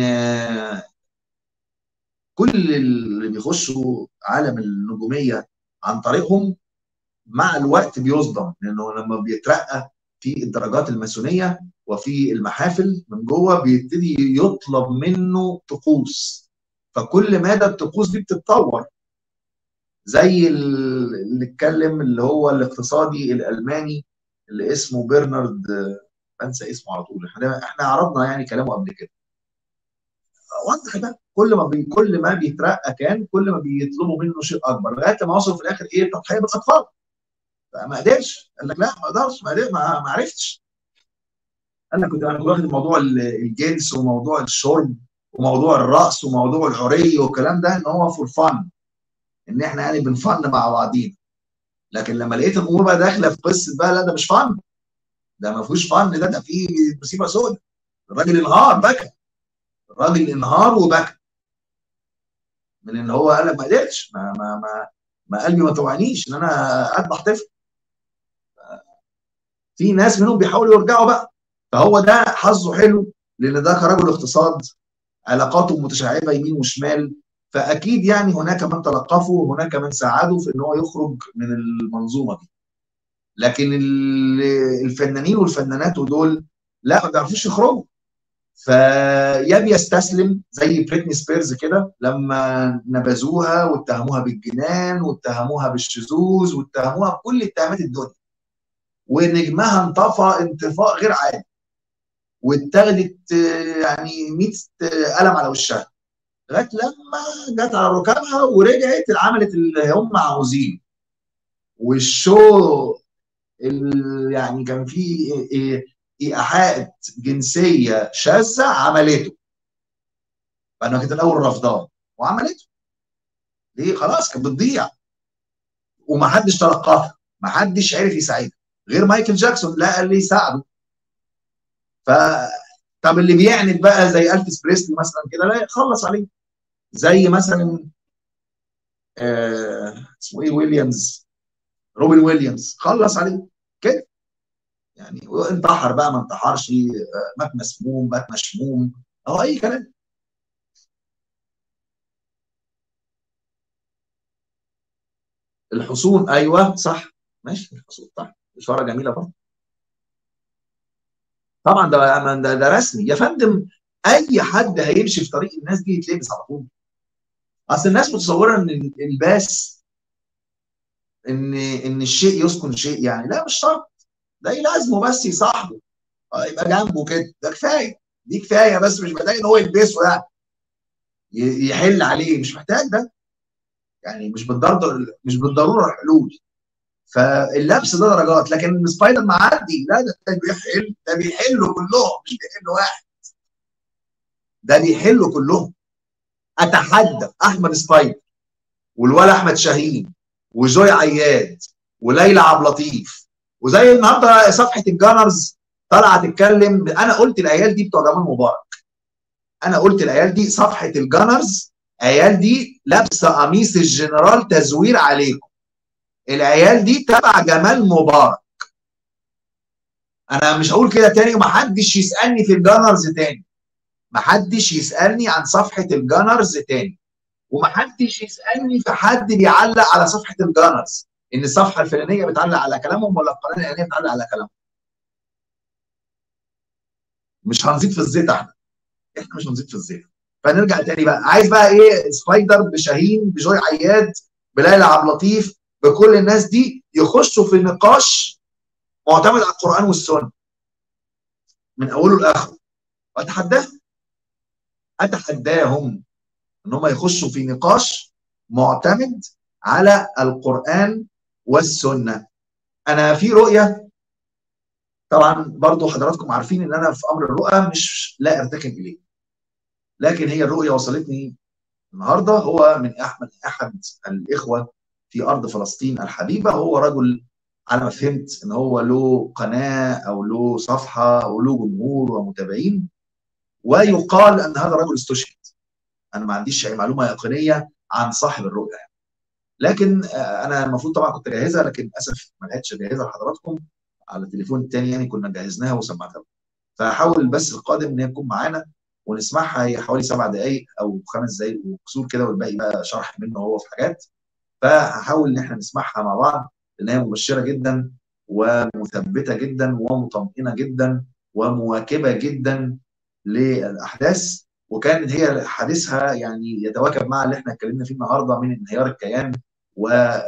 كل اللي بيخشوا عالم النجوميه عن طريقهم مع الوقت بيصدم، لانه لما بيترقى في الدرجات الماسونيه وفي المحافل من جوه بيبتدي يطلب منه طقوس، فكل مدى الطقوس دي بتتطور. زي اللي اتكلم اللي هو الاقتصادي الالماني اللي اسمه برنارد، انسى اسمه على طول، احنا احنا عرضنا يعني كلامه قبل كده. واضح ده، كل ما بي كل ما بيترقى كان كل ما بيطلبوا منه شيء اكبر، لغايه ما وصلوا في الاخر ايه؟ تضحيه بالاطفال. فما قدرش، قال لك لا ما اقدرش، ما ما عرفتش. قال لك كنت انا كنت واخد موضوع الجنس وموضوع الشرب وموضوع الرقص وموضوع الحريه والكلام ده ان هو فور فن، ان احنا يعني بنفن مع بعضينا. لكن لما لقيت الامور بقى داخله في قصه بقى، لا ده مش فن، ده ما فيهوش فن، ده ده فيه مصيبه سوداء. الراجل انهار بكى، الراجل انهار وبكى من ان هو قال لك ما قدرتش، ما ما ما, ما قلبي ما توعنيش ان انا اذبح طفل. في ناس منهم بيحاولوا يرجعوا بقى، فهو ده حظه حلو، لان ده كرجل اقتصاد علاقاته متشعبه يمين وشمال، فاكيد يعني هناك من تلقفه وهناك من ساعده في ان هو يخرج من المنظومه دي. لكن الفنانين والفنانات دول لا ما بيعرفوش يخرجوا، فيا بيستسلم زي بريتني سبيرز كده لما نبذوها واتهموها بالجنان واتهموها بالشذوذ واتهموها بكل اتهامات الدنيا، ونجمها انطفى انطفاء غير عادي، واتاخدت يعني مية قلم على وشها، لغايه لما جت على ركابها ورجعت عملت اللي هم عاوزينه. والشو اللي يعني كان فيه ايحاءات جنسيه شاذه عملته، فانا كنت الاول رافضاه وعملته. ليه؟ خلاص كانت بتضيع ومحدش تلقاها، محدش عرف يساعدها غير مايكل جاكسون، لا اللي يساعده. ف طب اللي بيعند بقى زي الفيس بريسلي مثلا كده لا يخلص عليه، زي مثلا آه اسمه ايه ويليامز، روبن ويليامز، خلص عليه كده يعني. انتحر بقى ما انتحرش، آه مات مسموم مات مشموم، او اي كلام. الحصون، ايوه صح، ماشي الحصون صح، اشاره جميله برضه. طبعا ده ده, ده رسمي يا فندم، اي حد هيمشي في طريق الناس دي يتلبس على طول. اصل الناس متصوره ان الباس ان ان الشيء يسكن شيء، يعني لا مش شرط، ده يلازمه بس يصاحبه، يبقى جنبه كده، ده كفايه، دي كفايه، بس مش محتاج ان هو يلبسه يعني يحل عليه، مش محتاج ده يعني، مش بالضروره مش بالضروره حلول. فاللبس ده درجات، لكن سبايدر معدي لا، ده بيحل، ده بيحلوا كلهم مش بيحل واحد، ده بيحلوا كلهم. اتحدى احمد سبايدر والولا احمد شاهين وجوي عياد وليلى عبد اللطيف، وزي النهارده صفحه الجانرز طالعه تتكلم، انا قلت العيال دي بتوع جمال مبارك، انا قلت العيال دي صفحه الجانرز، عيال دي لابسه قميص الجنرال تزوير عليكم، العيال دي تبع جمال مبارك. انا مش هقول كده تاني، ومحدش يسالني في الجانرز تاني، محدش يسالني عن صفحه الجانرز تاني، ومحدش يسالني في حد بيعلق على صفحه الجانرز ان الصفحه الفلانيه بتعلق على كلامهم ولا القناه الاعلانيه بتعلق على كلامهم. مش هنزيد في الزيت، احنا احنا مش هنزيد في الزيت. فنرجع تاني بقى، عايز بقى ايه؟ سبايدر بشاهين بجوي عياد بليلى عبد اللطيف بكل الناس دي يخشوا في نقاش معتمد على القران والسنه من اوله لاخره، واتحداهم، اتحداهم ان هم يخشوا في نقاش معتمد على القران والسنه. انا في رؤيه، طبعا برضو حضراتكم عارفين ان انا في امر الرؤى مش لا ارتكن اليه، لكن هي الرؤيه وصلتني النهارده. هو من احد احد الاخوه في ارض فلسطين الحبيبه، هو رجل على ما فهمت ان هو له قناه او له صفحه او له جمهور ومتابعين، ويقال ان هذا الرجل استشهد انا ما عنديش اي معلومه يقينيه عن صاحب الرؤيه يعني. لكن انا المفروض طبعا كنت اجهزها، لكن للاسف ما لقيتش اجهزها لحضراتكم على التليفون الثاني يعني، كنا جهزناها وسمعتها. فحاول بس القادم ان هي تكون معانا ونسمعها، هي حوالي سبع دقائق او خمس دقائق وكسور كده، والباقي بقى شرح منه هو في حاجات. فهحاول ان احنا نسمعها مع بعض، لان هي مبشره جدا ومثبته جدا ومطمئنه جدا ومواكبه جدا للاحداث. وكان هي حديثها يعني يتواكب مع اللي احنا اتكلمنا فيه النهارده من انهيار الكيان و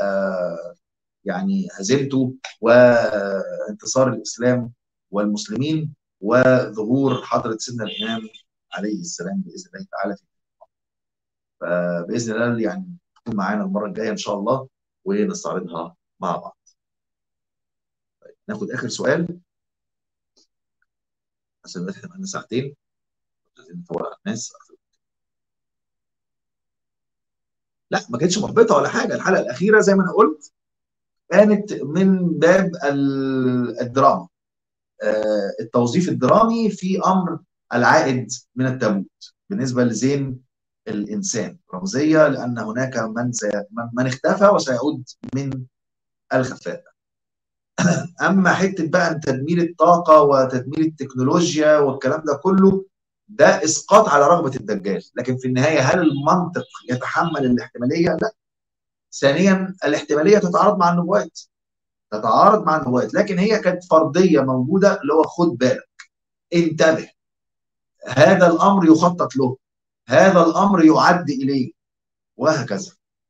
يعني هزيمته وانتصار الاسلام والمسلمين وظهور حضره سيدنا الامام عليه السلام باذن الله تعالى. فباذن الله يعني تكون معانا المره الجايه ان شاء الله ونستعرضها مع بعض. طيب ناخد اخر سؤال عشان احنا بقالنا ساعتين عايزين نطول على الناس. لا ما كانتش محبطه ولا حاجه، الحلقه الاخيره زي ما انا قلت كانت من باب الدراما، التوظيف الدرامي في امر العائد من التابوت بالنسبه لزين الانسان، رمزيه لان هناك من من اختفى وسيعود من الخفاء. اما حته بقى ان تدمير الطاقه وتدمير التكنولوجيا والكلام ده كله، ده اسقاط على رغبه الدجال، لكن في النهايه هل المنطق يتحمل الاحتماليه؟ لا. ثانيا الاحتماليه تتعارض مع النبوات، تتعارض مع النبوات، لكن هي كانت فرضيه موجوده، اللي هو خد بالك، انتبه، هذا الامر يخطط له، هذا الامر يعد اليه، وهكذا.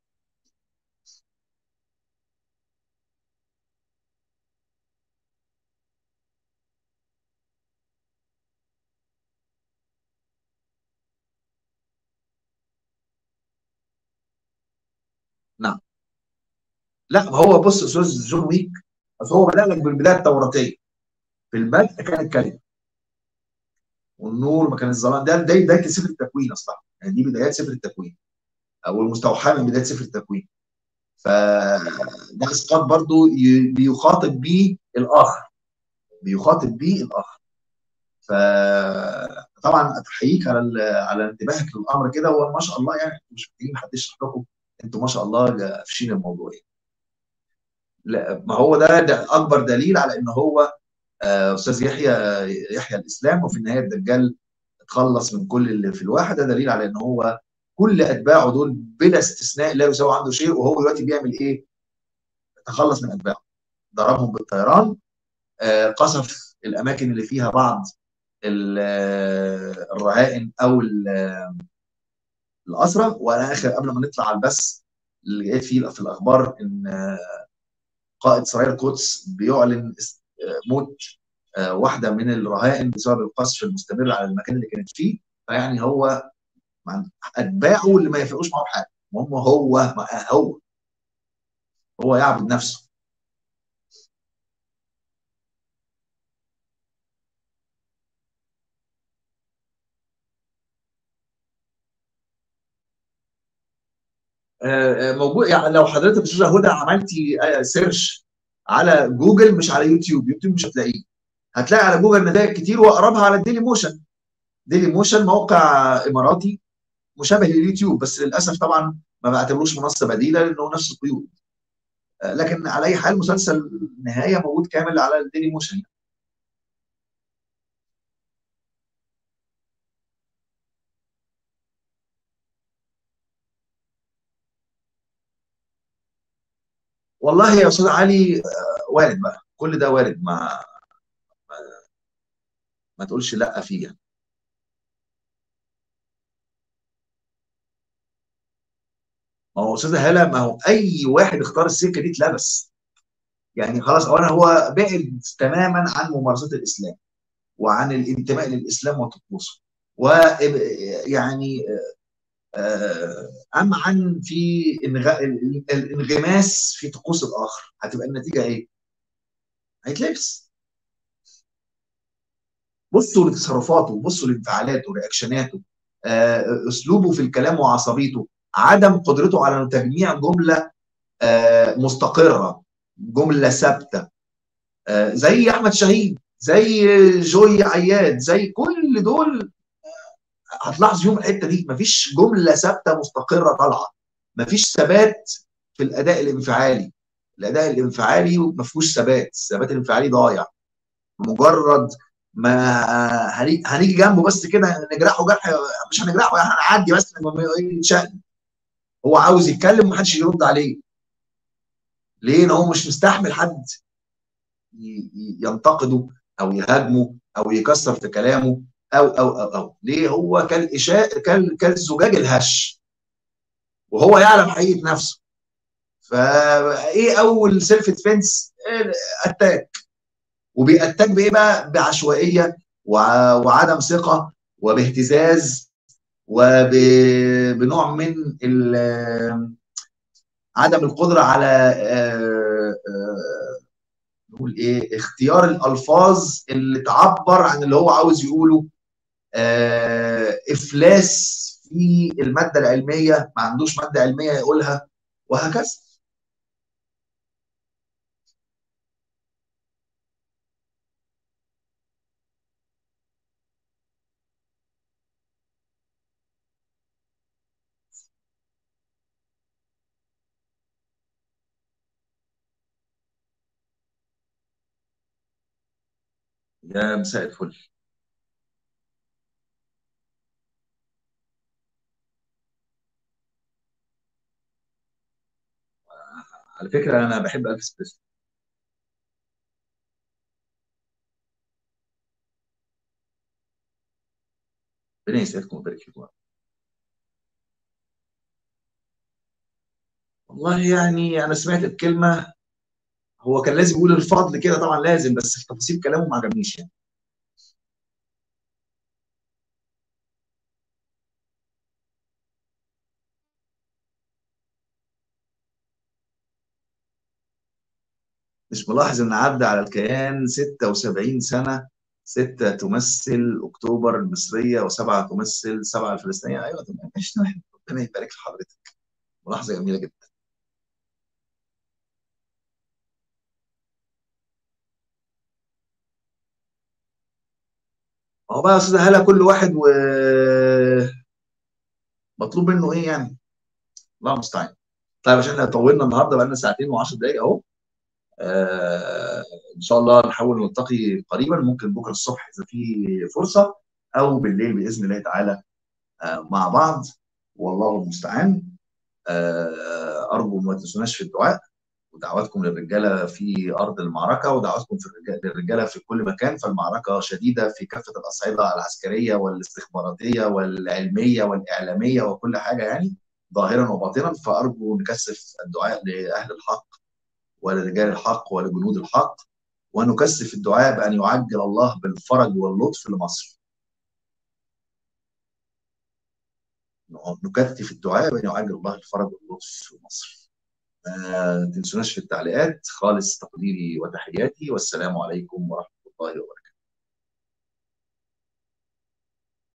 نعم. لا ما هو بص استاذ جون ويك، بس هو بدأ لك بالبدايه التوراتيه، في البدء كان الكلمه والنور مكان الظلام، ده ده بدايه سفر التكوين اصلا، يعني دي بدايات سفر التكوين او المستوحاه من بدايه سفر التكوين. فده اسقاط برضو بيخاطب بيه الاخر، بيخاطب بيه الاخر. فطبعا احييك على على انتباهك للامر كده، وما شاء الله يعني مش محتاجين حد يشرح لكم، انتوا ما شاء الله قافشين الموضوع يعني. لا ما هو ده, ده اكبر دليل على ان هو استاذ يحيى يحيى الاسلام، وفي النهايه الدجال اتخلص من كل اللي في الواحد. ده دليل على ان هو كل اتباعه دول بلا استثناء لا يساوي عنده شيء. وهو دلوقتي بيعمل ايه؟ تخلص من اتباعه، ضربهم بالطيران، آه، قصف الاماكن اللي فيها بعض الرهائن او الاسرى. وانا اخر قبل ما نطلع على البث اللي لقيت فيه في الاخبار ان قائد سرايا القدس بيعلن موت واحده من الرهائن بسبب القصف المستمر على المكان اللي كانت فيه. فيعني هو اتباعه اللي ما يفرقوش معه حاجه، المهم هو هو هو يعبد نفسه. موجود يعني، لو حضرتك استاذه هدى عملتي سيرش على جوجل مش على يوتيوب، يوتيوب مش هتلاقيه، هتلاقي على جوجل نتائج كتير، واقربها على الديلي موشن. ديلي موشن موقع اماراتي مشابه لليوتيوب، بس للاسف طبعا ما بعتبروش منصه بديله لانه نفس القيود. لكن على اي حال مسلسل نهايه موجود كامل على الديلي موشن. والله يا استاذ علي وارد بقى، كل ده وارد، ما ما, ما تقولش لا فيه يعني. ما هو استاذ هلا، ما هو اي واحد اختار السكه دي اتلبس يعني خلاص. اولا هو بعد تماما عن ممارسات الاسلام وعن الانتماء للاسلام وطقوسه، ويعني اما عن في الانغماس في طقوس الاخر، هتبقى النتيجه ايه؟ هيتلبس. بصوا لتصرفاته، بصوا لانفعالاته، رياكشناته، اسلوبه في الكلام وعصبيته، عدم قدرته على تجميع جمله مستقره، جمله ثابته، زي احمد شاهين، زي جوي عياد، زي كل دول هتلاحظ يوم الحته دي مفيش جمله ثابته مستقره طالعه، مفيش ثبات في الاداء الانفعالي. الاداء الانفعالي ما فيهوش ثبات، الثبات الانفعالي ضايع. مجرد ما هنيجي هنيجي جنبه بس كده نجرحه جرح، مش هنجرحه يعني، هنعدي بس يتشقلب. هو عاوز يتكلم ومحدش يرد عليه. ليه؟ ان هو مش مستحمل حد ينتقده او يهاجمه او يكسر في كلامه او او او او ليه؟ هو كالاشاء كالزجاج الهش، وهو يعلم حقيقه نفسه. فايه اول سيلف ديفنس؟ اتاك. وبيأتاك بايه بقى؟ بعشوائيه وعدم ثقه وباهتزاز وبنوع من عدم القدره على نقول ايه، اختيار الالفاظ اللي تعبر عن اللي هو عاوز يقوله. افلاس في الماده العلميه، ما عندوش ماده علميه يقولها، وهكذا. يا مساء الفل. على فكره انا بحب الفيس بريسلي. ربنا يسعدكم ويبارك فيكم. والله يعني انا سمعت الكلمه، هو كان لازم يقول الفضل كده طبعا لازم، بس في تفاصيل كلامه ما عجبنيش يعني. مش ملاحظ ان عدى على الكيان ستة وسبعين سنه؟ ستة تمثل اكتوبر المصريه، وسبعه تمثل سبعه الفلسطينيه. ايوه تمام ماشي تمام. ربنا يبارك لحضرتك. ملاحظه جميله جدا. هو بقى يا استاذ هلا كل واحد ومطلوب منه ايه يعني. الله المستعان. طيب عشان احنا طولنا النهارده بقى لنا ساعتين و10 دقائق اهو. آه ان شاء الله نحاول نلتقي قريبا، ممكن بكره الصبح اذا في فرصه، او بالليل باذن الله تعالى آه مع بعض. والله المستعان. آه ارجو ما تنسوناش في الدعاء، ودعواتكم للرجاله في ارض المعركه، ودعواتكم في الرجال للرجاله في كل مكان. فالمعركه شديده في كافه الاصعده العسكريه والاستخباراتيه والعلميه والاعلاميه وكل حاجه يعني، ظاهرا وباطنا. فارجو نكثف الدعاء لاهل الحق ولرجال الحق ولجنود الحق، ونكثف الدعاء بان يعجل الله بالفرج واللطف لمصر. نكثف الدعاء بان يعجل الله الفرج واللطف لمصر. ما تنسوناش في التعليقات. خالص تقديري وتحياتي، والسلام عليكم ورحمه الله وبركاته.